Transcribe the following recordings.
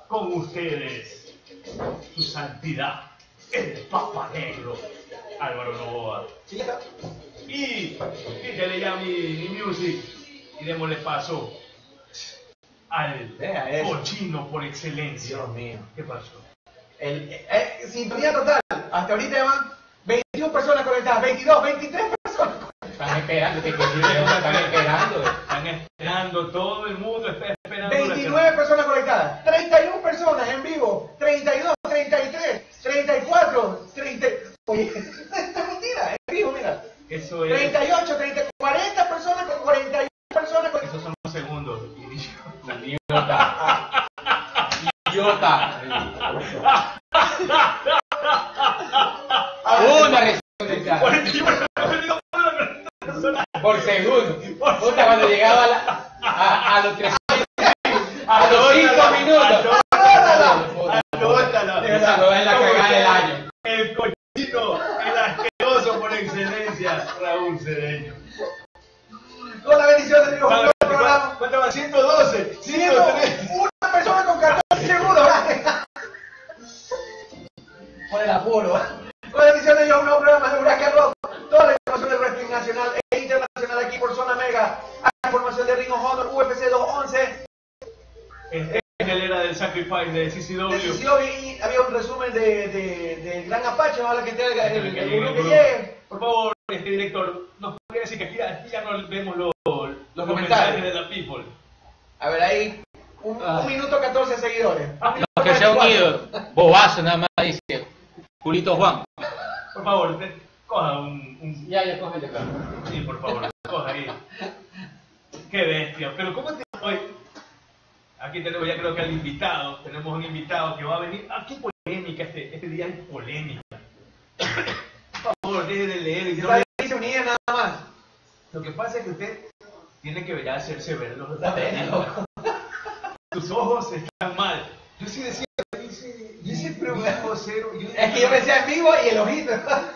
Con ustedes, su santidad, el Papa Negro, Álvaro Novoa. Y quítale ya mi music y démosle paso al cochino por excelencia. Dios mío. ¿Qué pasó? Sintonía total. Hasta ahorita van 21 personas conectadas, 22, 23 personas conectadas. Están esperando, están esperando. Están esperando, todo el mundo está esperando. 29 personas conectadas, 31 personas en vivo, 32, 33, 34, 30. Oye, esta es mentira, en vivo, mira. Eso es. 38, 30, 40 personas con 41 personas con. Esos son los segundos. Idiota. Idiota. Una respuesta. Por segundo. Puta, cuando llegaba a los 300, a los 5 minutos. Esa no es la cagada del año. El cochino, el asqueroso por excelencia, Raúl Cedeño. Con la bendición de Dios, un programa. ¿Cuánto va? 112, 103. Una persona con 14 segundos. Con el apuro. Con la bendición de Dios, un nuevo programa de Huracán Rock. Toda la información del wrestling nacional e internacional aquí por Zona Mega. Información de Ring of Honor, UFC 211. En la era del Sacrifice de CCW. Y había un resumen del Gran Apache. Ojalá que tenga el grupo que llegue. llegue. Por favor, director, ¿nos podría decir que aquí ya no vemos los comentarios de la people? A ver, ahí un minuto 14 seguidores. Los que se han unido, bobazo nada más dice. Julito Juan. Por favor, coja un... Ya coge el carro. Sí, por favor, coja ahí. Qué bestia. Pero ¿cómo te hoy? Aquí tenemos ya creo que al invitado. Tenemos un invitado que va a venir. Ah, qué polémica este día hay polémica. Por favor, deje de leer. Se unía nada más. Lo que pasa es que usted tiene que ya hacerse ver los tus ojos están mal. Yo sí decía, yo siempre voy a cero. Es que yo me decía en vivo y el ojito.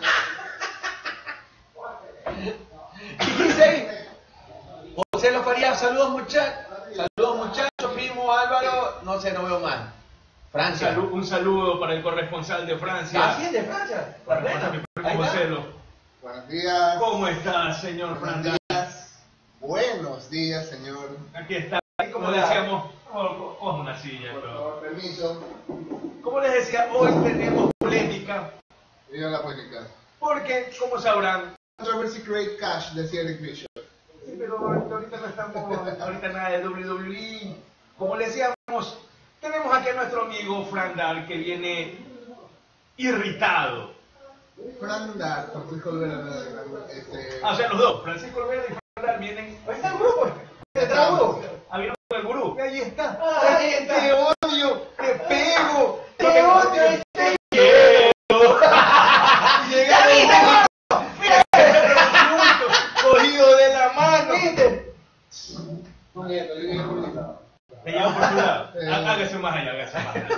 Y dice ahí, José Lo Faría, saludos muchachos, primo Álvaro, no sé, no veo mal. Francia. Un saludo para el corresponsal de Francia. Ah, sí, de Francia. Para mi primo José Lo. Buenos días. ¿Cómo estás, señor Francia? Buenos días, señor. Aquí está. Como decíamos, coge una silla. Por favor, permiso. Como les decía, hoy tenemos polémica. Viva la política. Porque, como sabrán, Controversy Create Cash, decía Eric Bishop. sí, pero ahorita no estamos, ahorita nada de WWE. Como les decíamos, tenemos aquí a nuestro amigo Frandal que viene irritado. Francisco Olvera. O sea, los dos, Francisco Olvera y Frandal vienen. Ahí está el grupo. Detrás del grupo. Había el gurú. Y ahí está. Ahí está. Te odio, te pego, Te odio y te quiero. quiero. Cogido de la mano. ¿Viste? Me llevo por su lado. Hágase más allá, hágase más allá.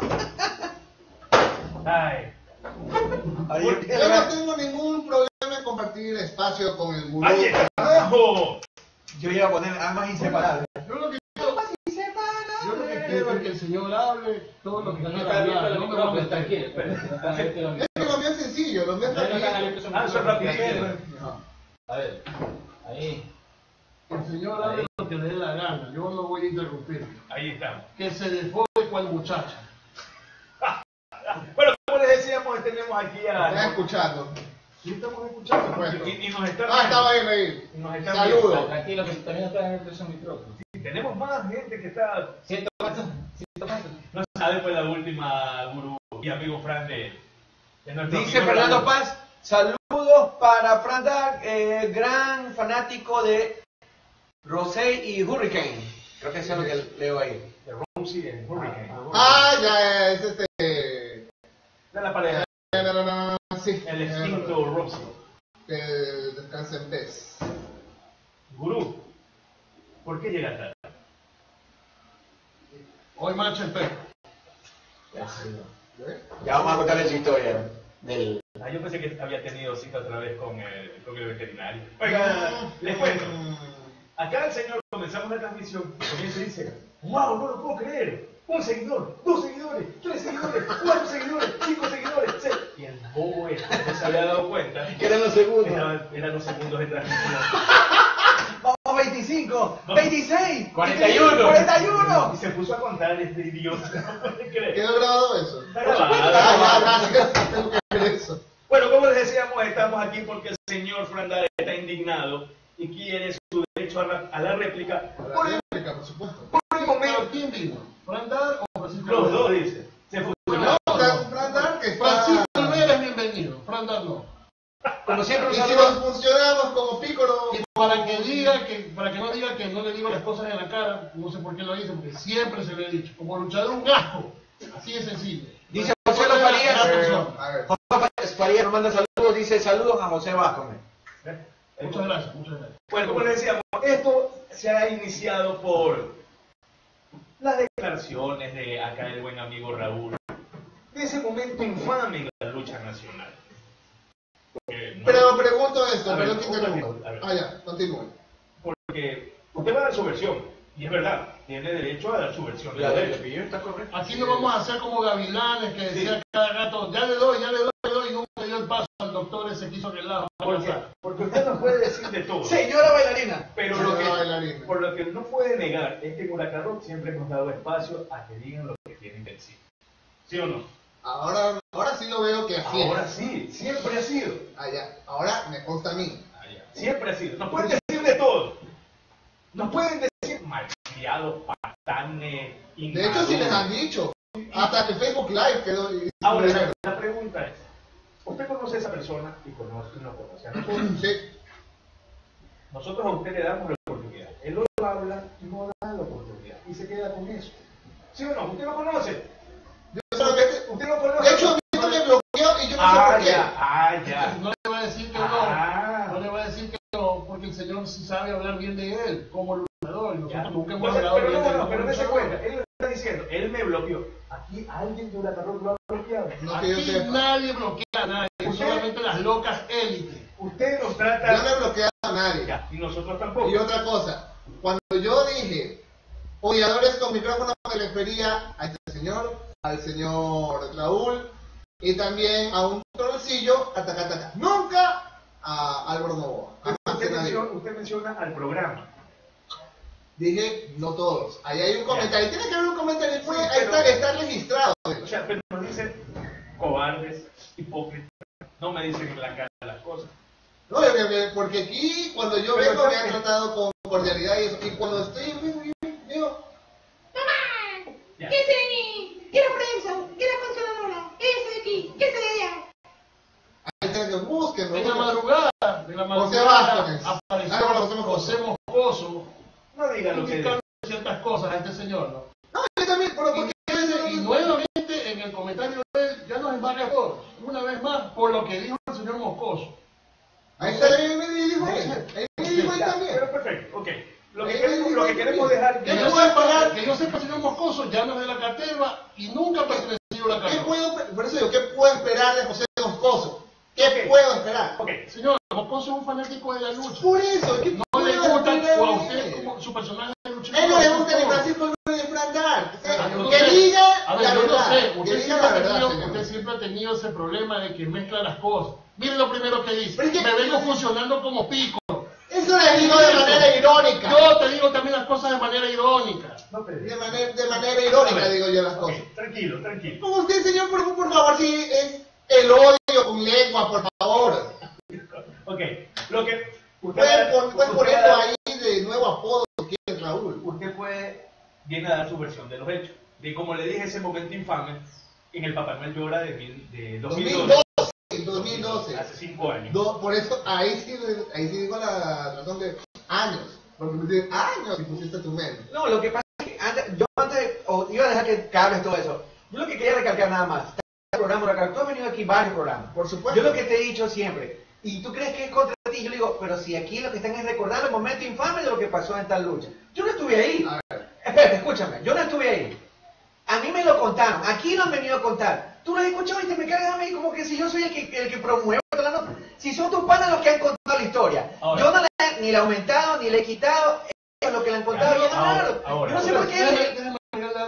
Ay. Yo no tengo ningún problema en compartir espacio con el gurú. Ahí está. Abajo. Yo iba a poner armas inseparables. Yo lo que quiero es que el señor hable todo lo que quiera hablar. No me va a meter. Es que lo mío es sencillo, lo mío es rapidito. Ah, eso es rapidito. A ver, ahí. El señor hable lo que le dé la gana, yo no voy a interrumpir. Ahí está. Que se desfode cual muchacha. Bueno, como les decíamos, tenemos aquí ¿Estás a... escuchando? Sí, estamos escuchando. Puesto. Y nos están Estaba bien ahí. Nos están Saludos. Tranquilo, que también está en el micrófono. Tenemos más gente que está... Siento más. No sabe pues la última gurú y amigo Fran de nuestro Dice amigo Fernando Raúl. Paz, saludos para Frandal, gran fanático de Rosé y Hurricane. Creo que eso es lo que leo ahí. De Rosie en Hurricane. Ya es De la pareja. Sí. El extinto Rosie. Que descanse en paz. Gurú, ¿por qué llega tarde? Hoy marcha el perro. Ya vamos a contarle su historia. Del... Yo pensé que había tenido cita otra vez con el veterinario. Oiga, les cuento. Acá el señor comenzamos la transmisión y comienza y dice, wow, no lo puedo creer. un seguidor, 2 seguidores, 3 seguidores, 4 seguidores, 5 seguidores, 6. Y el bobo no se había dado cuenta. Que eran los segundos. Eran los segundos de transmisión. Vamos, 25, 26, 41. 41. Y se puso a contar este idiota. No puede creer. ¿Quedó grabado eso? Está grabado. Tengo que ver eso. Bueno, como les decíamos, estamos aquí porque el señor Frandar está indignado y quiere su derecho a la réplica. Por réplica, por supuesto. Por el momento, ¿Quién vino? ¿Frandar o Francisco? los dos dicen. Se fusionaron. Frandar, que está... Francisco Olvera es bienvenido, Frandar no. Como siempre, un Y si saludo. nos funcionamos como Pícoro... Y para que no diga que no le digo las cosas en la cara, no sé por qué lo dice, porque siempre se lo he dicho, como luchador un asco, así de sencillo. Dice José Los Farías. A ver. José Farías nos manda saludos, dice saludos a José Vázquez. Muchas gracias, muchas gracias. Bueno, como les decíamos, esto se ha iniciado por las declaraciones de acá el buen amigo Raúl, de ese momento infame en la lucha nacional. Pero pregunto esto, A ver, perdón que interrumpa. a ver. Ah, ya, continúe. Porque usted va a dar su versión, y es verdad, tiene derecho a dar su versión. La de Pepillo está correcto. Aquí no vamos a hacer como gavilanes que decía cada gato, ya le doy, y nunca dio el paso al doctor ese que hizo relajo. Porque usted no puede decir de todo. Señora bailarina. Pero Señora bailarina. por lo que no puede negar es que en Huracán Rock siempre hemos dado espacio a que digan lo que tienen que decir. ¿Sí o no? Ahora sí lo veo que así Ahora es. sí, siempre ha sido. Ah, ya. Ahora me consta a mí. Siempre ha sido. Nos pueden decir de todo. Nos pueden decir malcriados, patanes, De hecho, sí les han dicho. Hasta que Facebook Live quedó... Ahora, la pregunta es, ¿usted conoce a esa persona y no conoce a nosotros? Sí. Nosotros a usted le damos la oportunidad. El otro habla y no da la oportunidad. Y se queda con eso. ¿Sí o no? ¿Usted lo conoce? Yo solamente... ¿Usted lo conoce? De hecho, a mí me bloqueó y yo no sé por qué. ya. No le voy a decir que no le voy a decir que no, porque el señor sí sabe hablar bien de él, como luchador, y nosotros nunca hemos hablado Pero bien de él. pero dése cuenta, él está diciendo, él me bloqueó. Aquí alguien de Huracán Rock lo ha bloqueado. No que yo Aquí sepa. nadie bloquea a nadie, solamente las locas élites. Usted nos Yo no he trata... bloqueado a nadie. Ya, y nosotros tampoco. Y otra cosa, cuando yo dije odiadores con micrófono, me refería a este señor, al señor Raúl y también a un troncillo, ataca. Nunca a Álvaro Novoa. Jamás a nadie. Usted menciona al programa. Dije, no todos. Ahí hay un comentario. Tiene que haber un comentario. Puede Sí, pero- estar registrado. O sea, pero nos dicen cobardes, hipócritas. No me dicen en la cara las cosas. No, porque aquí, cuando yo Pero vengo, me está han bien. tratado con cordialidad y eso. Y cuando estoy en vivo, digo, Ya. ¿Qué es de mí? ¿Qué es la prensa? ¿Qué es la consoladora? ¿Qué es de aquí? ¿Qué es de allá? ahí tienen que busquen. En la madrugada, José Vázquez. apareció Ah, José José Moscoso, No diga lo que diga. criticando ciertas cosas a este señor, ¿no? No, yo también, pero porque... Y nuevamente en el comentario de él ya nos embarga a todos, una vez más, por lo que dijo el señor Moscoso. Ahí está, ahí me dijo él. Ahí me dijo él Ya, también. pero perfecto, ok. Lo que queremos dejar... Que yo sepa, señor Moscoso, ya no es de la Caterva y nunca perteneció a la ¿Qué Caterva. puedo, por eso digo, ¿qué puedo esperar de José Moscoso? ¿Qué Ok. puedo esperar? Ok, Señor, Moscoso es un fanático de la lucha. Por eso, ¿qué No puedo le gusta esperar o a de usted él? como su personaje de lucha. A él no le gusta ni Francisco ni Frandar. yo no Que sé. diga A ver, la yo no verdad. sé, Que usted diga siempre, la ha verdad, tenido, señor. usted siempre ha tenido ese problema de que mezcla las cosas. Mire lo primero que dice, Pero es que- me vengo funcionando como pico. Eso le digo de manera irónica. Yo te digo también las cosas de manera irónica. no te De manera irónica digo yo las cosas. Ok, tranquilo, tranquilo. Como usted, señor, por favor, si es el odio con lengua, por favor. Ok, lo que... Pueden usted ponerlo ahí de nuevo apodo que es Raúl. Usted viene a dar su versión de los hechos. De como le dije, ese momento infame en el Papá Noel Llora de 2012, 2012. hace 5 años. Por eso, ahí sí digo la razón de años. Porque pusiste años y pusiste tu menos. No, lo que pasa es que iba a dejar que hables todo eso. Yo lo que quería recalcar nada más. El programa Huracán, tú has venido aquí varios programas. Por supuesto. Yo lo que te he dicho siempre, y tú crees que es contra ti, yo le digo, pero si aquí lo que están es recordar el momento infame de lo que pasó en tal lucha. Yo no estuve ahí. A ver. Espérate, escúchame, yo no estuve ahí. A mí me lo contaron, aquí lo han venido a contar. Tú lo has escuchado y te me cagas a mí como que si yo soy el que promueve la nota. Si son tus panas los que han contado la historia. Ahora. Yo no ni le he aumentado, ni le he quitado. Eso es lo que le han contado. Ahora, y es raro. ahora. Yo no sé por qué. Déjame agregar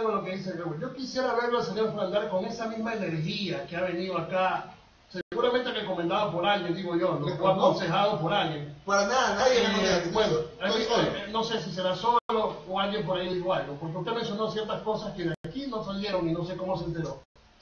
algo a lo que dice Raúl. Yo quisiera verlo al señor Flandar con esa misma energía que ha venido acá. Seguramente recomendado por alguien, digo yo, ¿no? O aconsejado por alguien. Para nada, nadie le conoce. Bueno, Estoy solo. no sé si será solo o alguien por ahí le dijo algo, porque usted mencionó ciertas cosas que de aquí no salieron y no sé cómo se enteró.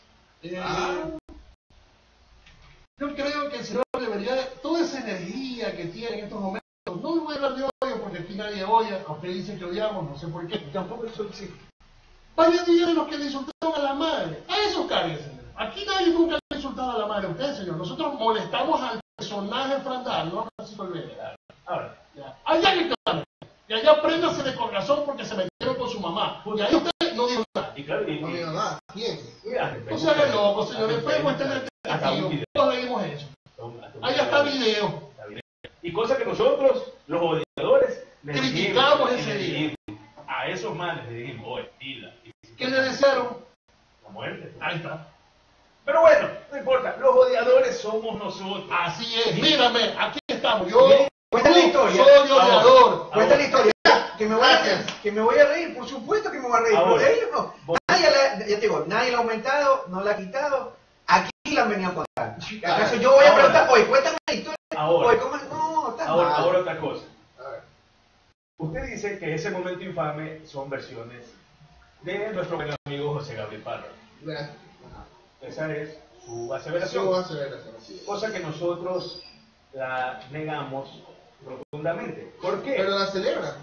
Yo creo que el señor debería, toda esa energía que tiene en estos momentos, no le voy a hablar de odio porque aquí nadie odia, a usted dice que odiamos, no sé por qué. Tampoco eso existe. Vaya días los que le insultaron a la madre, a esos cárguense, señor. Aquí nadie nunca le ha insultado a la madre a usted, señor. Nosotros molestamos al personaje Frandal, no a Francisco Olvera. Ahora, Ya. Allá reclame. Y allá préndase de corazón porque se metieron con su mamá. Y ahí usted no dijo nada. y claro, No digo nada. ¿Quién? No se haga loco, señor. El fuego está en el testigo. Todos leímos eso. Allá está video. Y cosa que nosotros, los odiadores, les Criticamos dijimos, ese día. a esos manes le dijimos, oye, pila. ¿Qué le desearon? La muerte. Ahí está. Pero bueno, no importa, los odiadores somos nosotros. Así es. Mírame, aquí estamos. Yo Cuenta la historia. soy odiador. Cuenta la historia. Que me voy a reír, por supuesto que me voy a reír. Ahora, Pero de ellos no. Ya te digo, nadie la ha aumentado, no la ha quitado. Aquí la han venido a contar. ¿Acaso yo voy a preguntar, oye, cuéntame la historia? Ahora. Oye, ¿cómo? No, está mal. Ahora otra cosa. A ver. Usted dice que ese momento infame son versiones de nuestro buen amigo José Gabriel Parra. Verás. Esa es su aseveración. Yo voy a hacer así. Cosa que nosotros la negamos profundamente. ¿Por qué? Pero la celebran.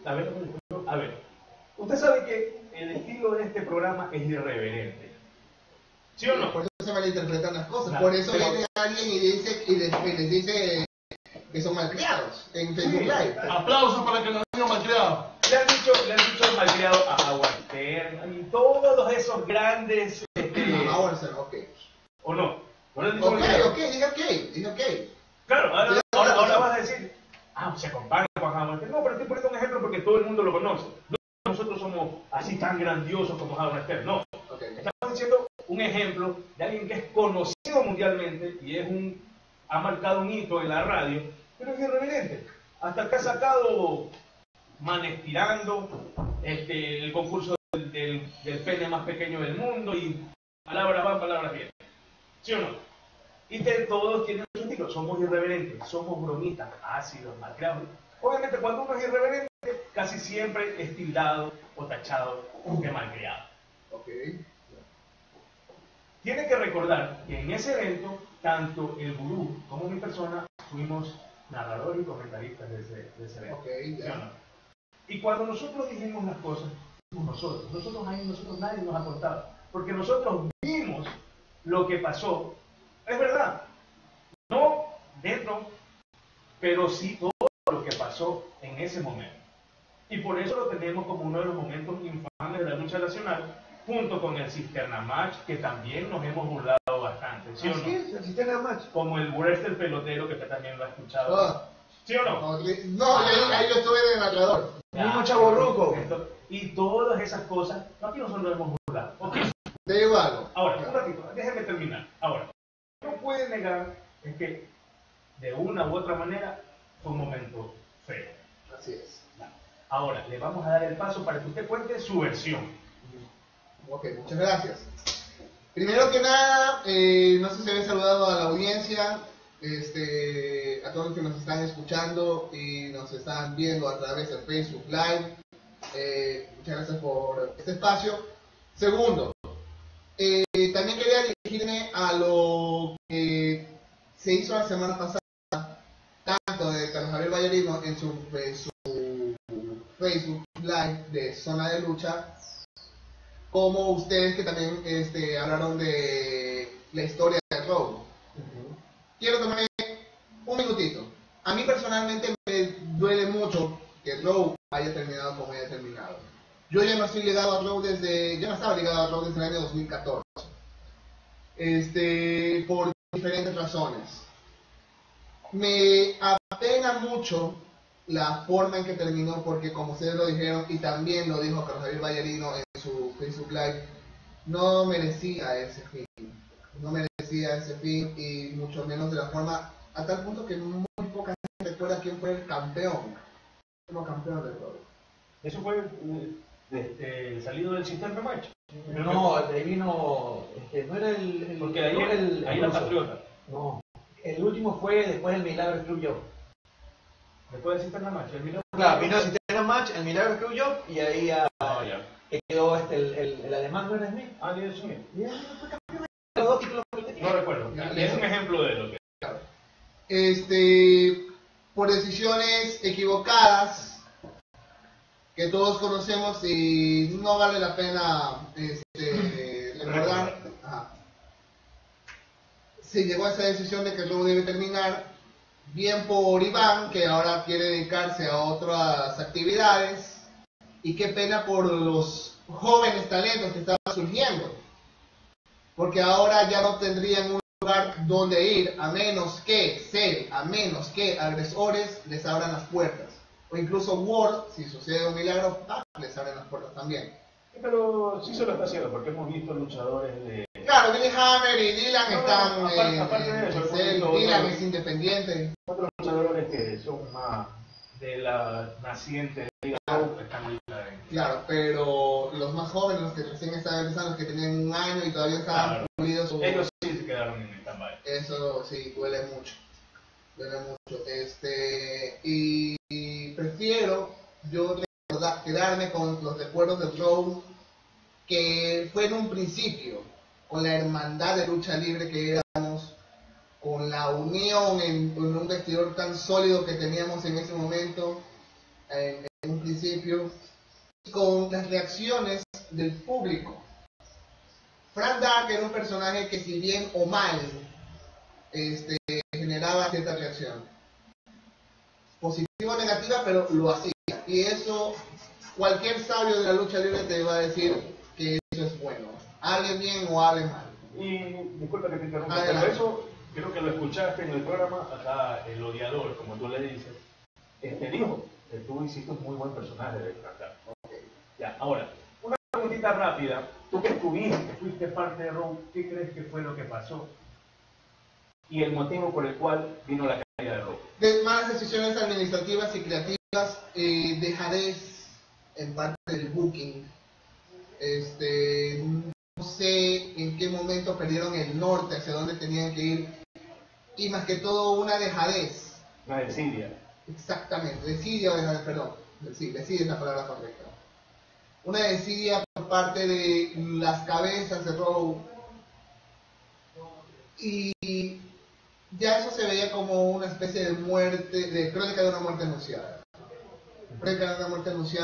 A ver, usted sabe que el estilo de este programa es irreverente. ¿Sí o no? Por eso se malinterpretan las cosas. Claro, Por eso pero- viene alguien y dice y les dice que son malcriados en Facebook Live. Aplausos para que nos niños malcriados. Le han dicho malcriado a Walter y todos esos grandes, Ahora se ok. ¿o no? ¿No le han dicho Ok, malcriado? dije ok. Claro, Sí, ahora vas a decir, se compara con Howard Stern. No, pero estoy poniendo un ejemplo porque todo el mundo lo conoce. No, nosotros somos así tan grandiosos como Howard Stern. No, Ok. estamos diciendo un ejemplo de alguien que es conocido mundialmente y ha marcado un hito en la radio, pero es irreverente. Hasta que ha sacado Manes Tirando, el concurso del pene más pequeño del mundo y palabras van, palabras vienen. ¿Sí o no? Y todos tienen su estilo. Somos irreverentes, somos bromistas, ácidos, malcriados. Obviamente cuando uno es irreverente, casi siempre es tildado o tachado de malcriado. Ok. Tiene que recordar que en ese evento, tanto el gurú como mi persona fuimos narradores y comentaristas de ese evento. Ok, ¿Sí ya. o no? Y cuando nosotros dijimos las cosas, fuimos nosotros nadie nos ha contado, porque nosotros vimos lo que pasó. Es verdad, no dentro, pero sí todo lo que pasó en ese momento. Y por eso lo tenemos como uno de los momentos infames de la lucha nacional, junto con el Cisterna Match, que también nos hemos burlado bastante, ¿sí o Así no? es, el sistema match. Como el wrestler pelotero, que usted también lo ha escuchado. Ah, ¿Sí o no? no, ahí yo estuve de narrador. Mismo chavorruco. Y todas esas cosas, aquí nosotros nos hemos burlado. Ok, Te digo algo. ahora, un ratito, déjeme terminar. Ahora, no puede negar es que de una u otra manera fue un momento feo. Así es. Ahora, le vamos a dar el paso para que usted cuente su versión. Ok, muchas gracias. Primero que nada, no sé si habéis saludado a la audiencia, a todos los que nos están escuchando y nos están viendo a través de Facebook Live. Muchas gracias por este espacio. Segundo, también quería dirigirme a lo que se hizo la semana pasada, tanto de Carlos Javier Vallarino en su Facebook Live de Zona de Lucha, como ustedes que también hablaron de la historia de Raw. Quiero tomarme un minutito. A mí personalmente me duele mucho que Raw haya terminado como haya terminado. Yo ya no estoy ligado a Raw ya no estaba ligado a Raw desde el año 2014. Por diferentes razones. Me apena mucho la forma en que terminó, porque como ustedes lo dijeron, y también lo dijo Carlos Javier Vallarino en su Facebook Live, no merecía ese fin. No merecía ese fin, y mucho menos de la forma, a tal punto que muy poca gente recuerda quién fue el campeón. Como campeón de Raw. Eso fue el salido del sistema match. No, de ahí vino, no era el Porque ahí la Patriota. No, el último fue después del Milagro Screwjob. Después del sistema match, el Milagro. Claro, vino el sistema match, el Milagro Screwjob y ahí ya quedó el alemán, ¿no era Smith? Ah, Dios Smith. Y él fue campeón de los 2 títulos que tenía. No recuerdo. Es un ejemplo de lo que. Por decisiones equivocadas que todos conocemos y no vale la pena recordar. Ajá. Se llegó a esa decisión de que el juego debe terminar, bien por Iván, que ahora quiere dedicarse a otras actividades, y qué pena por los jóvenes talentos que estaban surgiendo, porque ahora ya no tendrían un lugar donde ir, a menos que agresores les abran las puertas, o incluso Ward, si sucede un milagro, les abren las puertas también. Pero sí se lo está haciendo, porque hemos visto luchadores de... Claro, Billy Hammer y Dylan están... aparte de eso, Dylan es independiente. Otros luchadores que son más de la naciente Liga Pro están ahorita en... Claro, pero los más jóvenes, los que recién estaban empezando, los que tenían un año y todavía estaban pulidos... Ellos sí se quedaron en el stand-by. Eso sí, duele mucho. Y prefiero yo quedarme con los recuerdos del Raw que fue en un principio, con la hermandad de lucha libre que éramos, con la unión en un vestidor tan sólido que teníamos en ese momento, en un principio, y con las reacciones del público. Frank Dark era un personaje que, si bien o mal, generaba cierta reacción, positiva o negativa, pero lo hacía, y eso cualquier sabio de la lucha libre te va a decir que eso es bueno, hable bien o hable mal. Y disculpa que te interrumpa, pero eso creo que lo escuchaste en el programa. Acá el odiador, como tú le dices, dijo que tú hiciste un muy buen personaje de Frank Dark. Ya, ahora, una preguntita rápida. Tú que estuviste, que fuiste parte de Raw, ¿qué crees que fue lo que pasó? Y el motivo por el cual vino la caída de Raw. De malas decisiones administrativas y creativas, dejadez en parte del booking. No sé en qué momento perdieron el norte, hacia dónde tenían que ir, y más que todo una dejadez. Una desidia. Exactamente, desidia o dejadez, perdón. Sí, desidia es la palabra correcta. Una desidia por parte de las cabezas de Raw, y ya eso se veía como una especie de muerte, de crónica de una muerte anunciada. Crónica de una muerte anunciada,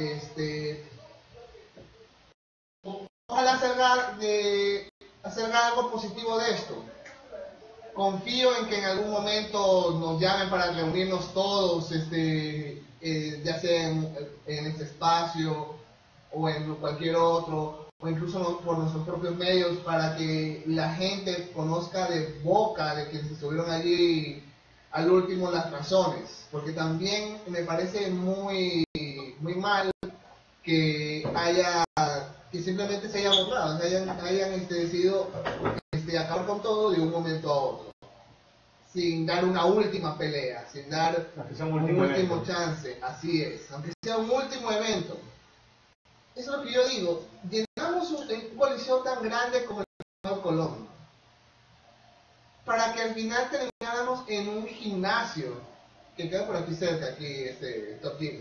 ojalá hacer algo positivo de esto. Confío en que en algún momento nos llamen para reunirnos todos, ya sea en este espacio o en cualquier otro, o incluso por nuestros propios medios, para que la gente conozca de boca de quienes estuvieron allí al último las razones, porque también me parece muy mal que simplemente se haya borrado, hayan decidido acabar con todo de un momento a otro, sin dar una última pelea, sin dar un último chance. Así es, aunque sea un último evento. Eso es lo que yo digo. Llenamos un coliseo tan grande como el de Colón, para que al final termináramos en un gimnasio que queda por aquí cerca, aquí Top Team,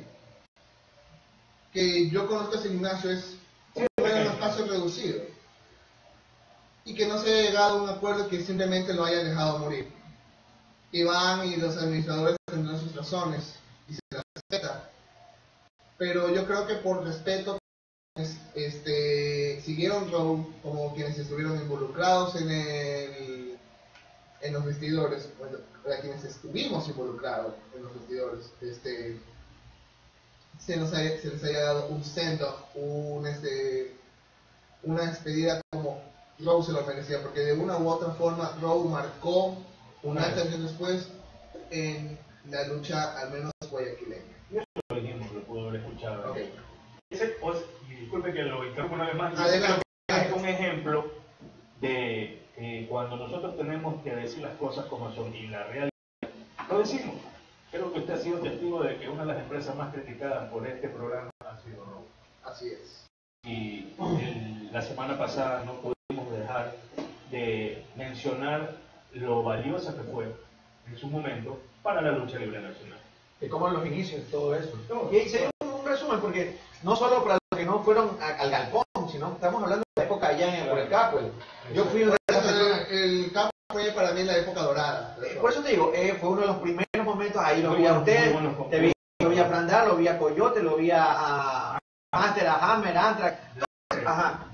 que yo conozco ese gimnasio, es un espacio reducido, y que no se haya llegado a un acuerdo, que simplemente lo hayan dejado morir. Iván y los administradores tendrán sus razones y se las respeta, pero yo creo que por respeto siguieron Raw como quienes estuvieron involucrados en los vestidores, bueno, para quienes estuvimos involucrados en los vestidores, se les haya dado un send-off, una despedida como Raw se lo merecía, porque de una u otra forma Raw marcó un antes y un después en la lucha, al menos guayaquileña. Yo eso lo dijimos, lo puedo haber escuchado. Okay. Disculpe que lo interrumpa una vez más. Adelante. Es un ejemplo de cuando nosotros tenemos que decir las cosas como son y la realidad, lo decimos. Creo que usted ha sido testigo de que una de las empresas más criticadas por este programa ha sido Raw. Así es. Y la semana pasada no pudimos dejar de mencionar lo valiosa que fue en su momento para la lucha libre nacional. De cómo los inicios, todo eso. Y ahí sería un resumen, porque no solo para los que no fueron al galpón, sino estamos hablando de la época allá por el Capwell. Yo fui una de esas personas. El campo fue para mí la época dorada. Por eso te digo, fue uno de los primeros momentos, ahí lo vi a usted, lo vi a Brandar, lo vi a Coyote, lo vi a Master, a Hammer, a Anthrax, ajá,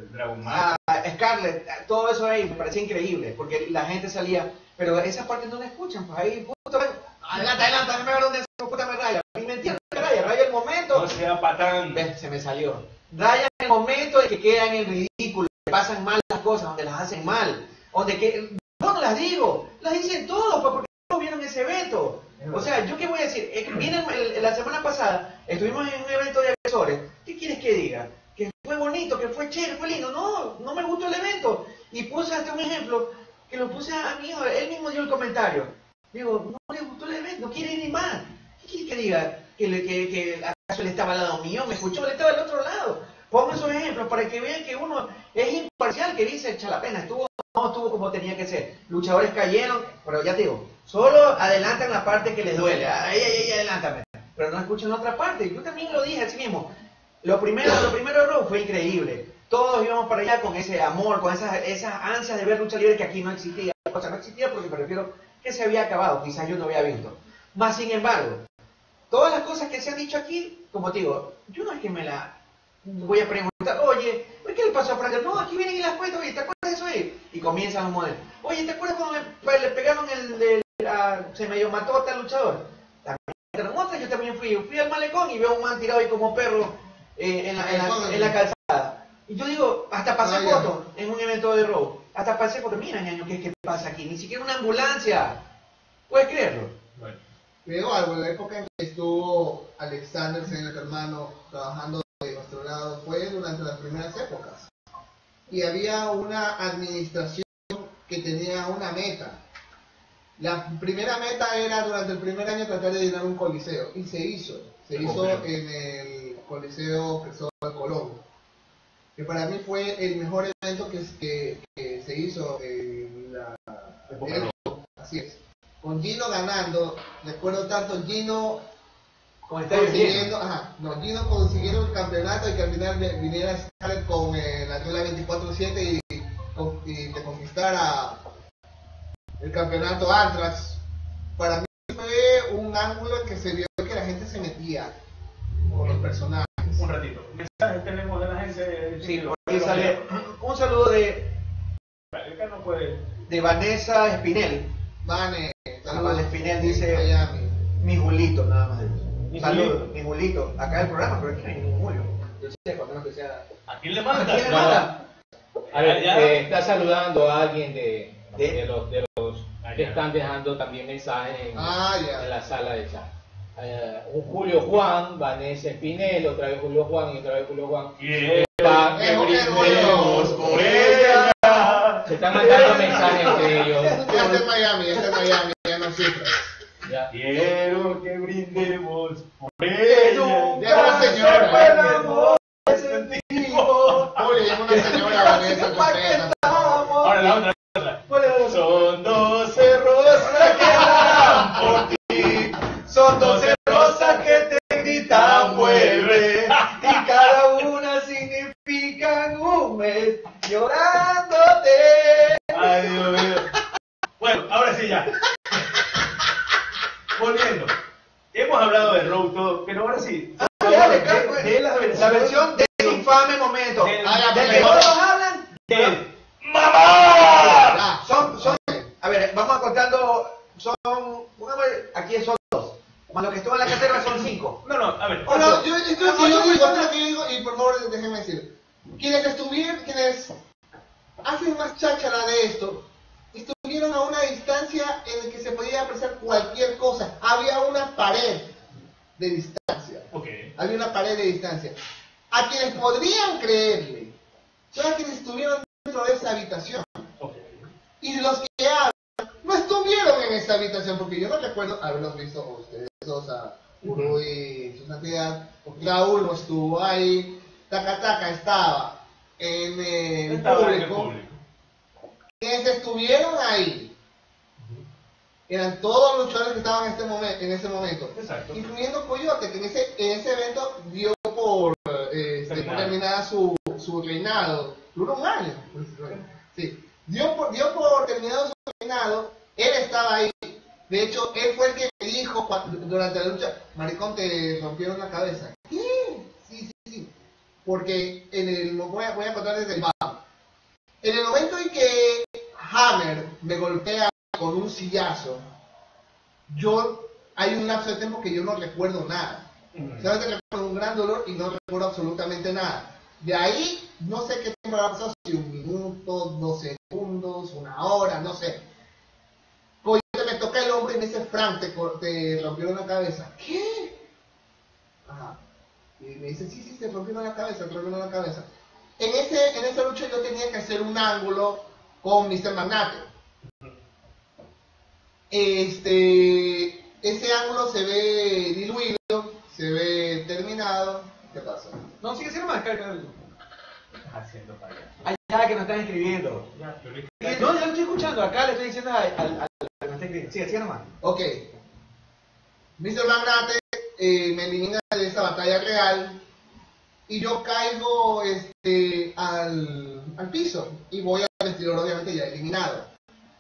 a Scarlett, todo eso ahí me parecía increíble, porque la gente salía, pero esa parte no la escuchan, pues ahí, puto, adelanta, me veo donde puta me raya, y me entiendes, raya el momento, no sea patán, se me salió, raya el momento de que quedan en ridículo, que pasan mal las cosas, donde las hacen mal, donde que, no las digo, las dicen todos, pues, porque no vieron ese evento. O sea, ¿yo qué voy a decir? Viene la semana pasada, estuvimos en un evento de agresores. ¿Qué quieres que diga? Que fue bonito, que fue chévere, fue lindo. No, no me gustó el evento. Y puse hasta un ejemplo, que lo puse a mi hijo, él mismo dio el comentario. Digo, no le gustó el evento, no quiere ir ni más. ¿Qué quieres que diga? Que acaso él estaba al lado mío, me escuchó, él estaba al otro lado. Pongo esos ejemplos para que vean que uno es imparcial, que dice, echa la pena, no estuvo como tenía que ser. Luchadores cayeron, pero ya te digo, solo adelantan la parte que les duele. Ay, adelántame. Pero no escuchan la otra parte. Yo también lo dije así mismo. Lo primero de Raw fue increíble. Todos íbamos para allá con ese amor, con esas ansias de ver lucha libre que aquí no existía. O sea, no existía porque me refiero que se había acabado. Quizás yo no había visto. Más sin embargo, todas las cosas que se han dicho aquí, como te digo, yo no es que me la voy a preguntar, oye, ¿qué le pasó a Frank? No, aquí vienen y las cuentas, oye, ¿te acuerdas de eso ahí? Y comienzan los modelos. Oye, ¿te acuerdas cuando le pegaron se medio mató a tal luchador? También otra, yo también fui al malecón y veo a un man tirado ahí como perro en la calzada. Y yo digo, hasta pasé fotos en un evento de Raw. Hasta pasé fotos, mira, ñaño, ¿qué pasa aquí? Ni siquiera una ambulancia. ¿Puedes creerlo? Bueno. Te digo algo, en la época en que estuvo Alexander, señor hermano, trabajando de nuestro lado, fue durante las primeras épocas. Y había una administración que tenía una meta. La primera meta era durante el primer año tratar de llenar un coliseo. Y se hizo. Se hizo en el Coliseo Cristóbal Colón. Que para mí fue el mejor evento que se hizo en la época. Así es. Con Gino ganando, recuerdo tanto, Gino consiguiendo, Gino consiguieron el campeonato y que al final viniera Scarlett con la regla 24/7 y te conquistara el campeonato Anthrax. Para mí fue un ángulo en que se vio que la gente se metía con los personajes. Un ratito. ¿Mensajes tenemos de la gente? Sí, aquí sale un saludo de Vanessa Espinel. Vane, Saludos de Espinel, dice Miami. mi Julito, nada más. Saludos, mi Julito. Acá el programa, pero aquí no hay ningún Julio. Yo sé, cuando no que sea. ¿A quién le manda? ¿A quién le manda? A ver, está saludando a alguien de los que están dejando también mensajes en la sala de chat. Un Julio Juan, Vanessa Espinel, otra vez Julio Juan y otra vez Julio Juan. Para que brindemos por ella. Se están mandando mensajes entre ellos. Este es Miami, ya no cifra. Quiero que brindemos por ella. Llega una señora. Julio, llega una señora Vanessa completa. Ahora la otra. Son 12 rosas que dan por ti. Son 12 rosas que te gritan vuelve. Y cada una significa un mes llorándote. Ay, Dios mío. Bueno, ahora sí ya. Volviendo. Hemos hablado de Raw todo, pero ahora sí. De la versión de ese infame momento. Del que todos hablan. ¡Mamá! Son, a ver, vamos contando. Aquí son 2. Más lo que estuvo en la cartera son 5. No, a ver. Yo digo, y por favor déjenme decir, quienes hacen más cháchara de esto, estuvieron a una distancia en la que se podía apreciar cualquier cosa. Había una pared de distancia. Había una pared de distancia. A quienes podrían creerle, son a quienes estuvieron dentro de esa habitación. Y los que hablan no estuvieron en esa habitación, porque yo no recuerdo haberlos visto a ustedes dos, a Uru y su santidad. Raúl no estuvo ahí, Taca estaba en el público, quienes estuvieron ahí eran todos los luchadores que estaban en ese momento, exacto, incluyendo Coyote, que en ese evento dio por terminada su reinado. Duró un año. Sí. Dio por terminado su reinado. Él estaba ahí. De hecho, él fue el que me dijo durante la lucha: maricón, te rompieron la cabeza. ¿Qué? Sí. Porque voy a contar desde el bajo. En el momento en que Hammer me golpea con un sillazo, hay un lapso de tiempo que yo no recuerdo nada. Solamente recuerdo un gran dolor y no recuerdo absolutamente nada. De ahí, no sé qué tiempo habrá pasado, si 1 minuto, 2 segundos, 1 hora, no sé. Coyote me toca el hombro y me dice: Frank, te rompieron la cabeza. ¿Qué? Ajá. Y me dice: sí, te rompieron la cabeza, En esa lucha yo tenía que hacer un ángulo con Mr. Magnate. Ese ángulo se ve diluido, se ve terminado. ¿Qué pasa? No, sigue siendo más caro. haciendo para allá. Allá que nos están escribiendo. Ya, pero es No, yo lo estoy escuchando. Acá le estoy diciendo al que nos está escribiendo. Sigue nomás. Ok. Mr. Magnate me elimina de esa batalla real y yo caigo al piso y voy al vestidor, obviamente ya eliminado.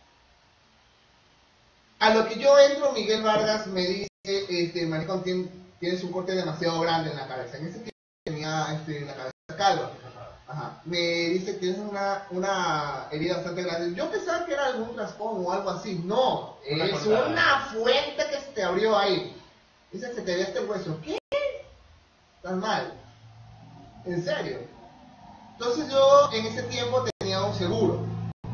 A lo que yo entro, Miguel Vargas me dice: maricón, tienes un corte demasiado grande en la cabeza. En ese tiempo tenía la cabeza calva. Ajá. Me dice: tienes una herida bastante grande. Yo pensaba que era algún raspón o algo así. No, es una fuente que se te abrió ahí. Dice: se te ve este hueso. ¿Qué? Estás mal. ¿En serio? Entonces yo en ese tiempo tenía un seguro.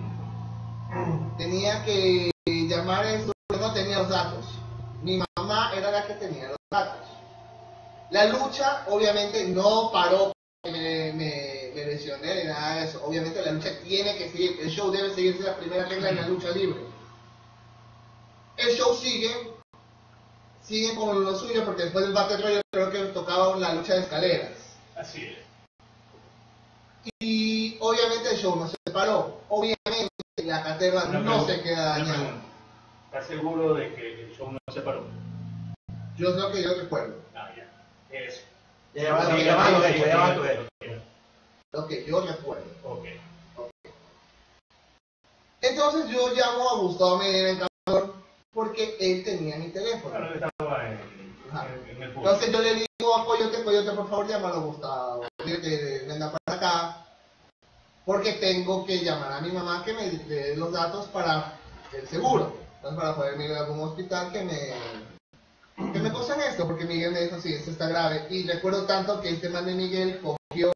Tenía que llamar a eso, no tenía los datos. Mi mamá era la que tenía los datos. La lucha obviamente no paró porque me lesioné ni nada de eso. Obviamente la lucha tiene que seguir. El show debe seguirse, la primera regla en la lucha libre. El show sigue con lo suyo, porque después del Battle Royale creo que tocaba la lucha de escaleras. Así es. Y obviamente el show no se paró. Obviamente la caterva no se queda dañada. ¿Estás seguro de que el show no se paró? Yo es lo que yo recuerdo. Ah, ya. Eso. Ya va tu héroe. Lo que yo recuerdo. Ok. Entonces yo llamo a Gustavo Medina en Encantador porque él tenía mi teléfono. Claro, él estaba en el público. Entonces yo le digo a Coyote: por favor, llámalo a Gustavo. Dile que venga para acá. Porque tengo que llamar a mi mamá que me dé los datos para el seguro. Entonces, para poder ir a algún hospital que me cosan esto, porque Miguel me dijo: sí, esto está grave. Y recuerdo tanto que este man de Miguel cogió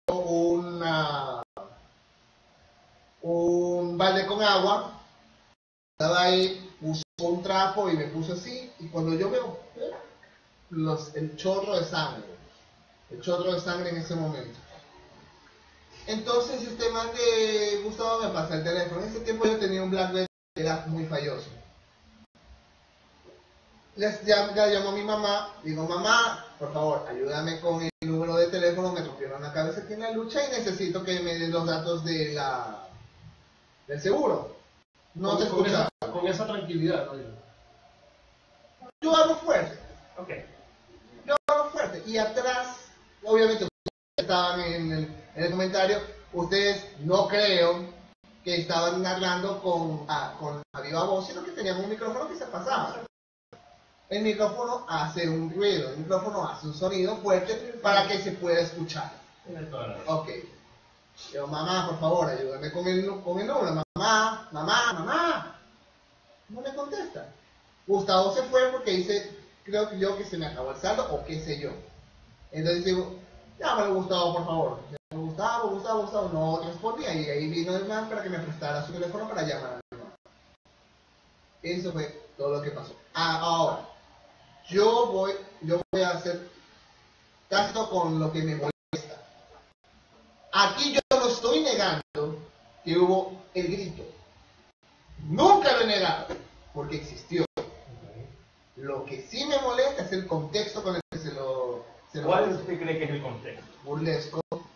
un balde con agua, estaba ahí, usó un trapo y me puso así, y cuando yo veo el chorro de sangre en ese momento. Entonces este man de Gustavo me pasa el teléfono. En ese tiempo yo tenía un BlackBerry que era muy falloso. Le llamo a mi mamá, digo: mamá, por favor, ayúdame con el número de teléfono, me rompieron la cabeza aquí en la lucha y necesito que me den los datos del seguro. No te escucha. Con esa tranquilidad, ¿no? Yo hablo fuerte. Ok. Yo hablo fuerte. Y atrás, obviamente, estaban en el comentario, ustedes no creo que estaban hablando con a viva voz, sino que tenían un micrófono que se pasaba. El micrófono hace un ruido, el micrófono hace un sonido fuerte para que se pueda escuchar. Ok. Yo: mamá, por favor, ayúdame con el número. Mamá. No me contesta. Gustavo se fue porque dice: creo yo que se me acabó el saldo o qué sé yo. Entonces digo: llámalo Gustavo, por favor. Gustavo no respondía, y ahí vino el man para que me prestara su teléfono para llamar a mi mamá. Eso fue todo lo que pasó. Ahora, yo voy a hacer caso con lo que me molesta. Aquí yo no estoy negando que hubo el grito. Nunca lo he negado, porque existió. Lo que sí me molesta es el contexto con el que se lo ¿Cuál usted cree que es el contexto? burlesco,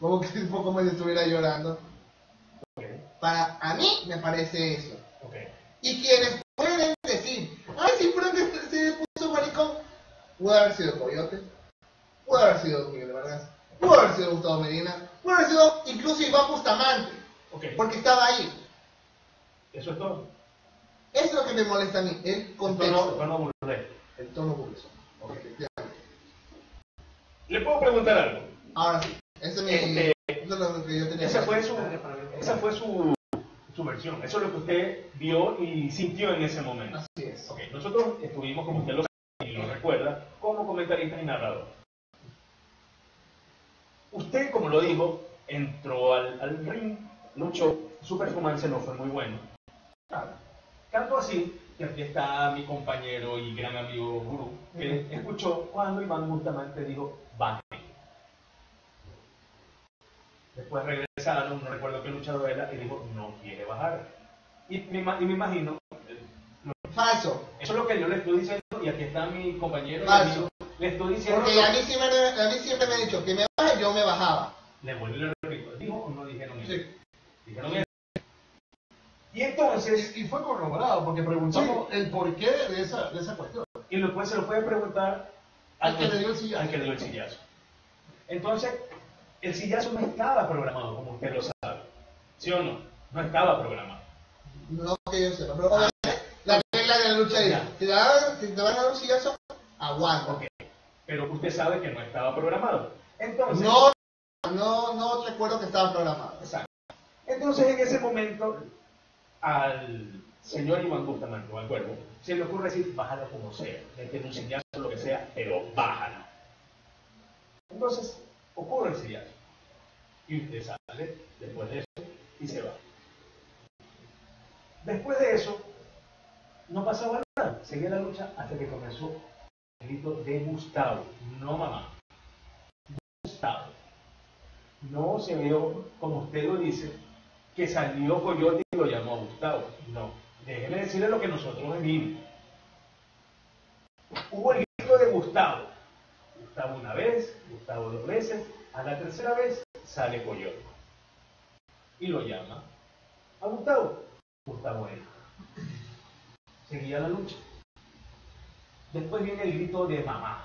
Como que un poco me estuviera llorando. Okay. A mí me parece eso. Okay. Y quienes pueden decir, ay, si Frank se puso maricón, puede haber sido Coyote, puede haber sido Miguel Vargas, puede haber sido Gustavo Medina, puede haber sido incluso Iván Bustamante, Okay. porque estaba ahí. Eso es todo. Eso es lo que me molesta a mí, el contexto. El tono burlesco. Okay. ¿Le puedo preguntar algo? Ahora sí, eso es lo que yo tenía. Esa fue su versión. Eso es lo que usted vio y sintió en ese momento. Así es. Okay. Nosotros estuvimos, como usted lo sabe y lo recuerda, como comentaristas y narradores. Usted, como lo dijo, entró al ring, luchó, su performance no fue muy bueno. Tanto así que aquí está mi compañero y gran amigo Gurú, que escuchó cuando Iván Bustamante dijo, baje. Después regresaron, no recuerdo qué luchador era, y dijo, no quiere bajar. Y me imagino... Falso. Eso es lo que yo le estoy diciendo, y aquí está mi compañero. Falso. Le estoy diciendo... Porque a mí siempre me ha dicho que me baje, yo me bajaba. Le vuelvo y le repito, ¿dijo o no dijeron eso? Sí. Dijeron eso. Y entonces... Y fue corroborado, porque preguntamos el porqué de esa cuestión. Y después se lo puede preguntar al que le dio el sillazo. Al que le dio el sillazo. Entonces, el sillazo no estaba programado, como usted lo sabe. ¿Sí o no? No estaba programado. No que yo sepa, pero obviamente la regla de la lucha dice, si te van a dar un sillazo, aguanta. Okay. Pero usted sabe que no estaba programado. Entonces... No recuerdo que estaba programado. Exacto. Entonces, en ese momento, al señor Iván Bustamante, o al cuervo, se le ocurre decir, bájala como sea, mete un sillazo, lo que sea, pero bájala. Entonces, ocurre el sillazo. Y usted sale después de eso y se va. Después de eso, no pasaba nada. Seguía la lucha hasta que comenzó el grito de Gustavo, no mamá. Gustavo. No se vio, como usted lo dice, que salió Coyote y lo llamó a Gustavo. No. Déjeme decirle lo que nosotros vimos. Hubo el grito de Gustavo. Gustavo una vez, Gustavo dos veces. A la tercera vez sale Coyote. Y lo llama a Gustavo. Gustavo entra. Seguía la lucha. Después viene el grito de mamá.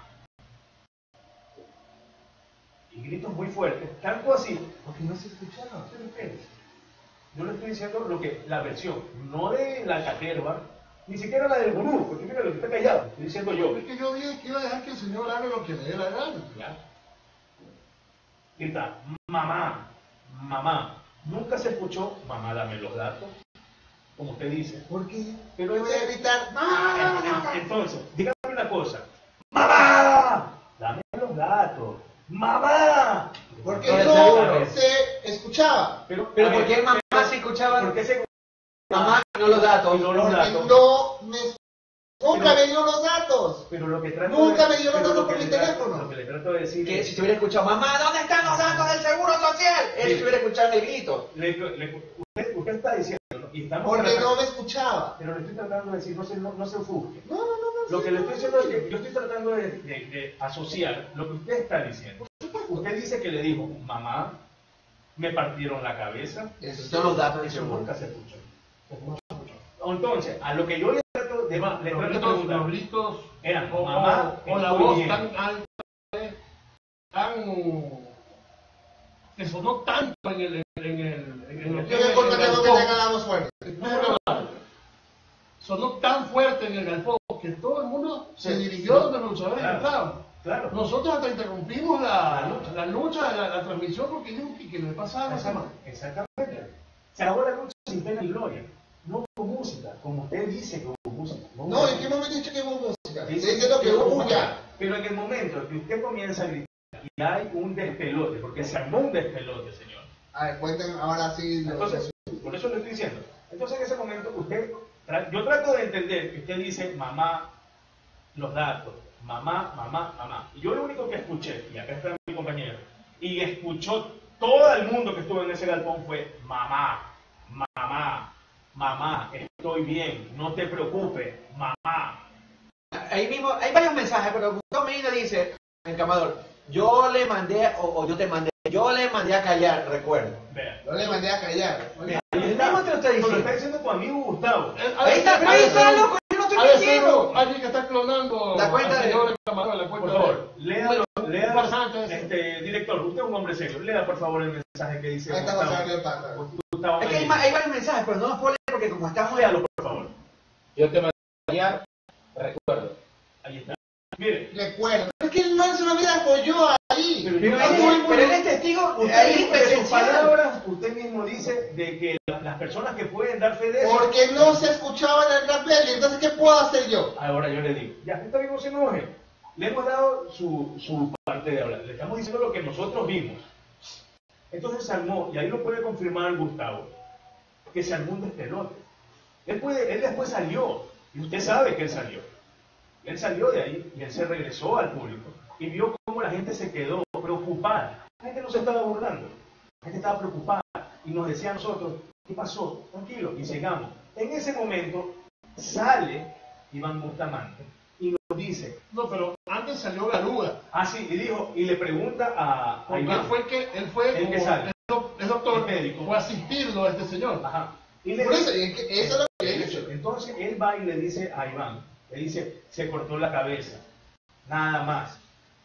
Y gritos muy fuertes, tanto así, porque no se escuchaba. Yo le estoy diciendo la versión, no de la caterva, ni siquiera la del gurú, porque mira lo que está callado, estoy diciendo yo. Es que yo dije que iba a dejar que el señor haga lo que le dé la gana. ¿Ya? Grita, mamá, mamá. Nunca se escuchó, mamá, dame los datos, como usted dice. ¿Por qué? Pero voy a gritar, ¡mamá! Entonces, dígame una cosa, mamá, dame los datos. ¡Mamá! Porque no se escuchaba. Pero ¿por qué mamá se escuchaba? ¿Por qué se mamá no los datos? No los datos. Nunca me dio los datos. Pero lo que trato nunca me dio los datos por mi teléfono. Lo que le trato de decir que si te hubiera escuchado, mamá, ¿dónde están los datos del seguro social? Él se hubiera escuchado el grito. Usted está diciendo, y estamos porque no me escuchaba. Pero le estoy tratando de decir, no se ofusque. No. Lo que le estoy diciendo es que yo estoy tratando de asociar lo que usted está diciendo. Usted dice que le dijo, mamá, me partieron la cabeza. Esos son los datos del Eso seguro. nunca se escuchó. Entonces, a lo que yo le trato de preguntar, los gritos eran mamá o la voz tan alta, que sonó tanto en lo que Yo me acuerdo que tenga la voz fuerte. Sonó tan fuerte en el galpón que todo el mundo se dirigió donde los luchadores estaban. Claro. Nosotros hasta interrumpimos la lucha, la transmisión, porque dijo que le pasaba esa mano. Exactamente. Se acabó la lucha sin pena ni gloria. No hubo música, como usted dice que hubo música. No, ¿en qué momento he dicho que hubo música? Estoy diciendo que hubo bulla. Pero en el momento que usted comienza a gritar y hay un despelote, porque se armó un despelote, señor. A ver, cuenten ahora sí. Entonces, por eso le estoy diciendo. Entonces en ese momento yo trato de entender que usted dice, mamá, los datos, mamá. Y yo lo único que escuché, y acá está mi compañero, y escuchó todo el mundo que estuvo en ese galpón fue, mamá, estoy bien, no te preocupes, mamá. Ahí mismo, hay varios mensajes, pero Gustavo Medina dice, Encamador, yo le mandé, o yo te mandé, yo le mandé a callar, recuerdo. Vea. Yo le mandé a callar. El mismo te lo está Lo diciendo. está diciendo tu amigo Gustavo. Ahí está, loco, yo no estoy mintiendo. Alguien que está clonando La cuenta de- la cuenta Por favor, de... lea, farsante. director, usted es un hombre serio. Lea por favor el mensaje que dice Ahí está Gustavo. pasando el pata. Gustavo Es que hay varios mensajes, pero no los puedo leer porque como estamos... Léalo por favor. Yo te mandé a callar, recuerdo. Ahí está. Mire, Recuerdo. Es que el man se me había apoyó ahí. Pero él es testigo, usted ahí mismo, de sus presencial. palabras, usted mismo dice de que las personas que pueden dar fe de eso. Porque no se escuchaba en el rappel. Entonces, ¿qué puedo hacer yo? Ahora yo le digo, ya está bien, no se enoje. Le hemos dado su parte de hablar. Le estamos diciendo lo que nosotros vimos. Entonces se armó, y ahí lo puede confirmar Gustavo, que se armó un despelote. Él después salió, y usted sabe que él salió. Él salió de ahí y él se regresó al público y vio cómo la gente se quedó preocupada. La gente no se estaba burlando, la gente estaba preocupada y nos decía a nosotros, ¿qué pasó? Tranquilo, y sigamos. En ese momento sale Iván Bustamante y nos dice, No, pero antes salió Garuda. sí, y dijo, y le pregunta a Porque Iván, él fue El que sale. es doctor, El médico. fue a asistirlo a este señor. ajá, y le Por dice, eso, eso es lo que he dicho. entonces él va y le dice a Iván, le dice, se cortó la cabeza, nada más.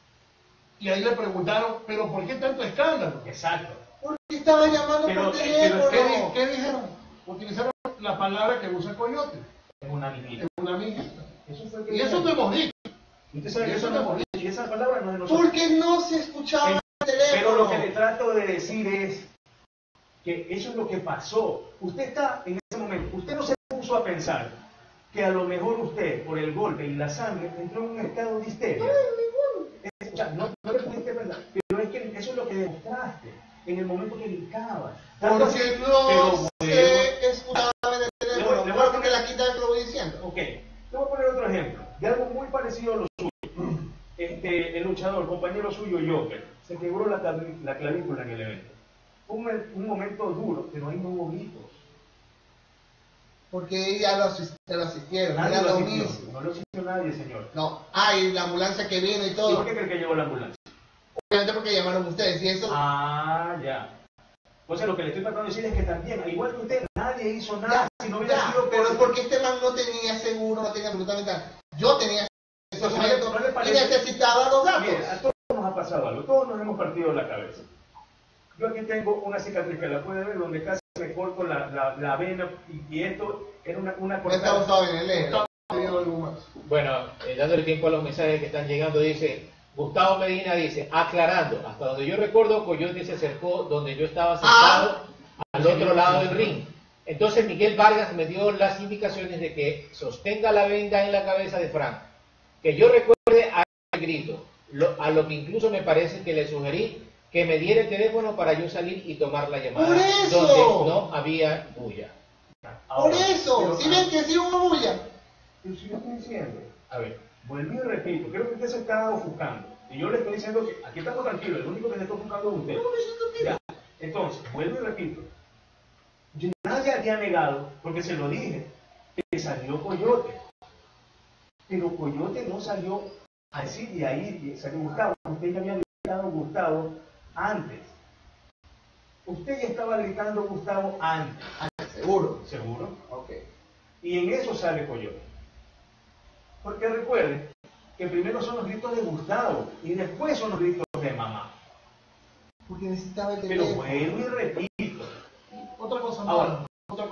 Y ahí le preguntaron, ¿pero por qué tanto escándalo? Exacto. Porque estaba llamando Pero- por pero teléfono. ¿Qué dijeron? Utilizaron la palabra que usa Coyote, Es una mentira. es una amiguita. Eso fue que Y eso te hemos dicho. usted sabe que eso eso te no hemos y esa palabra no es de nosotros. Porque no se escuchaba en el teléfono. Pero lo que le trato de decir es que eso es lo que pasó. Usted está en ese momento, usted no se puso a pensar que a lo mejor usted, por el golpe y la sangre, entró en un estado de histeria. O sea, no le pudiste pensar, pero es que eso es lo que demostraste en el momento que brincabas. Tanto así- Porque pero no bueno, se escuchaba en el teléfono. Le voy a Porque la quita de lo voy diciendo. Ok, te voy a poner otro ejemplo, de algo muy parecido a lo suyo. El luchador, compañero suyo, Joker, se quebró la clavícula en el evento. Fue un momento duro, pero ahí no hubo gritos. Porque ya lo asistieron. Nadie Era lo lo asistió. mismo. No lo asistió nadie, señor. No. Y la ambulancia que vino y ¿Y todo. por qué cree que llegó la ambulancia? Obviamente porque llamaron ustedes. Y eso. Ya. O sea, lo que le estoy tratando de decir es que también, al igual que usted, nadie hizo nada. Ya, Si no hubiera ya, sido pero por- es porque este man no tenía seguro, no tenía absolutamente nada. Yo tenía ese ¿No le momento y parece? necesitaba los datos. Mire, a todos nos ha pasado algo, todos nos hemos partido la cabeza. Yo aquí tengo una cicatriz que la puede ver donde casi me corto la vena y esto era una No cortada. estamos suaves en el Gustavo ha pedido algo más. Bueno, dándole tiempo a los mensajes que están llegando, dice, Gustavo Medina dice, aclarando, hasta donde yo recuerdo, Coyote se acercó donde yo estaba sentado al otro lado del ring. Entonces Miguel Vargas me dio las indicaciones de que sostenga la venda en la cabeza de Frank. Que yo recuerde a grito, a lo que incluso me parece que le sugerí que me diera el teléfono para yo salir y tomar la llamada. ¡Por eso! Donde no había bulla. Por Ahora, eso, pero- si ven que sí hubo bulla. Pero si yo estoy diciendo, a ver, vuelvo y repito, creo que usted se está ofuscando. Y yo le estoy diciendo que aquí estamos tranquilos, el único que se está ofuscando es usted. Ya. Entonces, vuelvo y repito, nadie había negado, porque se lo dije, que salió Coyote. Pero Coyote no salió así de ahí, salió Gustavo. Usted ya había gritado Gustavo antes. Usted ya estaba gritando Gustavo antes. Seguro. ¿Seguro? Ok. Y en eso sale Coyote. Porque recuerden que primero son los gritos de Gustavo y después son los gritos de mamá. Porque necesitaba el Pero teléfono. vuelvo y repito. Otra cosa más, Ahora.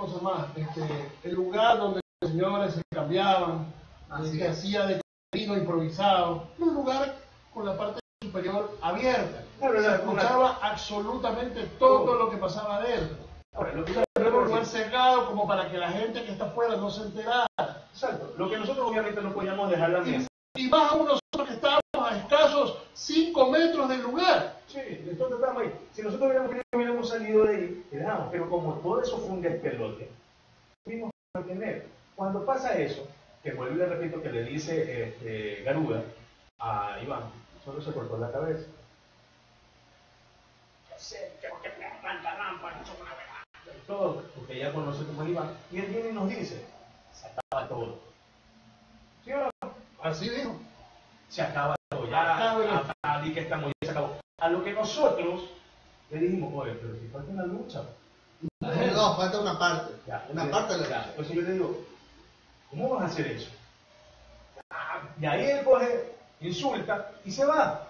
el lugar donde los señores se cambiaban, Así que es. hacía de camino improvisado, un lugar con la parte superior abierta. Claro, Se una- escuchaba absolutamente todo lo que pasaba adentro. Ahora, lo que Era un lugar cerrado como para que la gente que está afuera no se enterara. Exacto. Lo que nosotros obviamente no podíamos dejar la mesa. Y más aún nosotros que estábamos a escasos 5 metros del lugar. Sí, entonces estamos ahí. Si nosotros hubiéramos querido, hubiéramos salido de ahí, quedamos. Pero como todo eso fue un despelote, tuvimos que mantener. Cuando pasa eso, que vuelvo y le repito que le dice Garuda a Iván, solo se cortó la cabeza. Yo sé que porque me arranca rampa, no son una verdad. Todo, porque ya conoce cómo es Iván. Y él viene y nos dice, se acaba todo. ¿Sí o no? Así dijo. Se acaba todo. Ya, di que estamos, ya se acabó. A lo que nosotros le dijimos, oye, pero si falta una lucha. No, falta una parte. Ya, una parte de la ya. lucha. Entonces yo le digo, ¿cómo vas a hacer eso? Y ahí él coge, insulta y se va.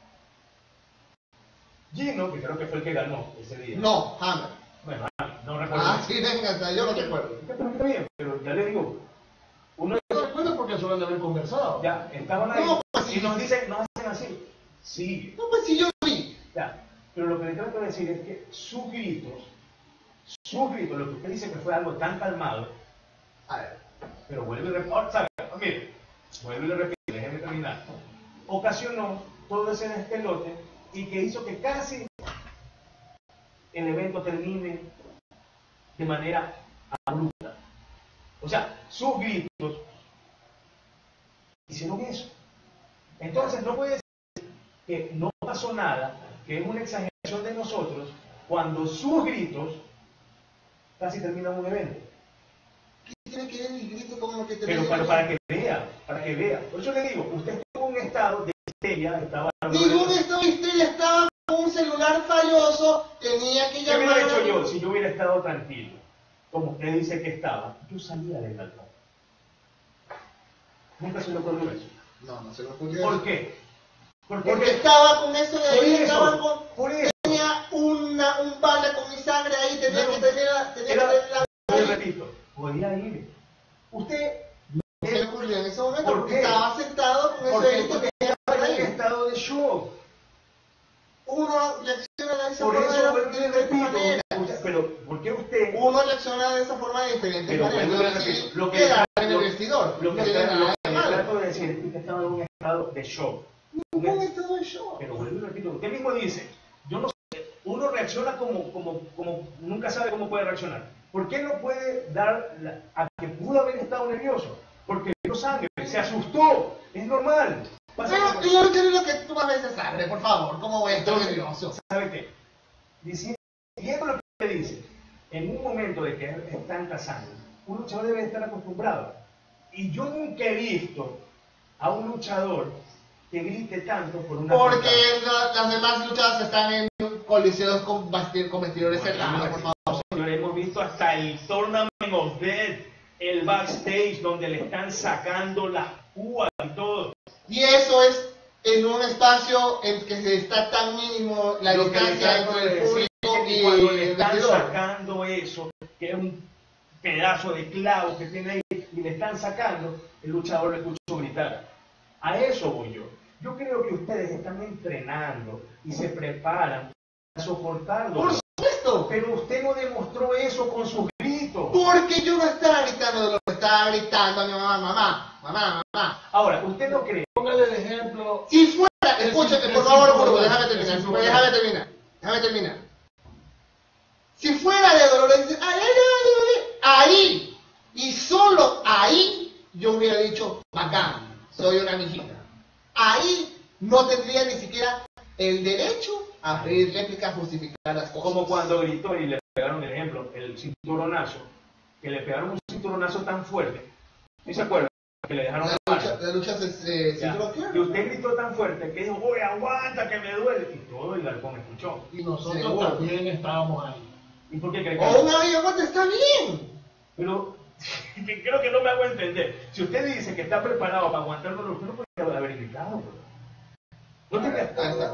Gino, que creo que fue el que ganó ese día. No, Hammer. Bueno, no recuerdo. Ah, sí, venga, yo no recuerdo. Está bien, pero ya le digo, uno No recuerdo porque eso lo han de haber conversado. ya estaban ahí No, pues, y nos dicen, nos hacen así. Sí, No, pues sí, yo vi. ya. Pero lo que le trato de decir es que sus gritos, lo que usted dice que fue algo tan calmado, A ver. pero vuelve y repite, ¿sabe? Mire, vuelve y le repite, déjeme terminar. Ocasionó todo ese despelote y que hizo que casi el evento termine de manera abrupta. O sea, sus gritos hicieron eso. Entonces no puede decir que no pasó nada, que es una exageración de nosotros, cuando sus gritos casi terminan un evento. ¿Qué tiene que ver el grito con lo que te Pero para que vea. Por eso le digo, usted estuvo en un estado de histeria, estaba... Ningún estado de histeria, estaba con un celular falloso, tenía que ¿Qué llamar. hubiera hecho yo si yo hubiera estado tranquilo? Como usted dice que estaba, yo salía del balcón. Nunca se le ocurrió eso. No se lo ocurrió. ¿Por qué? Porque estaba con eso de Por ahí, eso, estaba con... por eso. Tenía un balde con mi sangre ahí, tenía No, que tener la... Yo repito, podía ir. Usted, No se le ocurrió en ese momento ¿por porque qué? estaba sentado con ese porque grito que estaba en ahí. estado de shock. Uno reacciona de esa Por forma eso, de diferente manera. pero ¿por qué usted... Uno reacciona de esa forma de diferente Pero manera. vuelvo a No repetir, tiene lo que queda le- en el lo- vestidor. Lo que No tiene nada de malo. trato de decir es que usted estaba en un estado de shock. Ningún estado de shock. Pero vuelvo y repito, usted mismo dice, yo no sé, uno reacciona como nunca sabe cómo puede reaccionar. ¿Por qué no puede dar a que pudo haber estado nervioso? Porque vio sangre, se asustó, es normal. Pasa Pero que- yo quiero lo que tú a veces sabes, por favor, ¿cómo voy a estar Entonces, nervioso? ¿sabe qué? Siguiendo lo que usted dice, en un momento de que es tanta sangre, un luchador debe estar acostumbrado. Y yo nunca he visto a un luchador que grite tanto por una Porque patada. las demás luchas están en coliseos con vestidores cerrados, por favor. Señor, hemos visto hasta el Tournament of Death, el backstage donde le están sacando las púas y todo. Y eso es en un espacio en que se está tan mínimo la Lo que le distancia trato entre de el decir público es que y cuando le el están vestidor. sacando eso, que es un pedazo de clavo que tiene ahí, y le están sacando, el luchador le escuchó gritar. A eso voy yo. Yo creo que ustedes están entrenando y se preparan para soportar dolor. Por supuesto, Pero usted no demostró eso con sus gritos. porque yo no estaba gritando de lo que estaba gritando a mi mamá. Ahora, ¿usted no cree? Póngale el ejemplo. Si fuera, escúchame, por favor, Burgo, déjame cinturón. terminar. Si fuera de Dolores, dice, ahí, y solo ahí, yo hubiera dicho, bacán, soy una mijita. Ahí no tendría ni siquiera el derecho a pedir réplica, justificar las cosas. Como cuando gritó y le pegaron el ejemplo, el cinturonazo, que le pegaron un cinturonazo tan fuerte. ¿Sí se acuerdan? Que le dejaron La lucha se Ya. cinturón. Y usted gritó tan fuerte que dijo, oye, aguanta, que me duele. Y todo el galpón escuchó. Y nosotros Seguro. también estábamos ahí. ¿Y por qué cree que O una aguanta, está bien. Pero que creo que no me hago entender. Si usted dice que está preparado para aguantar dolor, usted no puede haber gritado. Bro. No tiene Ahí está.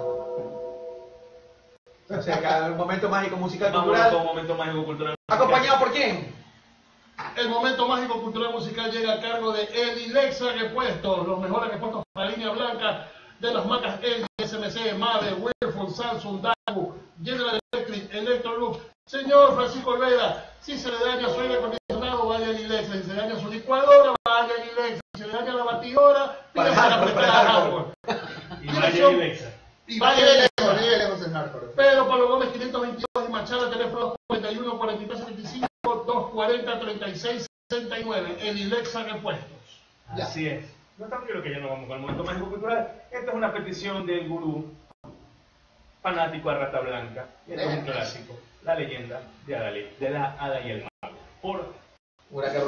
O sea, acá el momento mágico musical Vamos a cultural. todo momento mágico cultural. ¿Acompañado por quién? El momento mágico cultural musical llega a cargo de Eli Lexa Repuestos, los mejores repuestos para la línea blanca de las marcas LG, SMC, Mave, Whirlpool, Samsung, Daewoo, General Electric, Electrolux. Señor Francisco Olvera, si se le daña su aire acondicionado, vaya a Eli Lexa. Si se le daña su licuadora, vaya a Eli Lexa. Si se le daña la batidora, Para pídase la hardcore, prestada para hardcore. Y vaya y Lexa. Y Vaya vaya lejos en hardcore. Pedro Pablo Gómez 522 y Machado, teléfono 41 43 75 240 36 69. El Lexa Repuestos. Ya. Así es. No estamos creo que ya no vamos con el momento mágico cultural. Esta es una petición del gurú fanático a Rata Blanca. Y este es un clásico. La leyenda de la Hada y el Mago. Por Huracán.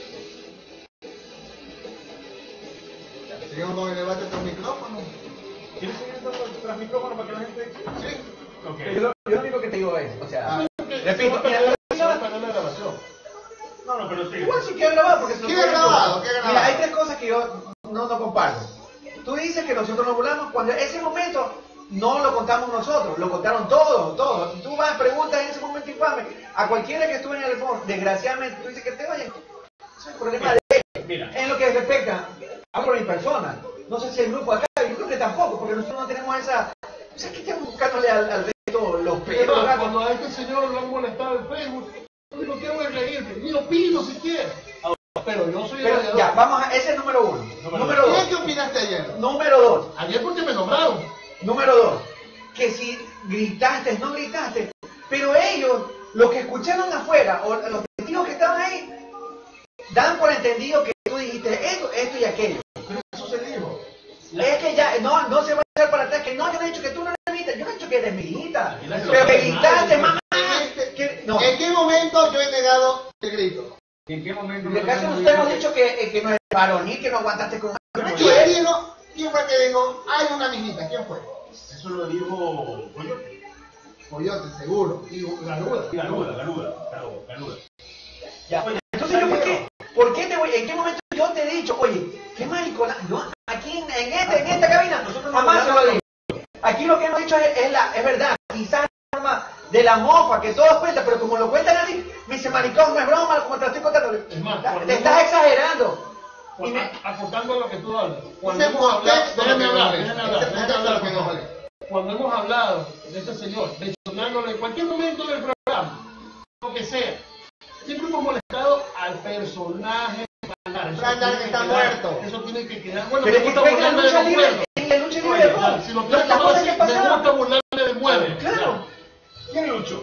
Seguimos con el debate por micrófono. ¿Quieres seguir tras micrófono para que la gente... Sí. Okay. Yo lo único que te digo es, o sea, repito, No, pero sí. igual sí queda grabado porque se Queda grabado. Mira, hay tres cosas que yo no comparto. Tú dices que nosotros nos burlamos cuando ese momento no lo contamos nosotros, lo contaron todos. Si tú vas a preguntar en ese momento infame a cualquiera que estuvo en el foro, desgraciadamente tú dices que te vayan. Eso es el problema de él. Mira. En lo que respecta a mi persona. No sé si el grupo acá, yo creo que tampoco, porque nosotros no tenemos esa... O sea, ¿qué estamos buscándole al resto los pelos? Cuando a este señor lo han molestado en Facebook, yo digo, ¿qué voy a reírme? Ni opino siquiera. Pero yo soy el Pero ya, vamos a... Ese es número uno. Número dos. ¿Qué opinaste ayer? Número dos. Ayer porque me nombraron. Número dos. Que si gritaste, no gritaste. Pero ellos, los que escucharon afuera, o los testigos que estaban ahí, dan por entendido que tú dijiste esto y aquello. Pero eso se dijo. Es que ya, no se va a echar para atrás, que no, yo no he dicho que tú no eres mi hijita, yo no he dicho que eres mi hijita. Pero que gritaste, mamá. No. ¿En qué momento yo he negado el grito? ¿En qué momento? En el caso de usted hemos dicho que no es varonil, que no aguantaste con... ¿Quién fue que dijo, hay una mijita? ¿Quién fue? Eso lo dijo Coyote. Coyote, seguro. Garuda. Ya. Oye, entonces yo, ¿por qué ¿en qué momento yo te he dicho, oye, qué maricona? No, aquí en esta cabina, nosotros jamás se lo digo. Aquí lo que hemos dicho es verdad, quizás la forma de la mofa, que todos cuentan, pero como lo cuentan así, me dice maricón, no es broma, como te lo estoy contando. Es más, te estás exagerando. Aportando a lo que tú hablas. Cuando hemos hablado, déjame hablar. Cuando hemos hablado de este señor, mencionándolo en cualquier momento del programa, lo que sea, siempre hemos molestado al personaje. Brandar que está muerto. Eso tiene que quedar. Bueno, Pero es que fue en la lucha libre, si lo quieres tomar así, me gusta burlarme de mueve. Claro. ¿Quién luchó?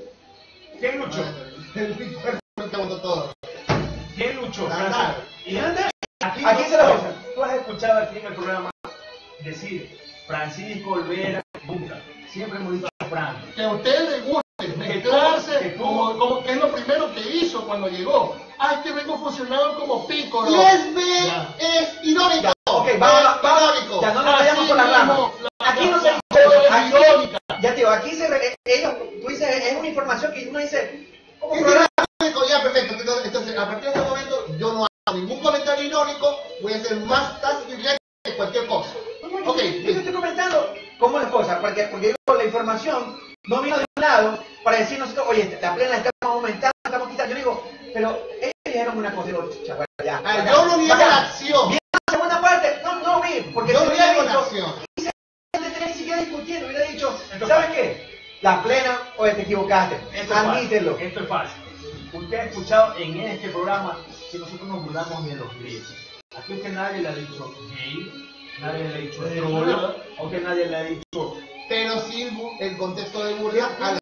¿Quién luchó? Brandar. Y Aquí se lo dice. Tú has escuchado aquí en el programa decir Francisco Olvera nunca. Siempre hemos dicho Fran. Que a usted le guste mezclarse como que es lo primero que hizo cuando llegó. Es que vengo funcionando como pico. Y es irónico. Ok, vamos. Ya no nos vayamos por la rama. Aquí no se dice irónica. Ya te digo, aquí tú dices, es una información que uno dice. Ya, perfecto. Entonces, a partir de este momento, yo no hago ningún comentario irónico. Voy a ser más tácito y directo que cualquier cosa. Ok, yo te estoy comentando cómo es la cosa, porque la información no vino de un lado para decir nosotros, oye, la plena estamos aumentando, estamos quitando. Yo digo, pero ellos dijeron una cosa, digo, chaval, ya. Yo no vi la acción. Bien, la segunda parte, no vi, porque yo si no hubiera vi la dicho, acción. y se ni siquiera discutiendo, hubiera dicho, ¿sabes qué? La plena, oye, te equivocaste, admítelo. Esto es fácil. Usted ha escuchado en este programa que nosotros nos burlamos de los gays. Aquí usted nadie le ha dicho gay, nadie le ha dicho trolo, aunque nadie le ha dicho... Pero sí el contexto de burla a la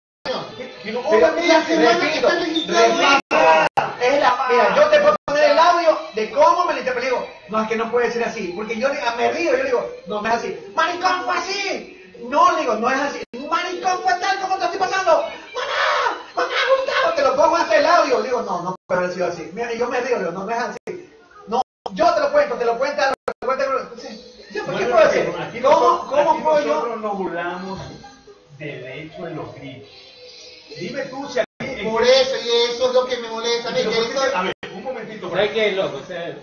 Mira, yo te puedo poner el audio de cómo me lo interpreté. Digo, no, es que no puede ser así. Porque yo me río, yo digo, no, no es así. Maricón fue así. No, le digo, no es así. Maricón fue tal como te estoy pasando. Mamá, Gustavo, te lo pongo hasta el audio. Digo, no puede haber sido así. Mira, yo me río, digo, no es así. No, yo te lo cuento, ¿Por qué puedo hacer? ¿Cómo puedo yo? Nosotros nos burlamos del hecho de los gritos. Dime tú si aquí... Por eso, y eso es lo que me molesta. A ver, un momentito. ¿Sabes qué es loco?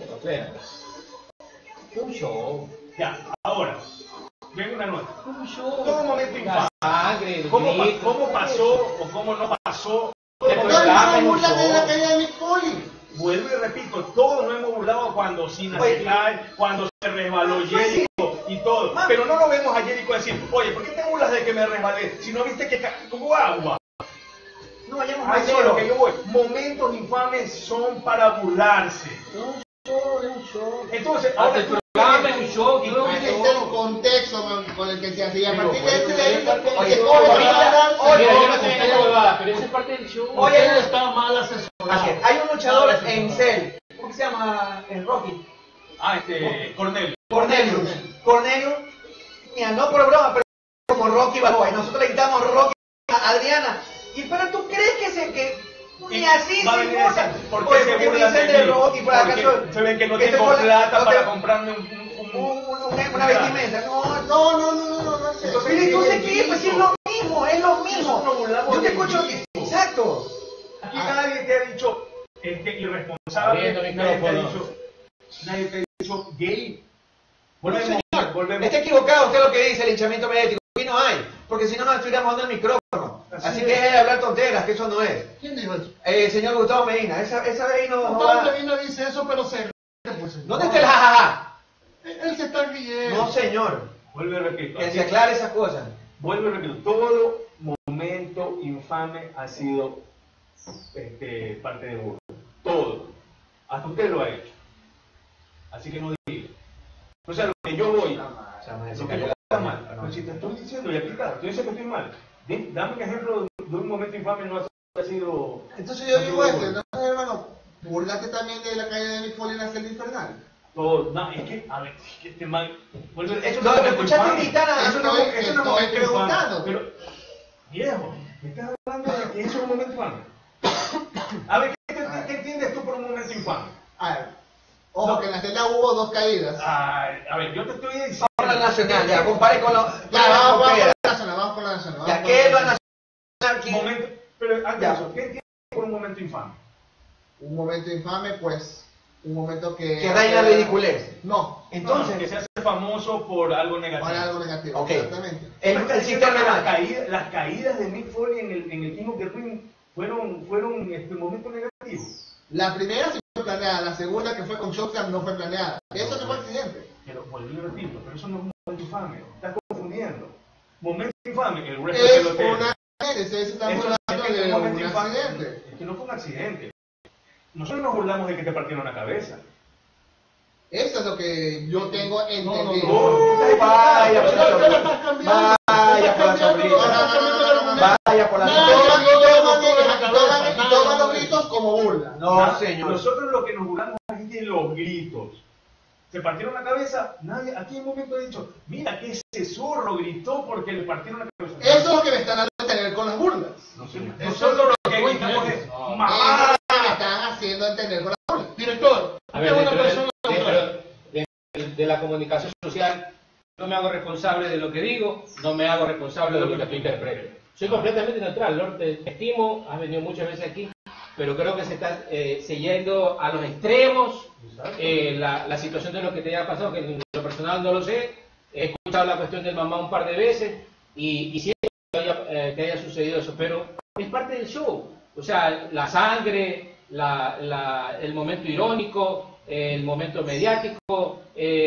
Un show. Ya, ahora, venga una nota. Un show. Todo momento infame. Sangre, ¿Cómo pasó o cómo no pasó? Vuelvo y repito, todos nos hemos burlado cuando Sina se cae, cuando se resbaló Jericho y todo. Pero no lo vemos a Jericho decir, oye, ¿por qué te burlas de que me resbalé? Si no viste que como agua. No vayamos a eso lo que yo voy. Momentos infames son para burlarse. Un show. Entonces, ahora el programa es un show. Este es el contexto con el que se hacía. A partir de ese pero esa es parte del show. Oye, está mal asesorado. Hay un luchador en Cell. ¿Cómo se llama? En Rocky. Cornelio. Mira, no por broma, pero como Rocky Balboa. Y nosotros le quitamos Rocky a Adriana. Pero tú crees que ni así se importa. Porque se burlan de Rocky por acaso. Se ven que no tengo plata para comprarme un una vestimenta. No sé. Entonces, ¿qué? Pues es lo mismo, es lo mismo. Yo te escucho, exacto. Aquí nadie te ha dicho irresponsable, nadie te ha dicho gay. Volvemos. Está equivocado usted lo que dice, el linchamiento mediático. Aquí no hay, porque si no nos estuviéramos dando el micrófono. Así que deje de hablar tonteras, que eso no es. ¿Quién dijo eso? El señor Gustavo Medina, esa vez ahí no Gustavo va. Medina dice eso, pero se ríe, pues. ¿Dónde está el jajaja? Él se está riendo. No, señor. Vuelve a repetir. Que se aclare esas cosas. Vuelve a repetir. Todo momento infame ha sido parte de burla. Todo. Hasta usted lo ha hecho. Así que no diga. O sea, lo que yo voy. Lo que yo está mal. Pero si te estoy diciendo, y aquí está, tú dices que estoy mal. Dame un ejemplo de un momento infame no ha sido. Entonces yo digo entonces, hermano, burlate también de la caída de Mick Foley en la celda infernal. Todo, no, es que, a ver, es que este man. Eso no me escuchaste gritar a eso no es un momento preguntando. infame. Pero, viejo, me estás hablando de que eso es un momento infame. A ver, ¿qué entiendes tú por un momento infame? A ver, ojo que en la celda hubo 2 caídas. A ver, yo te estoy diciendo. Vamos a la nacional, ya, compare con los. Vamos con la nacional. Ya, ¿qué es lo nacional? Momento, pero antes, ¿qué entiendes por un momento infame? Un momento infame, pues, un momento que... Que reina ridiculez. No. Entonces, que se hace famoso por algo negativo. Por algo negativo, ok. Exactamente. El sistema las caídas de Mick Foley en el King of the Ring fueron momentos negativos. La primera sí fue planeada, la segunda que fue con Shotgun no fue planeada. Eso sí fue accidente. Pero volví a repetirlo, pero eso no es un momento infame. Estás confundiendo. Momento infame, el resto Es del hotel. una accidente, estamos hablando de un accidente. Es que no fue un accidente. Nosotros nos burlamos de que te partieron la cabeza. Eso es lo que yo tengo entendido. vaya por la Vaya por la Y toman los gritos como burla. No, señor. Nosotros lo que nos burlamos es de los gritos. Se partieron la cabeza, nadie aquí en un momento ha dicho, mira que ese zorro gritó porque le partieron la cabeza. Eso es lo que me están dando a entender con las burlas. Nosotros lo que gritamos es, Eso es lo que me están haciendo entender con las burlas. Director, a ver, de la comunicación social, no me hago responsable de lo que digo, no me hago responsable de lo que tú interpretes. Soy completamente neutral, Lord, te estimo, has venido muchas veces aquí, pero creo que se está yendo a los extremos la situación de lo que te haya pasado, que en lo personal no lo sé, he escuchado la cuestión del mamá un par de veces y siento que haya sucedido eso, pero es parte del show, o sea, la sangre, el momento irónico, el momento mediático,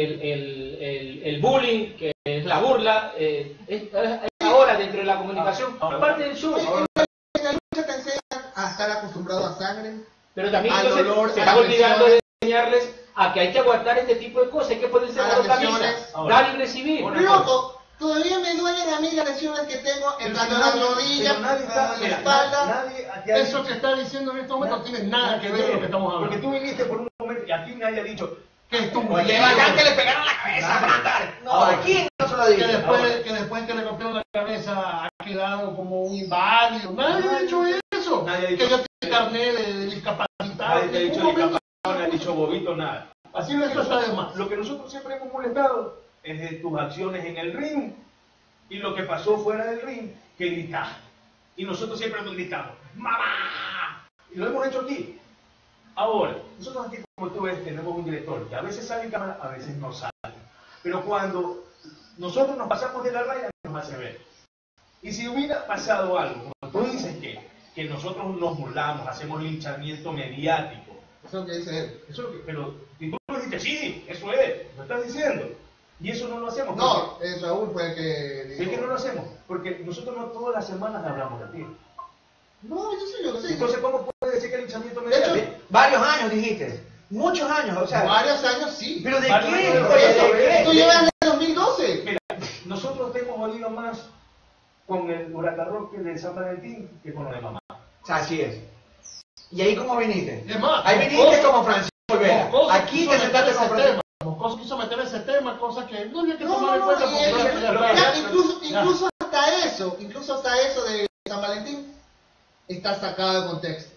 el bullying, que es la burla, es ahora dentro de la comunicación, parte del show. En la lucha te enseñan a estar acostumbrado a sangre, Pero también al entonces, dolor, se a está las olvidando de lesiones, enseñarles a que hay que aguantar este tipo de cosas, hay que ponerse a las las dos camisas, lesiones. dar y recibir. Loco, todavía me duelen a mí las lesiones que tengo en la rodilla, en la espalda. eso que está diciendo en este momento no tiene nada que ver con lo que estamos hablando. Porque tú viniste por un momento y aquí nadie ha dicho Que estuvo Porque bacán que le pegaron la cabeza, Brandar. No, aquí no se lo que digo. después que le rompieron la cabeza ha quedado como un inválido. Nadie ha dicho eso. Nadie ha Que dicho yo tengo carnet de discapacitado. nadie te ha En dicho ningún momento- discapacitado, nadie ha dicho bobito, nada. Así no, eso está de más. Lo que nosotros siempre hemos molestado es de tus acciones en el ring y lo que pasó fuera del ring, que gritaste. Y nosotros siempre nos gritamos, ¡mamá! Y lo hemos hecho aquí. Ahora, nosotros aquí, como tú ves, tenemos un director que a veces sale en cámara, a veces no sale. Pero cuando nosotros nos pasamos de la raya, nos hace ver. Y si hubiera pasado algo, como tú dices que nosotros nos burlamos, hacemos linchamiento mediático, Eso es lo que dice él. eso es lo que, pero si tú lo dijiste, sí, eso es, lo estás diciendo. Y eso no lo hacemos. No, Raúl fue el que Es dijo. que no lo hacemos, porque nosotros no todas las semanas hablamos de ti. No, yo sé. Entonces, ¿cómo puedes decir que el linchamiento De hecho, mediático? Varios años dijiste. Muchos años, o sea. varios años sí. ¿Pero de Varios qué? años, Por eso, ¿de qué? Tú llevas desde 2012. Mira, nosotros te hemos jodido más con el huracán Roque de San Valentín que con lo de mamá. Así es. ¿Y ahí cómo viniste? Es más, Ahí viniste como Francisco Olvera. Moscoso Aquí quiso te meter sentaste ese como Francisco. tema. Moscoso quiso meter ese tema, cosa que no había que No, tomar en no, cuenta no, porque ya, ya ya, está. Incluso hasta eso de San Valentín está sacado de contexto.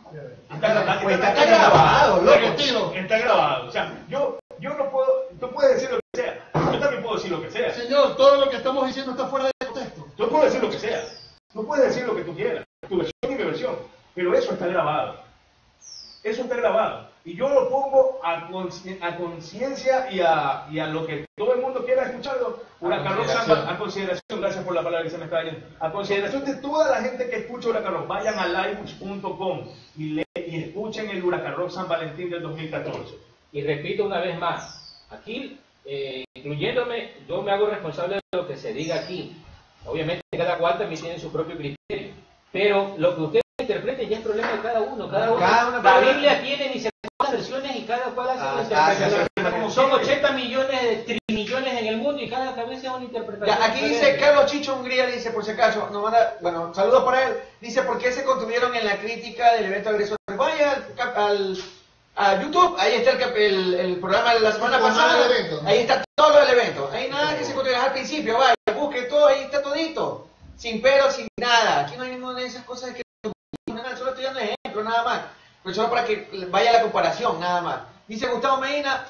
Pues está grabado, loco. Retiro. Está grabado. O sea, yo no puedo, tú puedes todo lo que estamos diciendo está fuera de contexto. Yo puedo decir lo que sea. Tú puedes decir lo que tú quieras. Tu versión y mi versión. Pero eso está grabado. Eso está grabado. Y yo lo pongo a conciencia y a lo que todo el mundo quiera escucharlo. Huracán Rock Samba, a consideración, gracias por la palabra que se me está yendo. A consideración de toda la gente que escucha Huracán Rock, vayan a livebooks.com y escuchen el Huracán Rock San Valentín del 2014. Y repito una vez más, aquí, incluyéndome, yo me hago responsable de lo que se diga aquí. Obviamente cada cual también tiene su propio criterio, pero lo que ustedes interpreten ya es problema de cada uno. La Biblia tiene ni 70 versiones y cada cual hace una interpretación. Como son 80 millones de trimillones en el mundo y cada cabeza es una interpretación. Ya, aquí dice Carlos Chicho Hungría, dice por si acaso, bueno, saludos para él, dice ¿por qué se contuvieron en la crítica del evento agresor? Vaya a YouTube, ahí está el programa de la semana pasada, ahí está todo lo del evento, ahí nada que se contuvieron al principio, vaya, busque todo, ahí está todito, sin pero, sin nada, aquí no hay ninguna de esas cosas que solo estoy dando ejemplo, nada más, pero solo para que vaya la comparación, nada más. Dice Gustavo Medina,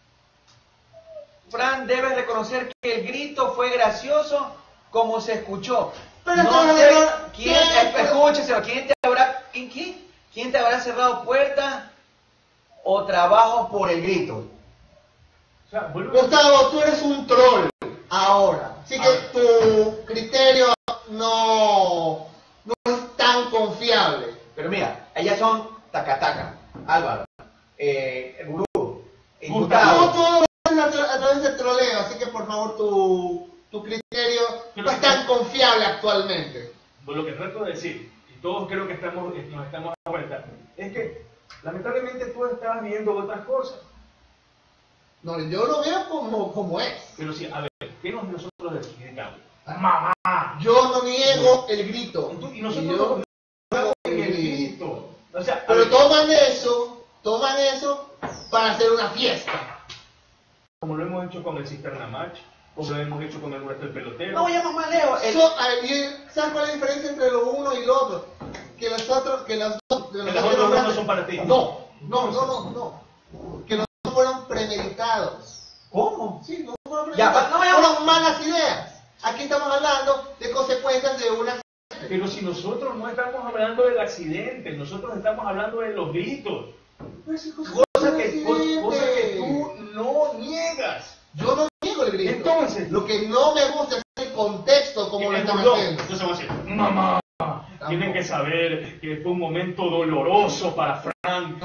Fran, debes reconocer que el grito fue gracioso como se escuchó. Pero no sé escúcheselo, ¿quién te habrá cerrado puertas o trabajo por el grito? O sea, Gustavo, tú eres un troll ahora, así que tu criterio no es tan confiable. Pero mira, ellas son Tacataca, Álvaro, Gurú, Gustavo. Todo a través del troleo, así que por favor tu criterio no es tan confiable actualmente. Pues lo que trato de decir, y todos creo que nos estamos dando cuenta, es que lamentablemente tú estás viendo otras cosas. No, yo lo veo como es. Pero sí, a ver, ¿qué nosotros dedicamos? ¡Mamá! Yo no niego el grito. Y nosotros no el grito. O sea, pero toman eso para hacer una fiesta. Como lo hemos hecho con el Cisterna Match, como lo hemos hecho con el Huerto del Pelotero. No vayamos más lejos. ¿Sabes cuál es la diferencia entre lo uno y lo otro? Que las otras no son para ti. No. Que los dos fueron premeditados. ¿Cómo? Sí, no fueron premeditados. Fueron malas ideas. Aquí estamos hablando de consecuencias de una. Pero si nosotros no estamos hablando del accidente, nosotros estamos hablando de los gritos. Cosa que tú no niegas. Yo no niego el grito. Entonces, lo que no me gusta es el contexto como lo están haciendo. Entonces vamos a decir, mamá, tienen que saber que fue un momento doloroso para Frank.